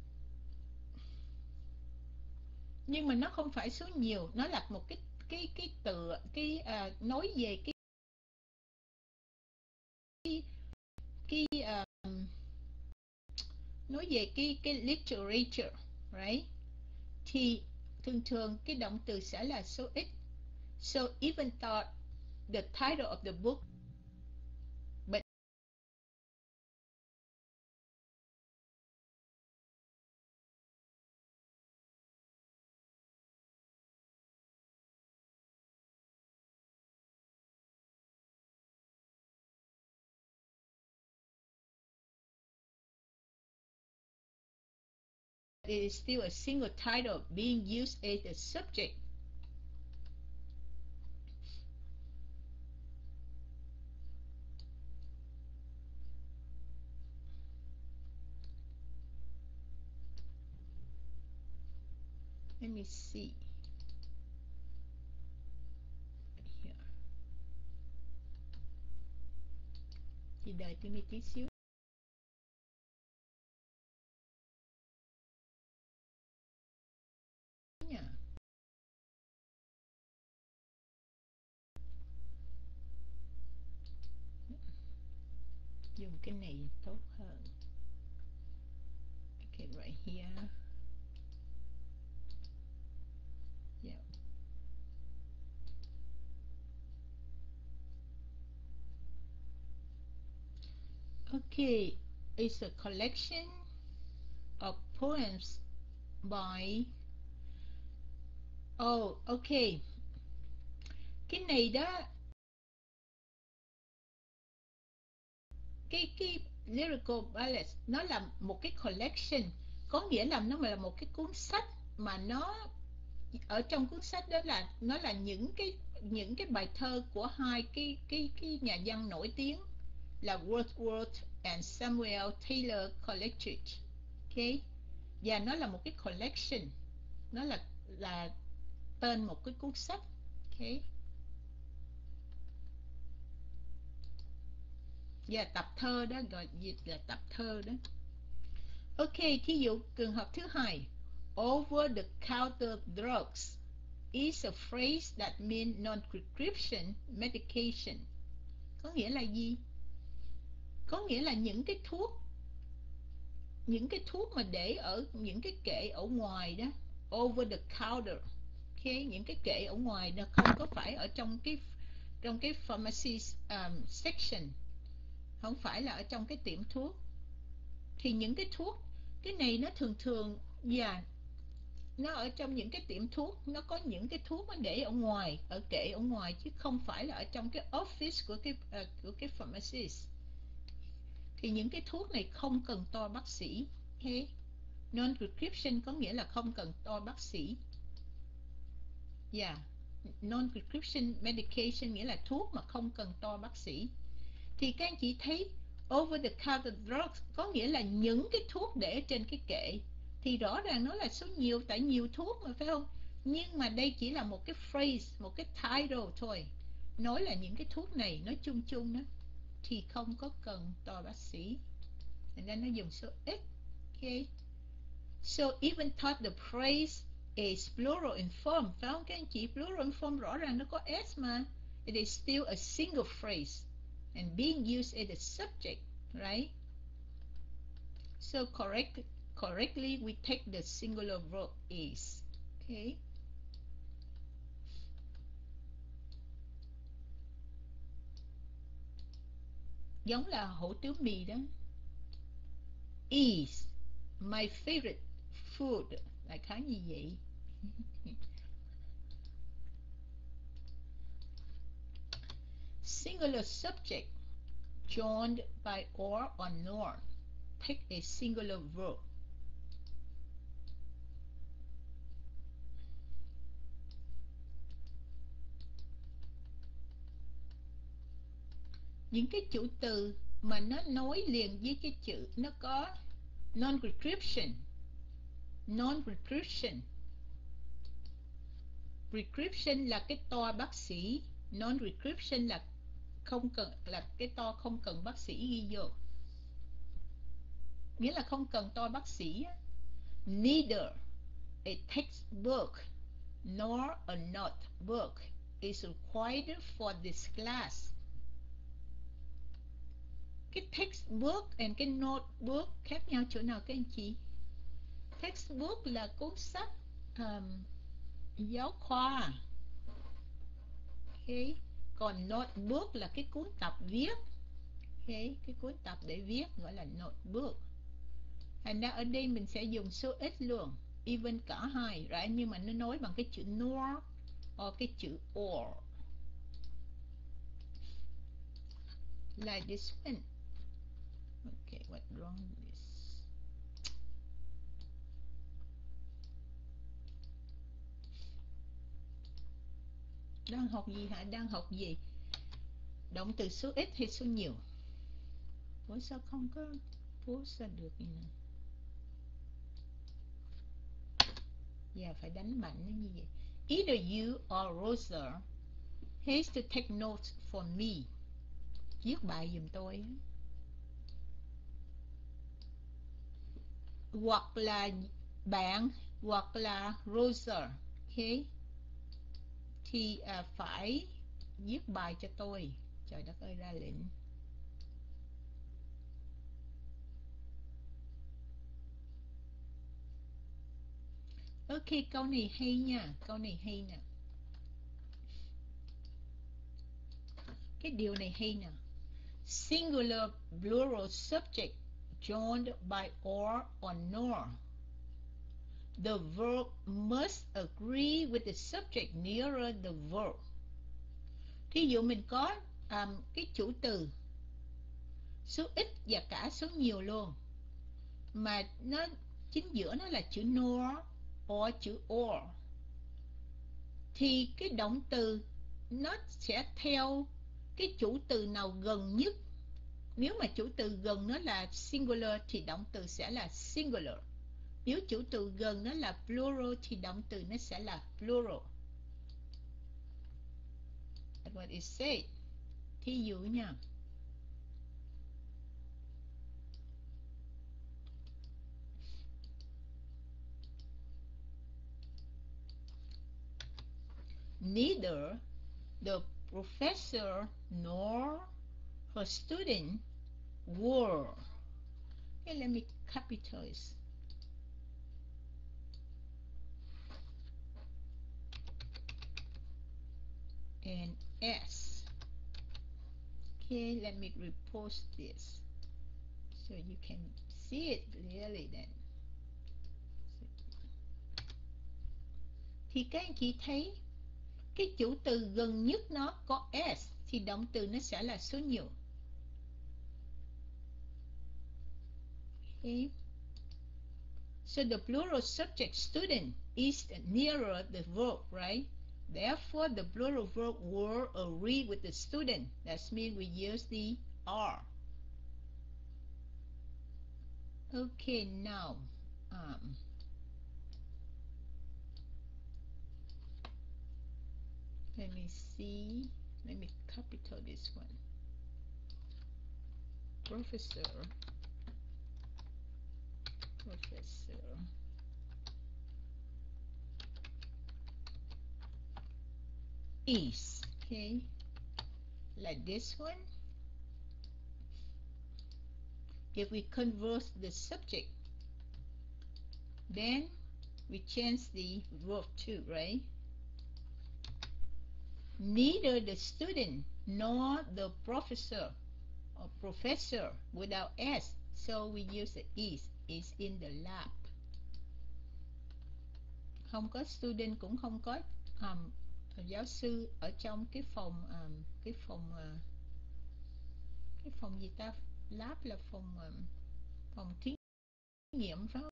nhưng mà nó không phải số nhiều, nó là một cái từ nói về cái nói về cái literature, right? Thì thường thường cái động từ sẽ là số ít. So even thought the title of the book, but it is still a single title being used as a subject. Let me see. Here. Chị đợi tôi một tí xíu nha. Dùng cái này tốt hơn. Okay, right here. Yeah. Okay, it's a collection of poems by... Oh, okay. Cái này đó, cái lyrical ballet nó là một cái collection, có nghĩa là nó là một cái cuốn sách mà nó ở trong cuốn sách đó là nó là những cái bài thơ của hai cái nhà văn nổi tiếng là Wordsworth and Samuel Taylor Coleridge. Okay, và nó là một cái collection, nó là tên một cái cuốn sách. Okay, và tập thơ đó, gọi dịch là tập thơ đó. Ok, thí dụ trường hợp thứ hai, over the counter drugs is a phrase that means non-prescription medication. Có nghĩa là gì? Có nghĩa là những cái thuốc mà để ở những cái kệ ở ngoài đó, over the counter. Okay, những cái kệ ở ngoài đó không có phải ở trong cái pharmacy section, không phải là ở trong cái tiệm thuốc. Thì những cái thuốc, cái này nó thường thường nó ở trong những cái tiệm thuốc, nó có những cái thuốc nó để ở ngoài, ở kệ ở ngoài, chứ không phải là ở trong cái office của cái pharmacist. Thì những cái thuốc này không cần to bác sĩ. Okay? Non-prescription có nghĩa là không cần to bác sĩ. Non-prescription medication nghĩa là thuốc mà không cần to bác sĩ. Thì các anh chị thấy over the counter drugs có nghĩa là những cái thuốc để trên cái kệ, thì rõ ràng nó là số nhiều, tại nhiều thuốc mà, phải không? Nhưng mà đây chỉ là một cái phrase, một cái title thôi, nói là những cái thuốc này nói chung chung đó thì không có cần to bác sĩ, thành ra nó dùng số ít. Okay, so even thought the phrase is plural in form, phải không các anh chị? Plural in form rõ ràng nó có s mà. It is still a single phrase and being used as a subject, right? So correctly we take the singular verb is. Okay. Giống là hủ tiếu mì đó. Is my favorite food, là khá như vậy. Singular subject joined by or nor. Take a singular verb. Những cái chủ từ mà nó nối liền với cái chữ, nó có non-recursion. Recursion là cái to bác sĩ, non-recursion là không cần, là cái to không cần bác sĩ ghi vô, nghĩa là không cần to bác sĩ. Neither a textbook nor a notebook is required for this class. Cái textbook and cái notebook khác nhau chỗ nào các anh chị? Textbook là cuốn sách giáo khoa. Okay. Còn notebook là cái cuốn tập viết. Okay. Cái cuốn tập để viết gọi là notebook. Thành ra ở đây mình sẽ dùng số ít luôn, even cả hai, right? Nhưng mà nó nói bằng cái chữ nor hoặc cái chữ or. Like this one. Okay, what's wrong with this? Đang học gì hả? Đang học gì? Động từ số ít hay số nhiều? Ủa sao không có post ra được vậy nè? Dạ, phải đánh mạnh nó như vậy. Either you or Rosa has to take notes for me. Viết bài giùm tôi. Hoặc là bạn, hoặc là Rosa. Okay. Thì phải viết bài cho tôi. Trời đất ơi, ra lệnh. Ok, câu này hay nha. Câu này hay nè. Cái điều này hay nè. Singular plural subject joined by or nor. The verb must agree with the subject nearer the verb. Thí dụ mình có cái chủ từ số ít và cả số nhiều luôn, mà nó chính giữa nó là chữ nor or chữ or, thì cái động từ nó sẽ theo cái chủ từ nào gần nhất. Nếu mà chủ từ gần nó là singular thì động từ sẽ là singular. Nếu chủ từ gần nó là plural thì động từ nó sẽ là plural. That's what it said. Thí dụ nha. Neither the professor nor her student were. Okay, let me capitalize. And S. Okay, let me repost this so you can see it clearly then. Thì các anh chị thấy cái chủ từ gần nhất nó có S thì động từ nó sẽ là số nhiều. Okay. So the plural subject student is nearer the verb, right? Therefore, the plural verb were agree with the student. That means we use the are. Okay, now let me see. Let me capital this one. Professor. is. Okay, like this one. If we convert the subject, then we change the verb too, right? Neither the student nor the professor or professor without s, so we use the is in the lab. Không có student cũng không có giáo sư ở trong cái phòng cái phòng gì ta, lab là phòng thí nghiệm phải không,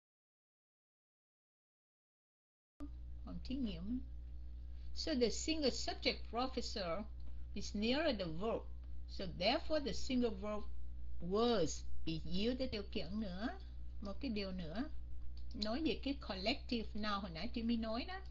phòng thí nghiệm. So the single subject professor is nearer the verb, so therefore the single verb was is used. Điều kiện nữa, một cái điều nữa nói về cái collective noun hồi nãy Timmy nói đó.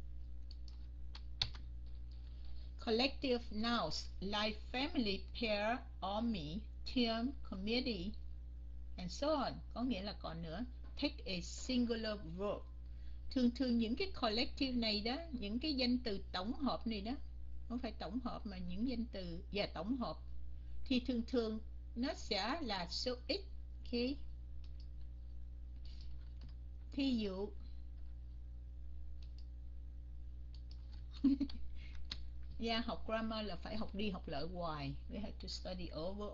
Collective nouns like family, pair, army, team, committee, and so on, có nghĩa là còn nữa, take a singular verb. Thường thường những cái collective này đó, những cái danh từ tổng hợp này đó, không phải tổng hợp mà những danh từ và tổng hợp, thì thường thường nó sẽ là số ít. Okay. Thí dụ yeah, học grammar là phải học đi học lại hoài. We have to study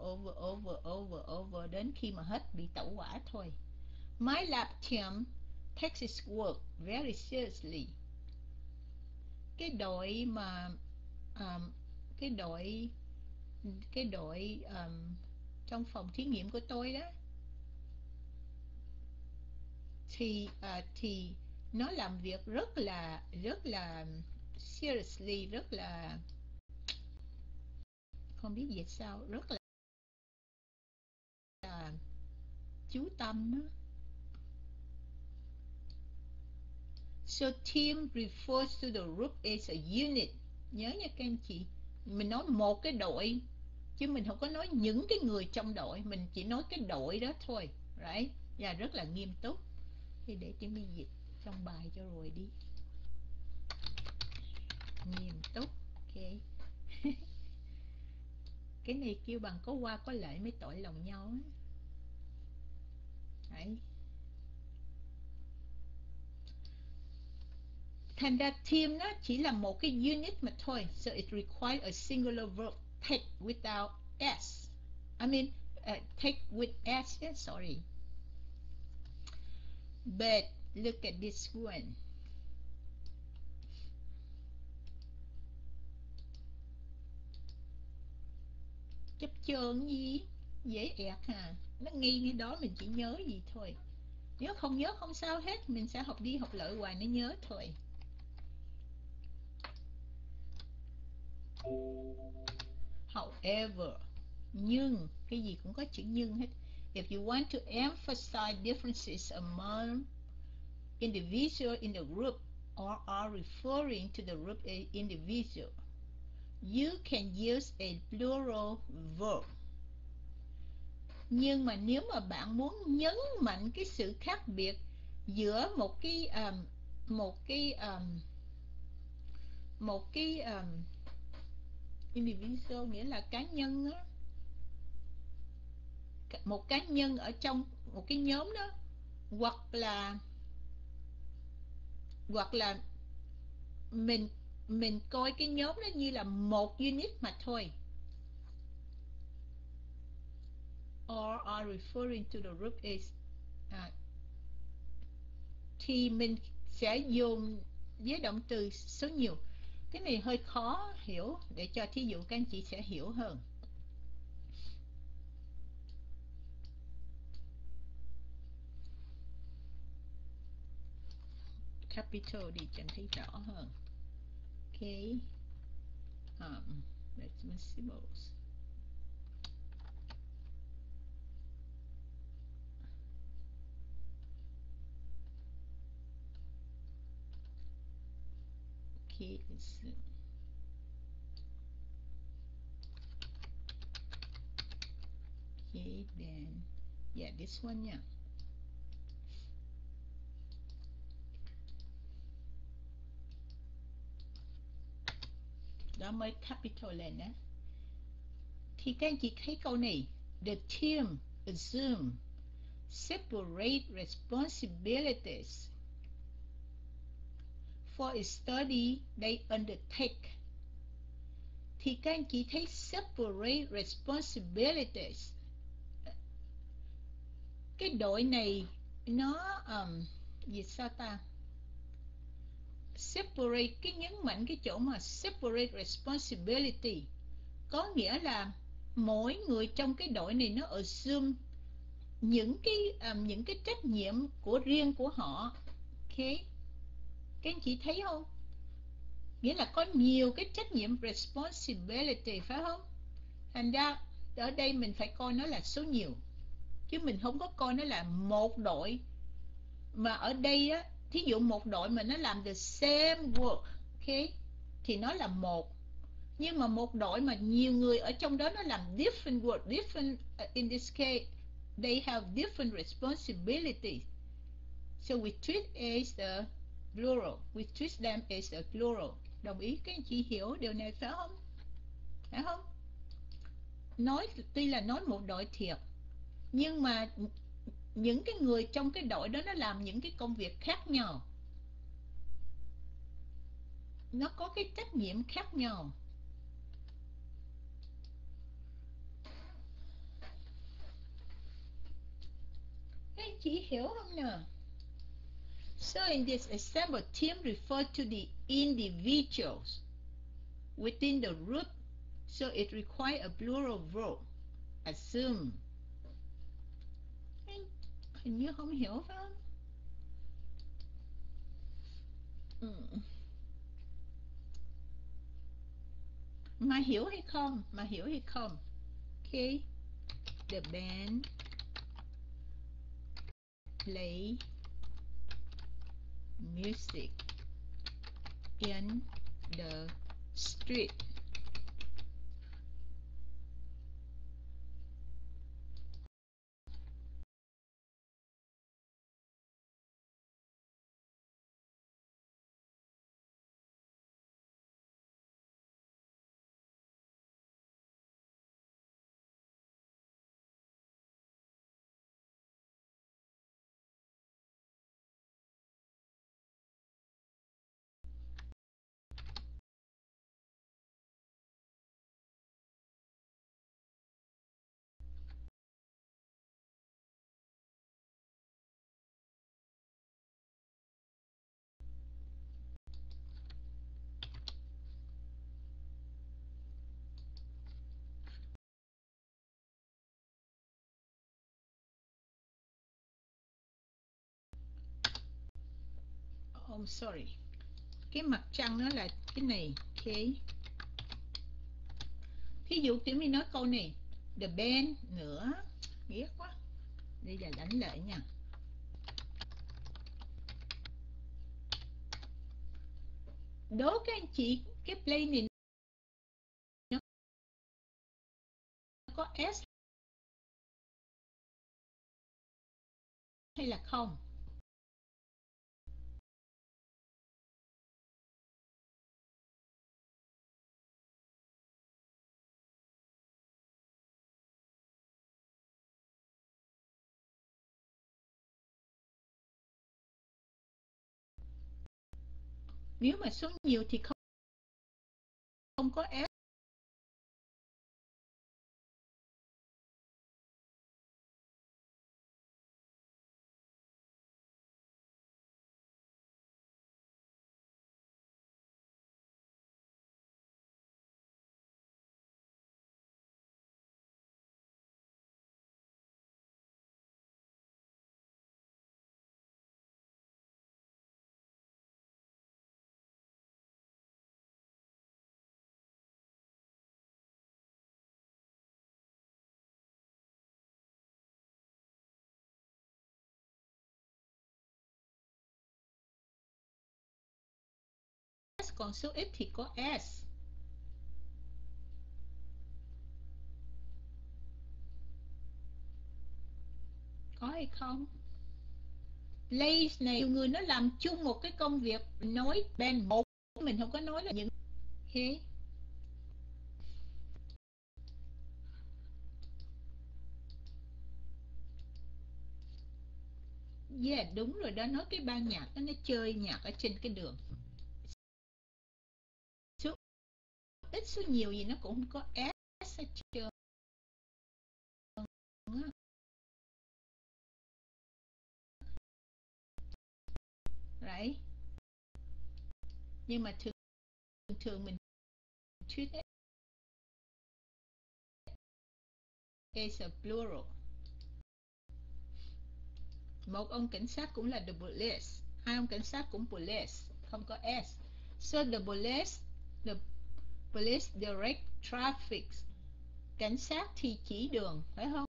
over đến khi mà hết bị tẩu hỏa thôi. My lab team takes its work very seriously. Cái đội mà cái đội trong phòng thí nghiệm của tôi đó thì nó làm việc rất là seriously, rất là không biết dịch sao, rất là chú tâm đó. So team refers to the group as a unit. Nhớ nha các anh chị, mình nói một cái đội chứ mình không có nói những cái người trong đội, mình chỉ nói cái đội đó thôi, right? Và rất là nghiêm túc. Thì để cho mình dịch trong bài cho rồi đi. Nghiêm túc. Ok. Cái này kêu bằng có qua có lại mới tội lòng nhau á. Đấy. Thành ra team nó chỉ là một cái unit mà thôi. So it requires a singular verb take without s. I mean take with s. Yeah, sorry. But look at this one. Chấp chơn gì? Dễ ẹt hà. Nó nghi cái đó mình chỉ nhớ gì thôi. Nếu không nhớ không sao hết, mình sẽ học đi học lại hoài nó nhớ thôi. However, nhưng, cái gì cũng có chữ nhưng hết. If you want to emphasize differences among individuals in the group or are referring to the group as individual, you can use a plural verb. Nhưng mà nếu mà bạn muốn nhấn mạnh cái sự khác biệt giữa một cái individual nghĩa là cá nhân á, một cá nhân ở trong một cái nhóm đó, hoặc là mình coi cái nhóm đó như là một unit mà thôi, or are referring to the group as thì mình sẽ dùng với động từ số nhiều. Cái này hơi khó hiểu, để cho thí dụ các anh chị sẽ hiểu hơn. Capital đi cho anh thấy rõ hơn. Okay. Responsibles. Okay, okay, then yeah, this one, yeah. đó mới capital lên đó. Thì các anh chị thấy câu này, the term assume separate responsibilities for a study they undertake. Thì các anh chị thấy separate responsibilities, cái đội này nó gì sao ta, separate, cái nhấn mạnh cái chỗ mà separate responsibility có nghĩa là mỗi người trong cái đội này nó assume những cái trách nhiệm của riêng của họ. Ok, các anh chị thấy không, nghĩa là có nhiều cái trách nhiệm responsibility, phải không? Thành ra ở đây mình phải coi nó là số nhiều, chứ mình không có coi nó là một đội. Mà ở đây á, thí dụ một đội mà nó làm the same work, ok, thì nó là một. Nhưng mà một đội mà nhiều người ở trong đó nó làm different work, different, in this case they have different responsibilities, so we treat as a plural, we treat them as a plural. Đồng ý các anh chị hiểu điều này phải không? Phải không? Nói tuy là nói một đội thiệt, nhưng mà những cái người trong cái đội đó nó làm những cái công việc khác nhau, nó có cái trách nhiệm khác nhau. Các anh chị hiểu không nào? So in this example, team refer to the individuals within the group, so it requires a plural verb, assume. Hình như không hiểu phải không? Mà hiểu hay không? Mà hiểu hay không? Okay. The band play music in the street. Oh, sorry. Cái mặt trăng nó là cái này. Ok. Thí dụ Tiểu My nói câu này, the band nữa, ghét quá. Bây giờ đánh lại nha. Đố các anh chị, cái play này nó có S hay là không? Nếu mà số nhiều thì không có S. Còn số ít thì có S. Có hay không? Place này nhiều người nó làm chung một cái công việc, nói band một, mình không có nói là những. Ok. Yeah, đúng rồi đó, nói cái ban nhạc đó, nó chơi nhạc ở trên cái đường. Số ít số nhiều gì nó cũng không có S hết trơn á. Right? Nhưng mà thường thường mình treat it as a plural. Một ông cảnh sát cũng là the police, hai ông cảnh sát cũng police, không có S. So the police direct traffic. Cảnh sát thì chỉ đường, phải không?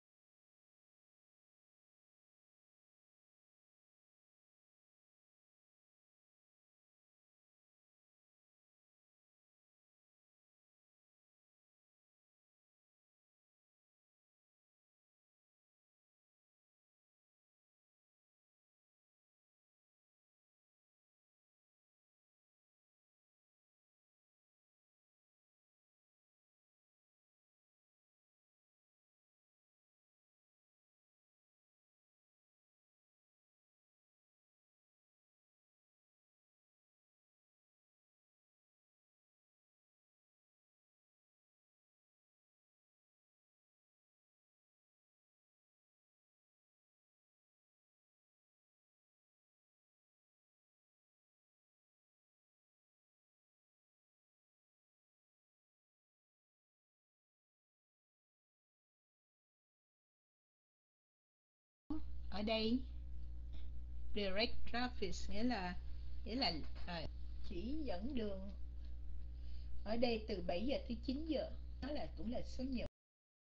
Ở đây direct traffic nghĩa là chỉ dẫn đường, ở đây từ 7 giờ tới 9 giờ, nó là cũng là số nhiều.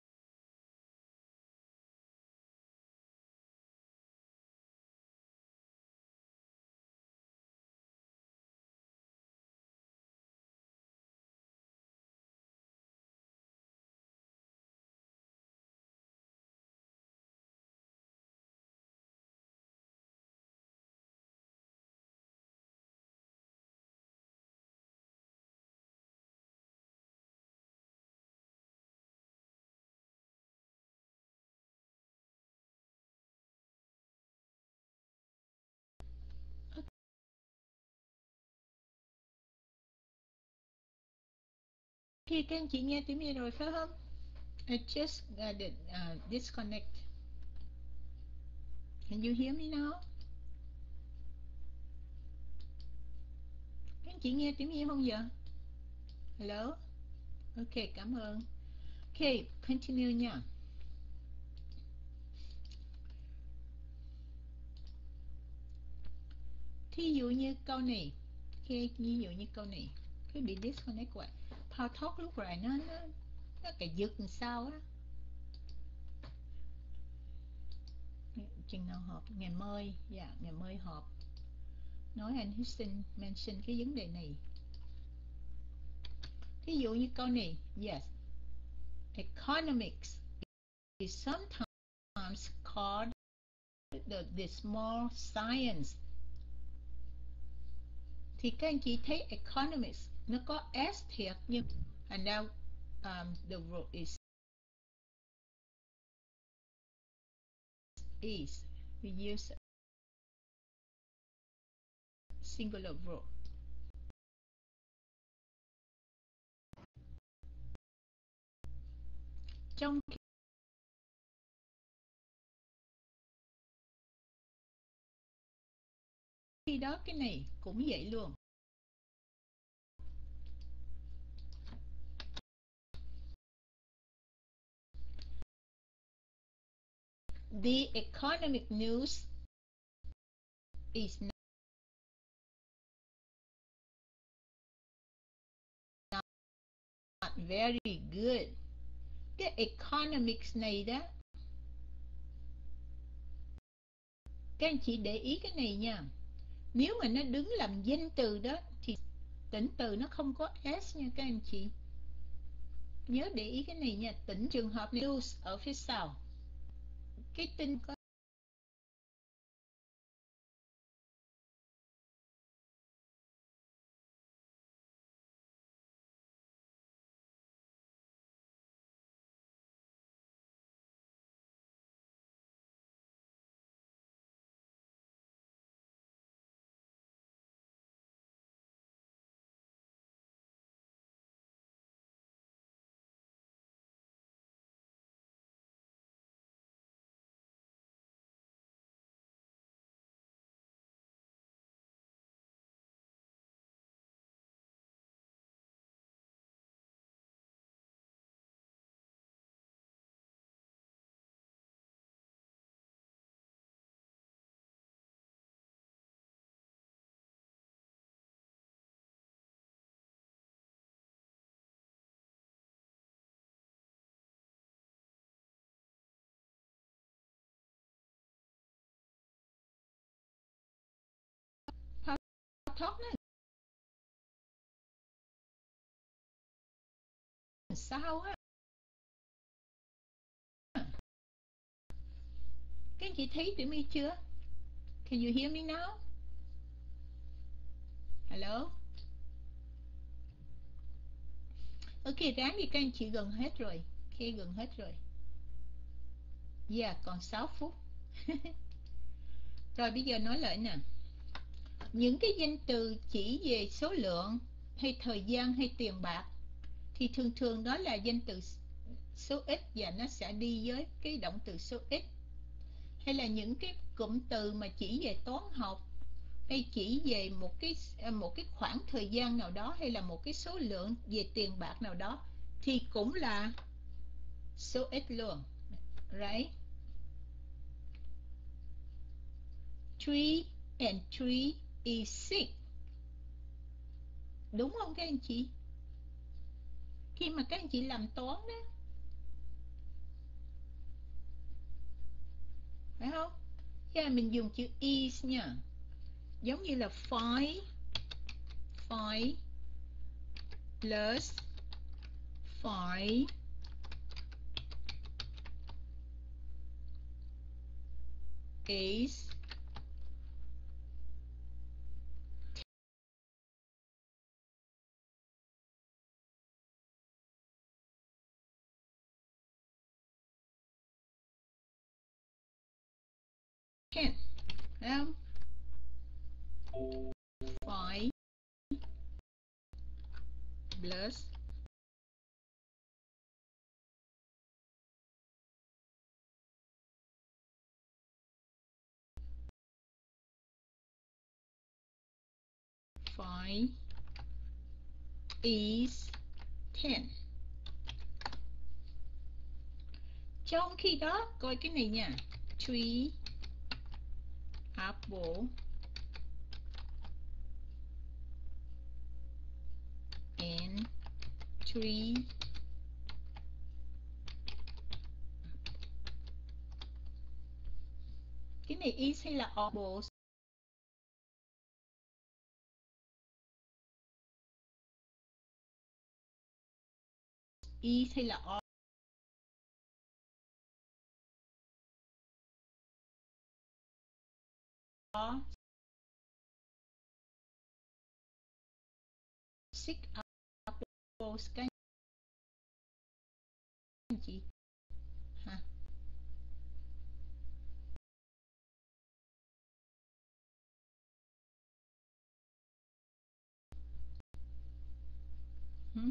Khi các anh chị nghe tiếng gì rồi phải không? I just got it, disconnect. Can you hear me now? Các anh chị nghe tiếng gì không vậy? Hello? Ok, cảm ơn. Ok, continue nha. Thí dụ như câu này, ví dụ như câu này, cái bị disconnect vậy. Thao thoát lúc rồi nó cái giật làm sao á. Chừng nào họp? Ngày mai, dạ, ngày mai họp. Nói anh Houston mention cái vấn đề này. Ví dụ như câu này, yes, economics is sometimes called the small science. Thì các anh chị thấy economics nó có S thiệt, nhưng and now the verb is we use singular verb. Trong khi đó cái này cũng vậy luôn. The economic news is not very good. Cái economics này đó, các anh chị để ý cái này nha. Nếu mà nó đứng làm danh từ đó thì tỉnh từ nó không có S nha các anh chị. Nhớ để ý cái này nha. Tỉnh trường hợp news ở phía sau, cái tin có talk nó sao á. Các anh chị thấy tụi mi chưa? Can you hear me now? Hello? Ok, ráng đi các anh chị, gần hết rồi. Ok, gần hết rồi. Yeah, còn 6 phút. Rồi bây giờ nói lại nè. Những cái danh từ chỉ về số lượng hay thời gian hay tiền bạc thì thường thường đó là danh từ số ít và nó sẽ đi với cái động từ số ít. Hay là những cái cụm từ mà chỉ về toán học hay chỉ về một cái khoảng thời gian nào đó hay là một cái số lượng về tiền bạc nào đó thì cũng là số ít luôn. Right? 3 and 3 is 6. Đúng không các anh chị? Khi mà các anh chị làm toán đó, phải không? Yeah, mình dùng chữ is nha. Giống như là 5 plus 5 is 10. Phải không? 5 plus 5 is 10. Trong khi đó, coi cái này nha. 3 apple and 3 cái này is hay là apples? Is hay là apples? 6 apples các anh chị ha. Hmm?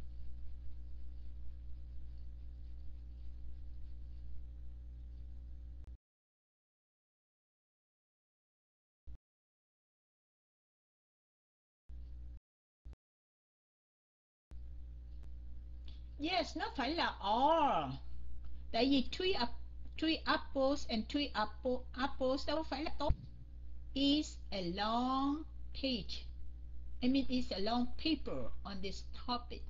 Yes, nó phải là or. Tại vì 3 apples and 3 apples đâu phải là tốt. Is a long page. I mean, it's a long paper on this topic.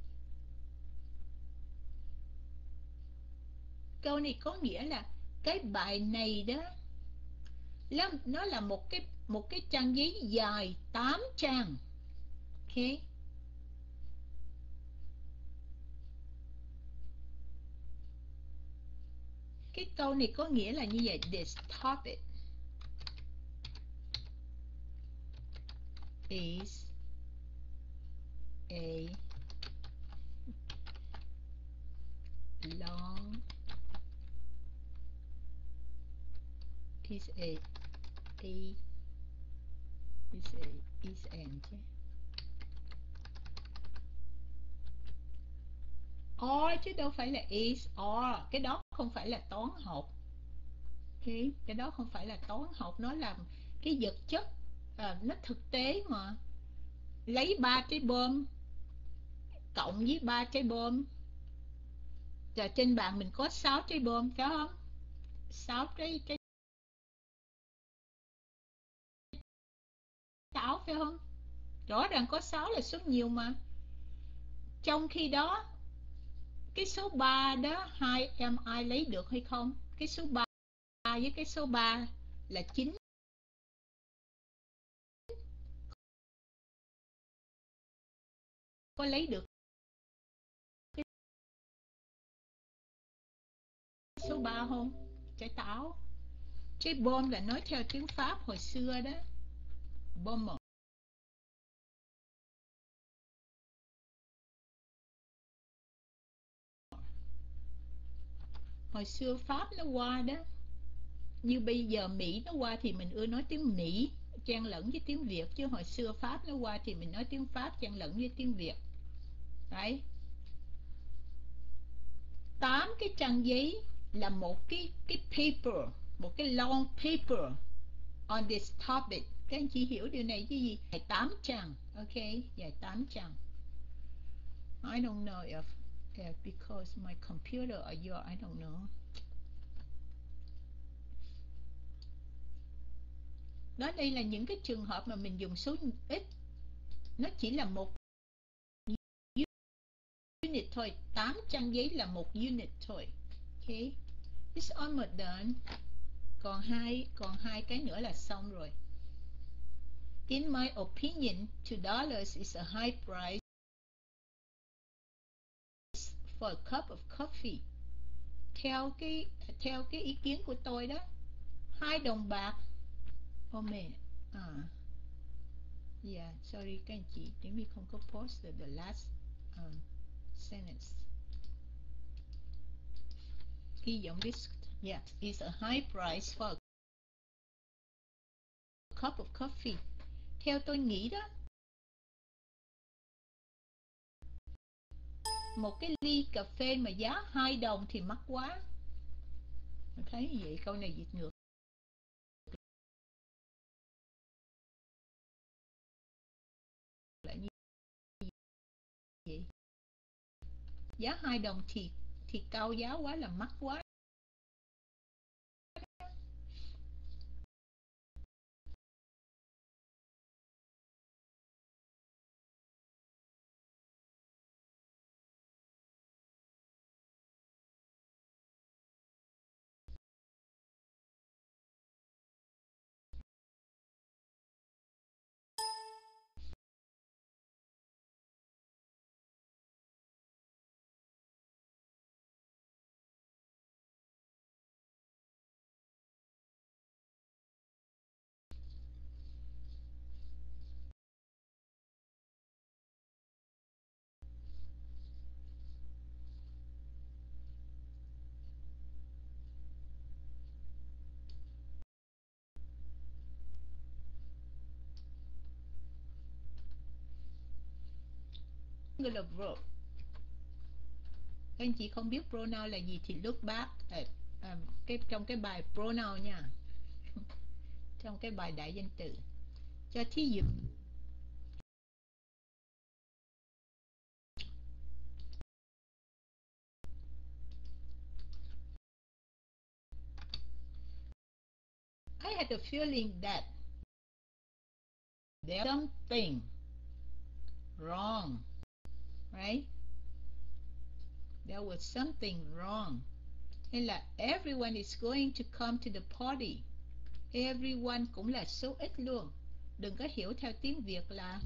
Câu này có nghĩa là cái bài này đó, nó là một cái trang giấy dài 8 trang. Ok. Cái câu này có nghĩa là như vậy. This topic is a long is an chứ. Or chứ đâu phải là is or. Cái đó không phải là toán học. Okay. Cái đó không phải là toán học. Nó là cái vật chất, nó thực tế mà. Lấy 3 trái bom cộng với 3 trái bom, và trên bàn mình có 6 trái bom, phải không? 6 trái 6, phải không? Rõ ràng có 6 là số nhiều mà. Trong khi đó, cái số 3 đó, hai em ai lấy được hay không? Cái số 3 với cái số 3 là 9. có lấy được cái số 3 không? Trái táo. Trái bom là nói theo tiếng Pháp hồi xưa đó. Bomber. Hồi xưa Pháp nó qua đó. Như bây giờ Mỹ nó qua thì mình ưa nói tiếng Mỹ chen lẫn với tiếng Việt, chứ hồi xưa Pháp nó qua thì mình nói tiếng Pháp chen lẫn với tiếng Việt. Đấy. 8 cái trang giấy là một cái paper, một cái long paper on this topic. Các anh chị hiểu điều này chứ gì? Dài 8 trang. Ok, dài 8 trang. I don't know if because my computer or your, I don't know. Đó, đây là những cái trường hợp mà mình dùng số ít. Nó chỉ là một unit thôi. 8 trang giấy là một unit thôi. Ok, it's almost done. Còn hai cái nữa là xong rồi. In my opinion, $2 is a high price for a cup of coffee. Theo cái ý kiến của tôi đó, 2 đồng bạc. Oh man, yeah, sorry các anh chị, tiếng mình không có post the last sentence. Hy vọng this, yeah, is a high price for a cup of coffee. Theo tôi nghĩ đó, một cái ly cà phê mà giá 2 đồng thì mắc quá. Mình thấy vậy, câu này dịch ngược lại như vậy. Giá 2 đồng thì cao giá quá, là mắc quá. Singular verb. Các anh chị không biết pronoun là gì thì look back trong cái bài pronoun nha, trong cái bài đại danh từ. Cho thí dụ, I had a feeling that there's something wrong, right? There was something wrong. Hay là everyone is going to come to the party. Everyone cũng là số ít luôn. Đừng có hiểu theo tiếng Việt là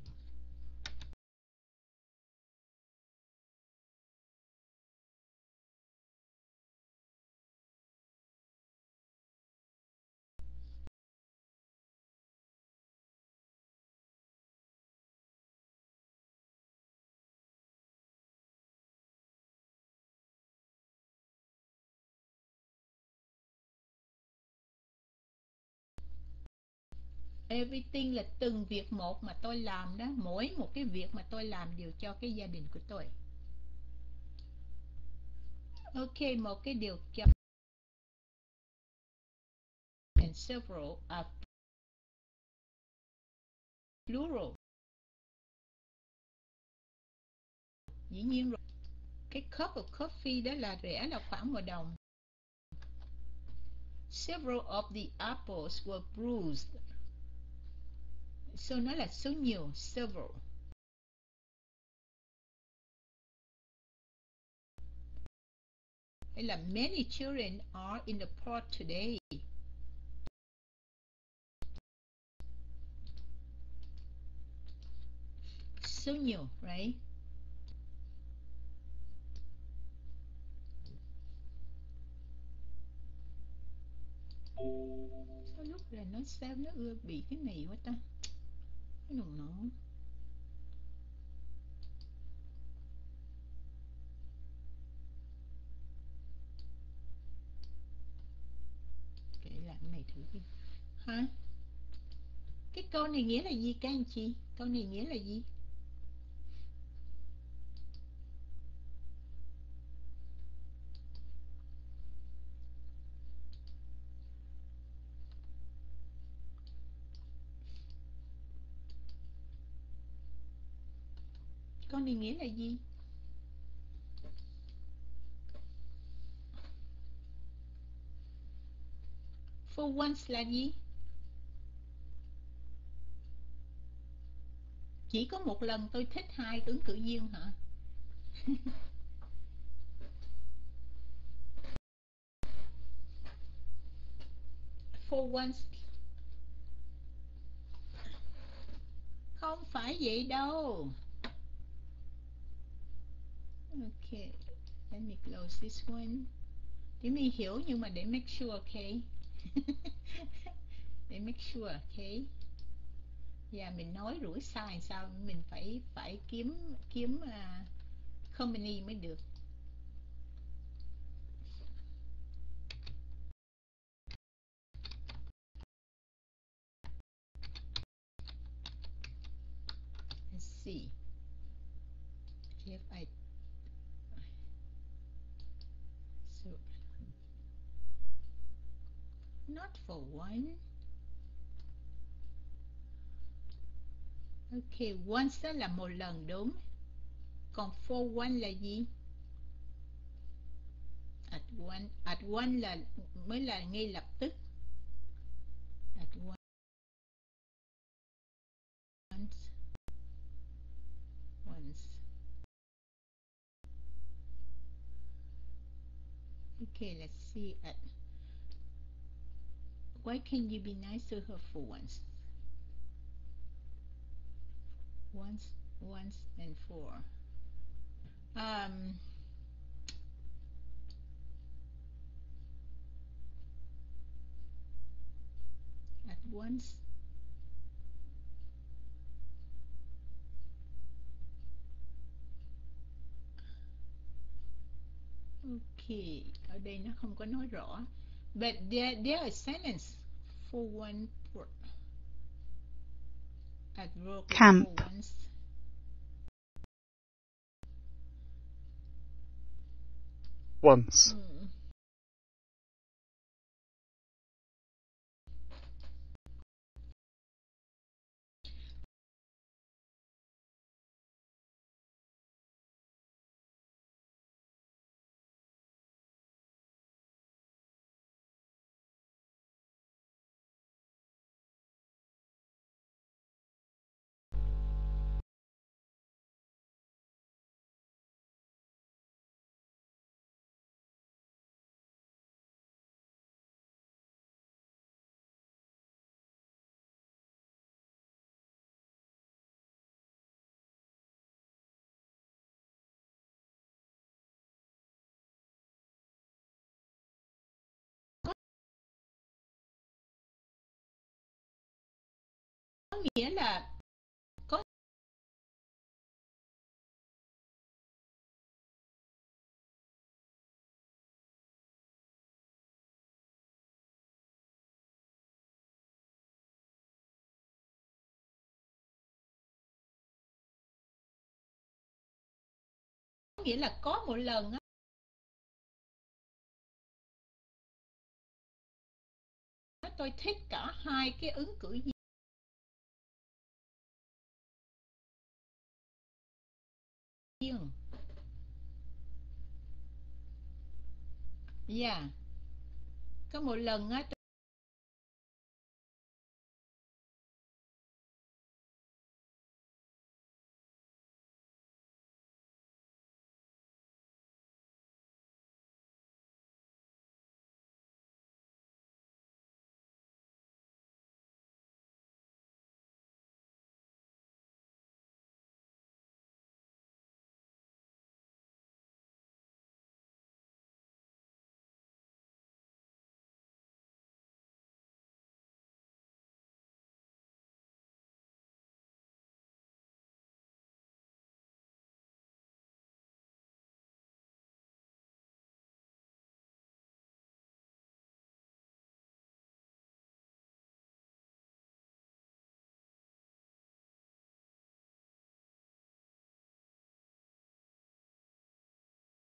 everything là từng việc một mà tôi làm đó. Mỗi một cái việc mà tôi làm đều cho cái gia đình của tôi. Ok, một cái điều cho and several are plural. Dĩ nhiên rồi. Cái cup of coffee đó là rẻ, là khoảng 1 đồng. Several of the apples were bruised. So nó là số nhiều, several. Hay là many children are in the park today. Số nhiều, right? lúc là nó sao nó ưa bị cái này quá ta. Cái nồng nó. Kể lại cái này thử đi. Hả? Cái câu này nghĩa là gì các anh chị? Câu này nghĩa là gì? Câu này nghĩa là gì? For once là gì? Chỉ có một lần tôi thích hai ứng cử viên hả? For once. Không phải vậy đâu. Okay, let me close this one. Để mình hiểu nhưng mà để make sure, okay? Để make sure, okay? Và mình nói rủi sai sao mình phải kiếm company mới được. Let's see if I so not for one. Okay, once đó là một lần đúng. Còn for one là gì? At one là mới là ngay lập tức. At once. Once. Okay, let's see. Why can't you be nice to her for once? Once and for. At once. Okay, ở đây nó không có nói rõ. But there is sentence for one word. At work Camp. for once. Once. Có nghĩa là có nghĩa là có một lần á. Tôi thích cả hai cái ứng cử viên. Yeah. Có một lần á